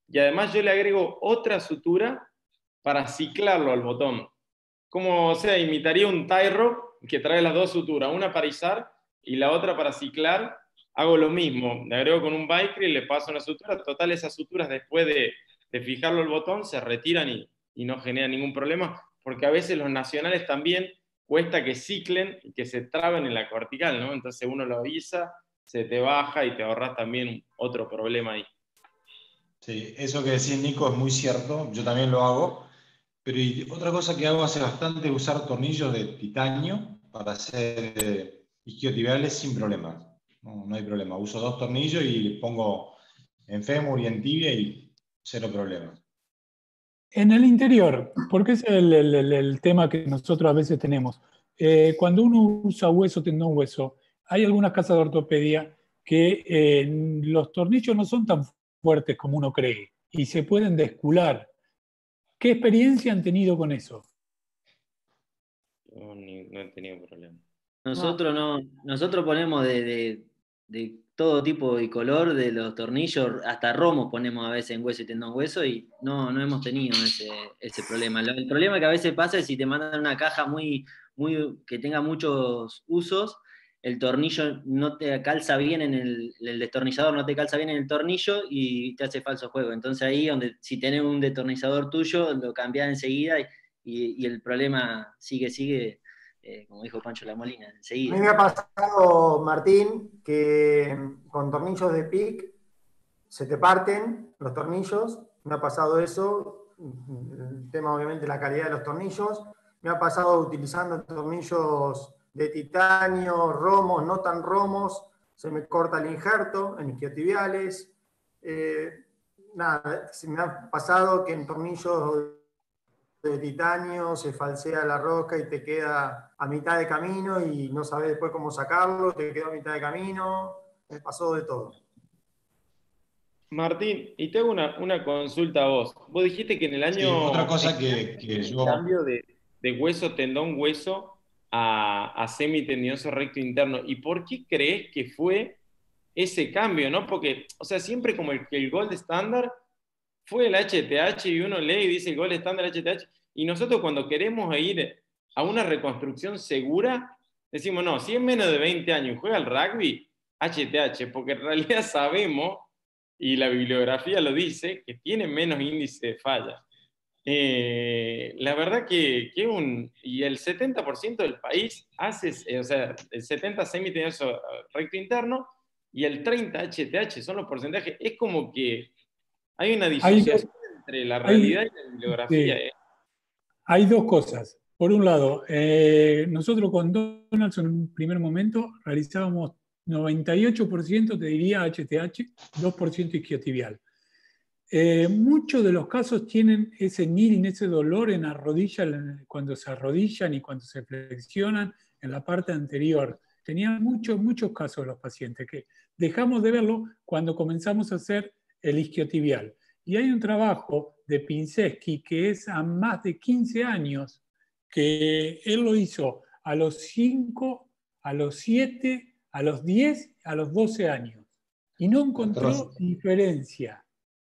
y además yo le agrego otra sutura para ciclarlo al botón. Como, o sea, imitaría un tie rock que trae las dos suturas, una para izar y la otra para ciclar. Hago lo mismo, le agrego con un biker y le paso una sutura. Total, esas suturas después de, de fijarlo al botón se retiran y, y no generan ningún problema, porque a veces los nacionales también cuesta que ciclen y que se traben en la vertical, ¿no? Entonces uno lo avisa, se te baja y te ahorras también otro problema ahí. Sí, eso que decís, Nico, es muy cierto, yo también lo hago, pero y otra cosa que hago hace bastante es usar tornillos de titanio para hacer eh, isquiotibiales sin problemas. No, no hay problema, uso dos tornillos y le pongo en fémur y en tibia y cero problemas. En el interior, porque es el, el, el, el tema que nosotros a veces tenemos. Eh, cuando uno usa hueso, tendón, hueso, hay algunas casas de ortopedia que eh, los tornillos no son tan fuertes como uno cree y se pueden descular. ¿Qué experiencia han tenido con eso? Yo ni, no he tenido problema. Nosotros no, nosotros ponemos de, de, de todo tipo y color de los tornillos, hasta romos ponemos a veces en hueso y tendón hueso y no, no hemos tenido ese, ese problema. El problema que a veces pasa es si te mandan una caja muy, muy, que tenga muchos usos, el tornillo no te calza bien en el, el destornillador no te calza bien en el tornillo y te hace falso juego. Entonces ahí donde si tenés un destornillador tuyo, lo cambiás enseguida y, y, y el problema sigue, sigue. Eh, como dijo Pancho La Molina, enseguida. A mí me ha pasado, Martín, que con tornillos de pic se te parten los tornillos. Me ha pasado eso. El tema, obviamente, la calidad de los tornillos. Me ha pasado utilizando tornillos de titanio, romos, no tan romos. Se me corta el injerto en isquiotibiales. Eh, nada, se me ha pasado que en tornillos de titanio se falsea la rosca y te queda a mitad de camino y no sabes después cómo sacarlo, te quedó a mitad de camino, me pasó de todo. Martín, y te hago una, una consulta a vos. Vos dijiste que en el año... Sí, otra cosa que, que yo... cambio de, de hueso, tendón, hueso a, a semitendinoso recto interno. ¿Y por qué crees que fue ese cambio, no? Porque, o sea, siempre como el, el gold estándar fue el H T H y uno lee y dice el gol estándar H T H, y nosotros cuando queremos ir a una reconstrucción segura, decimos, no, si es menos de veinte años y juega al rugby, H T H, porque en realidad sabemos, y la bibliografía lo dice, que tiene menos índice de falla. Eh, la verdad que, que un... Y el setenta por ciento del país hace, o sea, el setenta por ciento semitendinoso recto interno y el treinta por ciento H T H, son los porcentajes, es como que hay una disociación hay, entre la realidad hay, y la bibliografía. Sí. ¿eh? Hay dos cosas. Por un lado, eh, nosotros con Donaldson en un primer momento realizábamos noventa y ocho por ciento, te diría, H T H, dos por ciento isquiotibial. Eh, muchos de los casos tienen ese needing, ese dolor en la rodilla, cuando se arrodillan y cuando se flexionan en la parte anterior. Tenían muchos, muchos casos los pacientes que dejamos de verlo cuando comenzamos a hacer el isquiotibial. Y hay un trabajo de Pinczewski que es a más de quince años, que él lo hizo a los cinco, a los siete, a los diez, a los doce años. Y no encontró diferencia.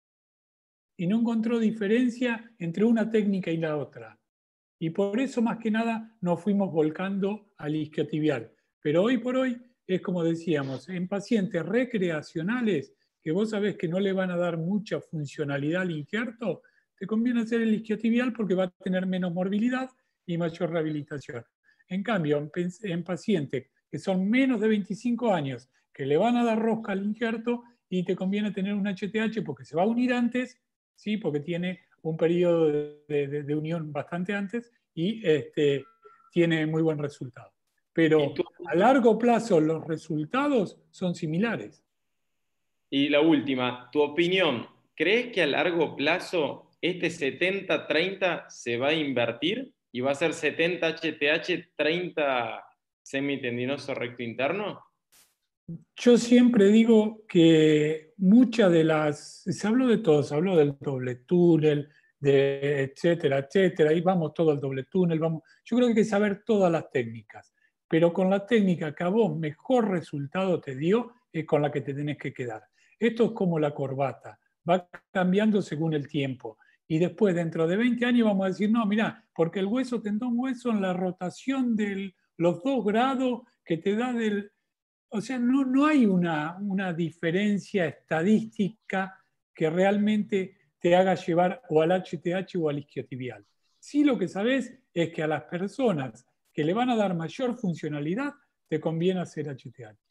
Y no encontró diferencia entre una técnica y la otra. Y por eso, más que nada, nos fuimos volcando al isquiotibial. Pero hoy por hoy, es como decíamos, en pacientes recreacionales, que vos sabés que no le van a dar mucha funcionalidad al injerto, te conviene hacer el isquiotibial porque va a tener menos morbilidad y mayor rehabilitación. En cambio, en, en pacientes que son menos de veinticinco años, que le van a dar rosca al injerto y te conviene tener un H T H porque se va a unir antes, ¿sí? Porque tiene un periodo de, de, de unión bastante antes y este, tiene muy buen resultado. Pero a largo plazo los resultados son similares. Y la última, tu opinión, ¿crees que a largo plazo este setenta treinta se va a invertir y va a ser setenta H T H, treinta semitendinoso recto interno? Yo siempre digo que muchas de las, se habló de todo, se habló del doble túnel, de etcétera, etcétera, y vamos todo al doble túnel, vamos. Yo creo que hay que saber todas las técnicas, pero con la técnica que a vos mejor resultado te dio, es con la que te tenés que quedar. Esto es como la corbata. va cambiando según el tiempo. Y después, dentro de veinte años, vamos a decir, no, mirá, porque el hueso, tendón, hueso, en la rotación de los dos grados que te da del... O sea, no, no hay una, una diferencia estadística que realmente te haga llevar o al H T H o al isquiotibial. Sí, lo que sabes es que a las personas que le van a dar mayor funcionalidad, te conviene hacer H T H.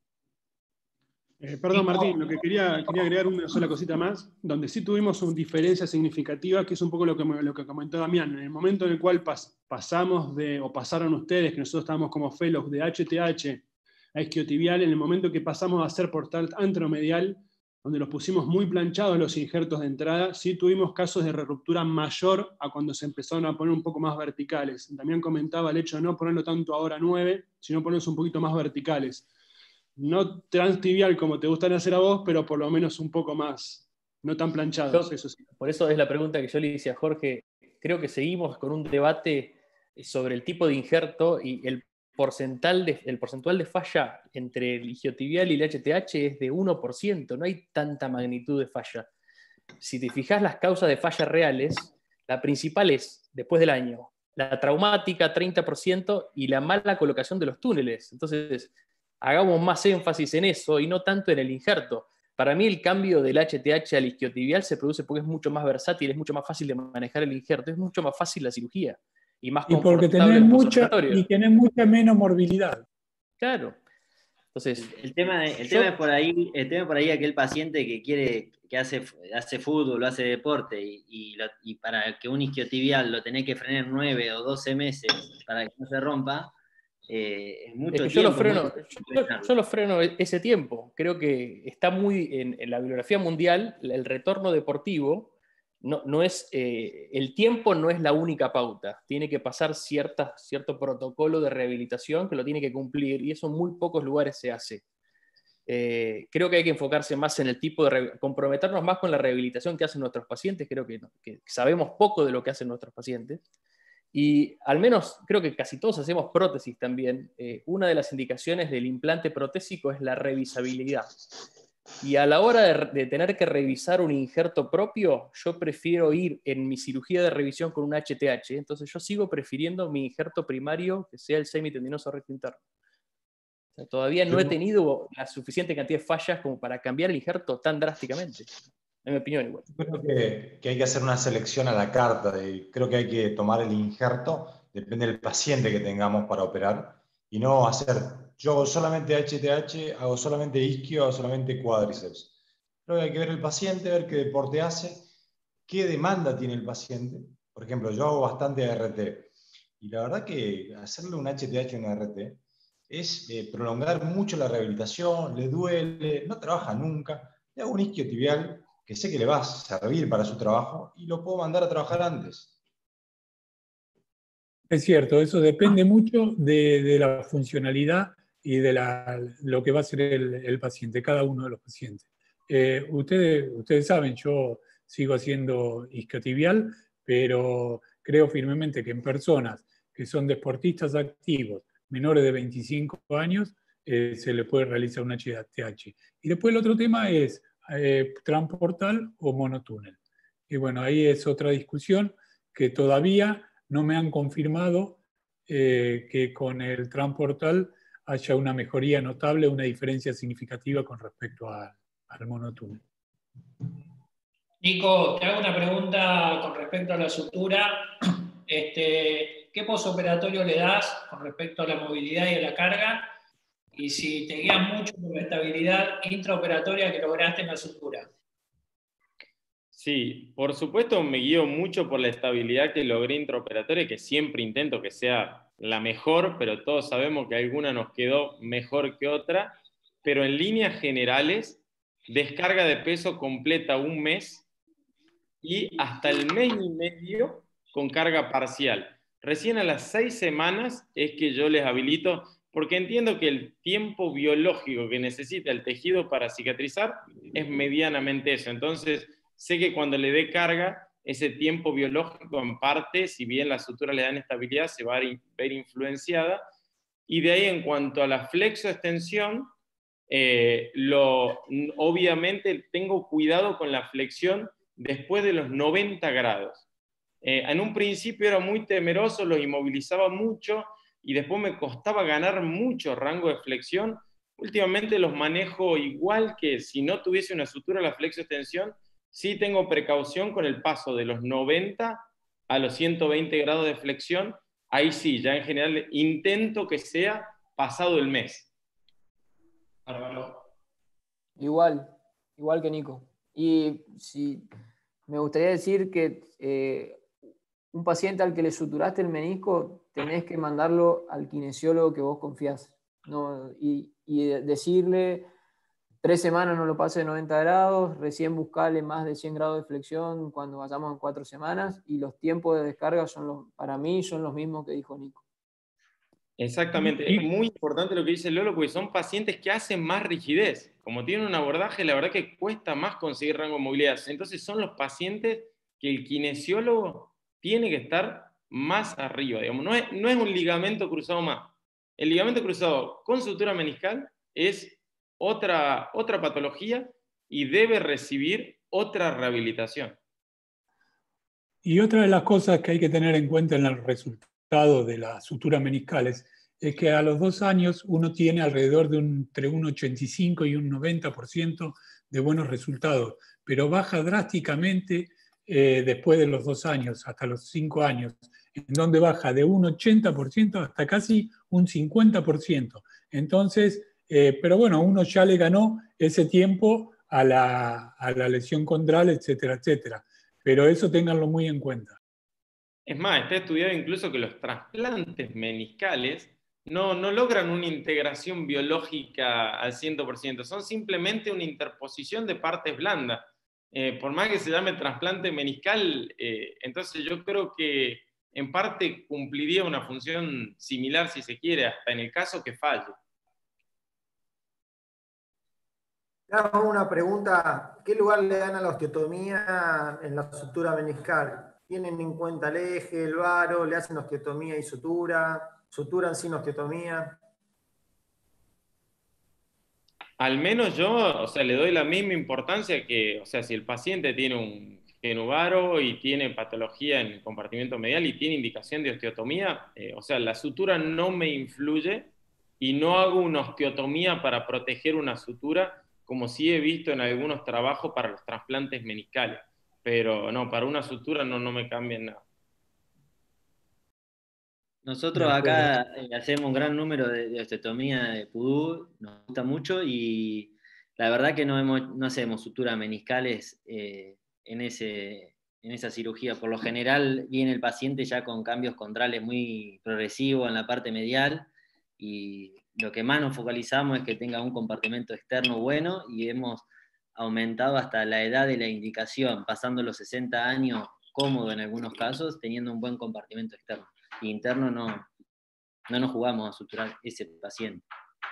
Eh, perdón, Martín, lo que quería, quería agregar una sola cosita más, donde sí tuvimos una diferencia significativa, que es un poco lo que, lo que comentó Damián. En el momento en el cual pas, pasamos de, o pasaron ustedes, que nosotros estábamos como fellows de H T H a isquiotibial, en el momento que pasamos a hacer portal anteromedial, donde los pusimos muy planchados los injertos de entrada, sí tuvimos casos de ruptura mayor a cuando se empezaron a poner un poco más verticales. También comentaba el hecho de no ponerlo tanto ahora nueve, sino ponerlos un poquito más verticales. No transtibial como te gustan hacer a vos, pero por lo menos un poco más, no tan planchados. Yo, eso sí. Por eso es la pregunta que yo le hice a Jorge. Creo que seguimos con un debate sobre el tipo de injerto y el porcentual de, el porcentual de falla entre el isquiotibial y el H T H es de uno por ciento, no hay tanta magnitud de falla. Si te fijas las causas de falla reales, la principal es, después del año, la traumática treinta por ciento y la mala colocación de los túneles. Entonces, hagamos más énfasis en eso y no tanto en el injerto. Para mí el cambio del H T H al isquiotibial se produce porque es mucho más versátil, es mucho más fácil de manejar el injerto, es mucho más fácil la cirugía. Y más y porque tenés mucha, y tenés mucha menos morbilidad. Claro. Entonces, el tema, el yo, tema es por ahí, el tema es por ahí aquel paciente que quiere, que hace, hace fútbol o hace deporte y, y, lo, y para que un isquiotibial lo tenés que frenar nueve o doce meses para que no se rompa, eh, es mucho es que tiempo. Yo lo, freno, yo, yo lo freno ese tiempo. Creo que está muy en, en la bibliografía mundial, el retorno deportivo. No, no es, eh, el tiempo no es la única pauta, tiene que pasar cierta, cierto protocolo de rehabilitación que lo tiene que cumplir y eso en muy pocos lugares se hace. Eh, creo que hay que enfocarse más en el tipo de, comprometernos más con la rehabilitación que hacen nuestros pacientes, creo que, que sabemos poco de lo que hacen nuestros pacientes y al menos creo que casi todos hacemos prótesis también. Eh, una de las indicaciones del implante protésico es la revisabilidad. Y a la hora de, de tener que revisar un injerto propio, yo prefiero ir en mi cirugía de revisión con un H T H. Entonces yo sigo prefiriendo mi injerto primario que sea el semitendinoso recto interno. O sea, todavía no he tenido la suficiente cantidad de fallas como para cambiar el injerto tan drásticamente. En mi opinión, igual. Creo que, que hay que hacer una selección a la carta. De, creo que hay que tomar el injerto, depende del paciente que tengamos para operar, y no hacer... Yo hago solamente H T H, hago solamente isquio, hago solamente cuádriceps. Luego hay que ver el paciente, ver qué deporte hace, qué demanda tiene el paciente. Por ejemplo, yo hago bastante R T. Y la verdad que hacerle un H T H en R T es eh, prolongar mucho la rehabilitación, le duele, no trabaja nunca. Le hago un isquiotibial que sé que le va a servir para su trabajo y lo puedo mandar a trabajar antes. Es cierto, eso depende mucho de, de la funcionalidad y de la, lo que va a hacer el, el paciente, cada uno de los pacientes. Eh, ustedes, ustedes saben, yo sigo haciendo isquiotibial, pero creo firmemente que en personas que son deportistas activos, menores de veinticinco años, eh, se le puede realizar un H T H. Y después el otro tema es eh, transportal o monotúnel. Y bueno, ahí es otra discusión que todavía no me han confirmado eh, que con el transportal haya una mejoría notable, una diferencia significativa con respecto a, al monotúnel. Nico, te hago una pregunta con respecto a la sutura. Este, ¿Qué posoperatorio le das con respecto a la movilidad y a la carga? Y si te guías mucho por la estabilidad intraoperatoria que lograste en la sutura. Sí, por supuesto me guío mucho por la estabilidad que logré intraoperatoria, que siempre intento que sea la mejor, pero todos sabemos que alguna nos quedó mejor que otra. Pero en líneas generales, descarga de peso completa un mes y hasta el mes y medio con carga parcial. Recién a las seis semanas es que yo les habilito, porque entiendo que el tiempo biológico que necesita el tejido para cicatrizar es medianamente eso. Entonces, sé que cuando le dé carga, ese tiempo biológico en parte, si bien la sutura le da estabilidad, se va a ver influenciada. Y de ahí, en cuanto a la flexoextensión, Eh, lo, obviamente tengo cuidado con la flexión después de los noventa grados. Eh, en un principio era muy temeroso, los inmovilizaba mucho y después me costaba ganar mucho rango de flexión. Últimamente los manejo igual que si no tuviese una sutura la flexo-extensión. Sí tengo precaución con el paso de los noventa a los ciento veinte grados de flexión. Ahí sí, ya en general intento que sea pasado el mes. Bárbaro. Igual, igual que Nico. Y si, me gustaría decir que eh, un paciente al que le suturaste el menisco, tenés que mandarlo al kinesiólogo que vos confías. ¿No? Y, y decirle, tres semanas no lo pase de noventa grados, recién buscarle más de cien grados de flexión cuando vayamos en cuatro semanas, y los tiempos de descarga son los, para mí son los mismos que dijo Nico. Exactamente, es muy importante lo que dice Lolo, porque son pacientes que hacen más rigidez. Como tienen un abordaje, la verdad que cuesta más conseguir rango de movilidad. Entonces son los pacientes que el kinesiólogo tiene que estar más arriba. Digamos. No es, no es un ligamento cruzado más. El ligamento cruzado con sutura meniscal es otra, otra patología y debe recibir otra rehabilitación. Y otra de las cosas que hay que tener en cuenta en el resultado de las suturas meniscales es que a los dos años uno tiene alrededor de un, entre un ochenta y cinco y un noventa por ciento de buenos resultados, pero baja drásticamente eh, después de los dos años, hasta los cinco años, en donde baja de un ochenta por ciento hasta casi un cincuenta por ciento. Entonces, eh, pero bueno, uno ya le ganó ese tiempo a la, a la lesión condral, etcétera, etcétera. Pero eso ténganlo muy en cuenta. Es más, está estudiado incluso que los trasplantes meniscales no, no logran una integración biológica al cien por ciento, son simplemente una interposición de partes blandas. Eh, por más que se llame trasplante meniscal, eh, entonces yo creo que en parte cumpliría una función similar, si se quiere, hasta en el caso que falle. Te hago una pregunta. ¿Qué lugar le dan a la osteotomía en la sutura meniscal? ¿Tienen en cuenta el eje, el varo? ¿Le hacen osteotomía y sutura? ¿Suturan sin osteotomía? Al menos yo, o sea, le doy la misma importancia que, o sea, si el paciente tiene un genuvaro y tiene patología en el compartimento medial y tiene indicación de osteotomía, eh, o sea, la sutura no me influye y no hago una osteotomía para proteger una sutura, como sí he visto en algunos trabajos para los trasplantes meniscales. Pero no, para una sutura no, no me cambian nada. Nosotros acá eh, hacemos un gran número de, de osteotomía de pudú, nos gusta mucho y la verdad que no, hemos, no hacemos suturas meniscales eh, en, ese, en esa cirugía. Por lo general viene el paciente ya con cambios condrales muy progresivos en la parte medial y lo que más nos focalizamos es que tenga un compartimento externo bueno y hemos aumentado hasta la edad de la indicación, pasando los sesenta años cómodo en algunos casos, teniendo un buen compartimento externo. Y interno no, no nos jugamos a suturar ese paciente.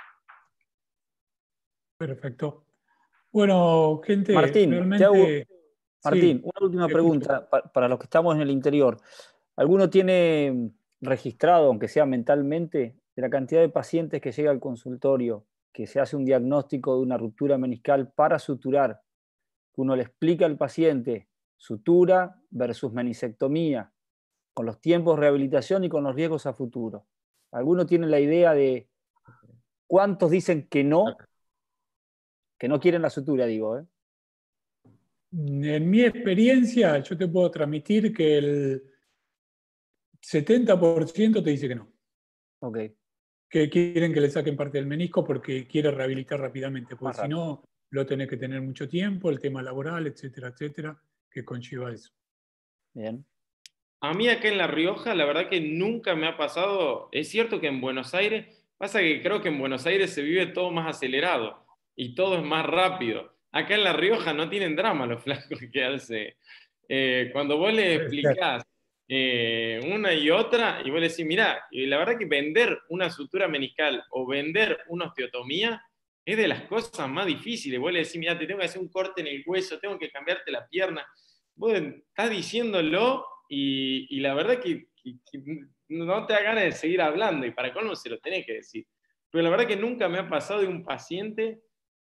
Perfecto. Bueno, gente, Martín, realmente... te hago, Martín, sí, una última te pregunta escucho. pa- para los que estamos en el interior. ¿Alguno tiene registrado, aunque sea mentalmente, de la cantidad de pacientes que llega al consultorio, que se hace un diagnóstico de una ruptura meniscal para suturar? Uno le explica al paciente sutura versus menisectomía, con los tiempos de rehabilitación y con los riesgos a futuro. ¿Alguno tiene la idea de cuántos dicen que no, que no quieren la sutura, digo? ¿eh? En mi experiencia, yo te puedo transmitir que el setenta por ciento te dice que no. Ok. Que quieren que le saquen parte del menisco porque quiere rehabilitar rápidamente, porque Más si rápido. no, lo tenés que tener mucho tiempo, el tema laboral, etcétera, etcétera, que conlleva eso. Bien. A mí acá en La Rioja, la verdad que nunca me ha pasado. Es cierto que en Buenos Aires, pasa que creo que en Buenos Aires se vive todo más acelerado y todo es más rápido. Acá en La Rioja no tienen drama los flacos que hace. Eh, cuando vos le explicás eh, una y otra, y vos le decís, mirá, y la verdad que vender una sutura meniscal o vender una osteotomía es de las cosas más difíciles. Vos le decís, mirá, te tengo que hacer un corte en el hueso, tengo que cambiarte la pierna. Vos estás diciéndolo y, y la verdad que, que, que no te da ganas de seguir hablando y para colmo se lo tenés que decir. Pero la verdad que nunca me ha pasado de un paciente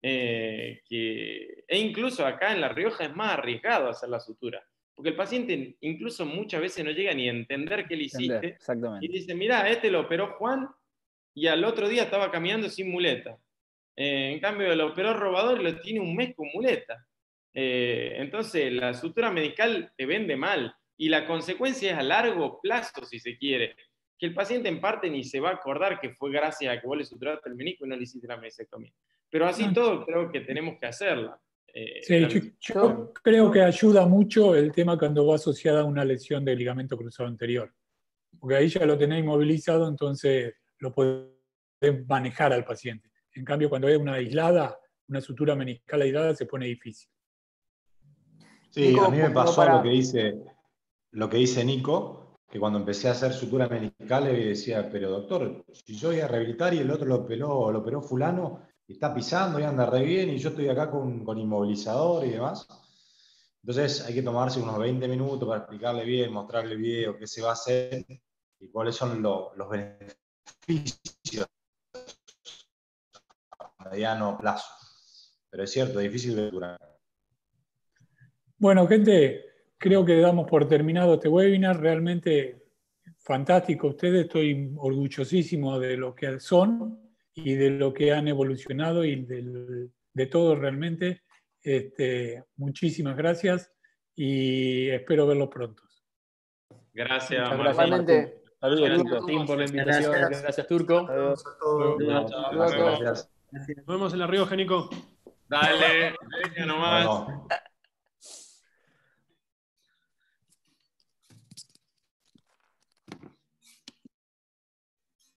eh, que, e incluso acá en La Rioja es más arriesgado hacer la sutura, porque el paciente incluso muchas veces no llega ni a entender qué le hiciste, Entender, exactamente. y dice, mirá, este lo operó Juan, y al otro día estaba caminando sin muleta. Eh, en cambio, lo operó Robador y lo tiene un mes con muleta. Eh, entonces, la sutura medical te vende mal, y la consecuencia es a largo plazo, si se quiere, que el paciente en parte ni se va a acordar que fue gracias a que vos le suturaste el menisco y no le hiciste la mesectomía. Pero así todo creo que tenemos que hacerla. Eh, Sí, la yo, yo creo que ayuda mucho el tema cuando va asociada a una lesión del ligamento cruzado anterior. Porque ahí ya lo tenés inmovilizado, entonces lo podés manejar al paciente. En cambio, cuando es una aislada, una sutura meniscal aislada, se pone difícil. Sí, Nico, a mí me como pasó para- lo que dice, lo que dice Nico, que cuando empecé a hacer sutura meniscal le decía, pero doctor, si yo voy a rehabilitar y el otro lo operó, lo operó fulano, y está pisando y anda re bien, y yo estoy acá con, con inmovilizador y demás. Entonces hay que tomarse unos veinte minutos para explicarle bien, mostrarle el video, qué se va a hacer y cuáles son lo- los beneficios a mediano plazo. Pero es cierto, es difícil de durar. Bueno, gente, creo que damos por terminado este webinar. Realmente fantástico. Ustedes, estoy orgullosísimo de lo que son y de lo que han evolucionado y del- de todo realmente. Este, muchísimas gracias y espero verlos pronto. Gracias, Muchas Martín. gracias, Igualmente. Martín. Saludos, Gracias, chicos. Martín, por la Gracias. invitación. Gracias. Gracias, Turco. Saludos a todos. Luego. Chao. Gracias. Nos vemos en La Rioja, Nico. Dale, venga nomás. Bueno.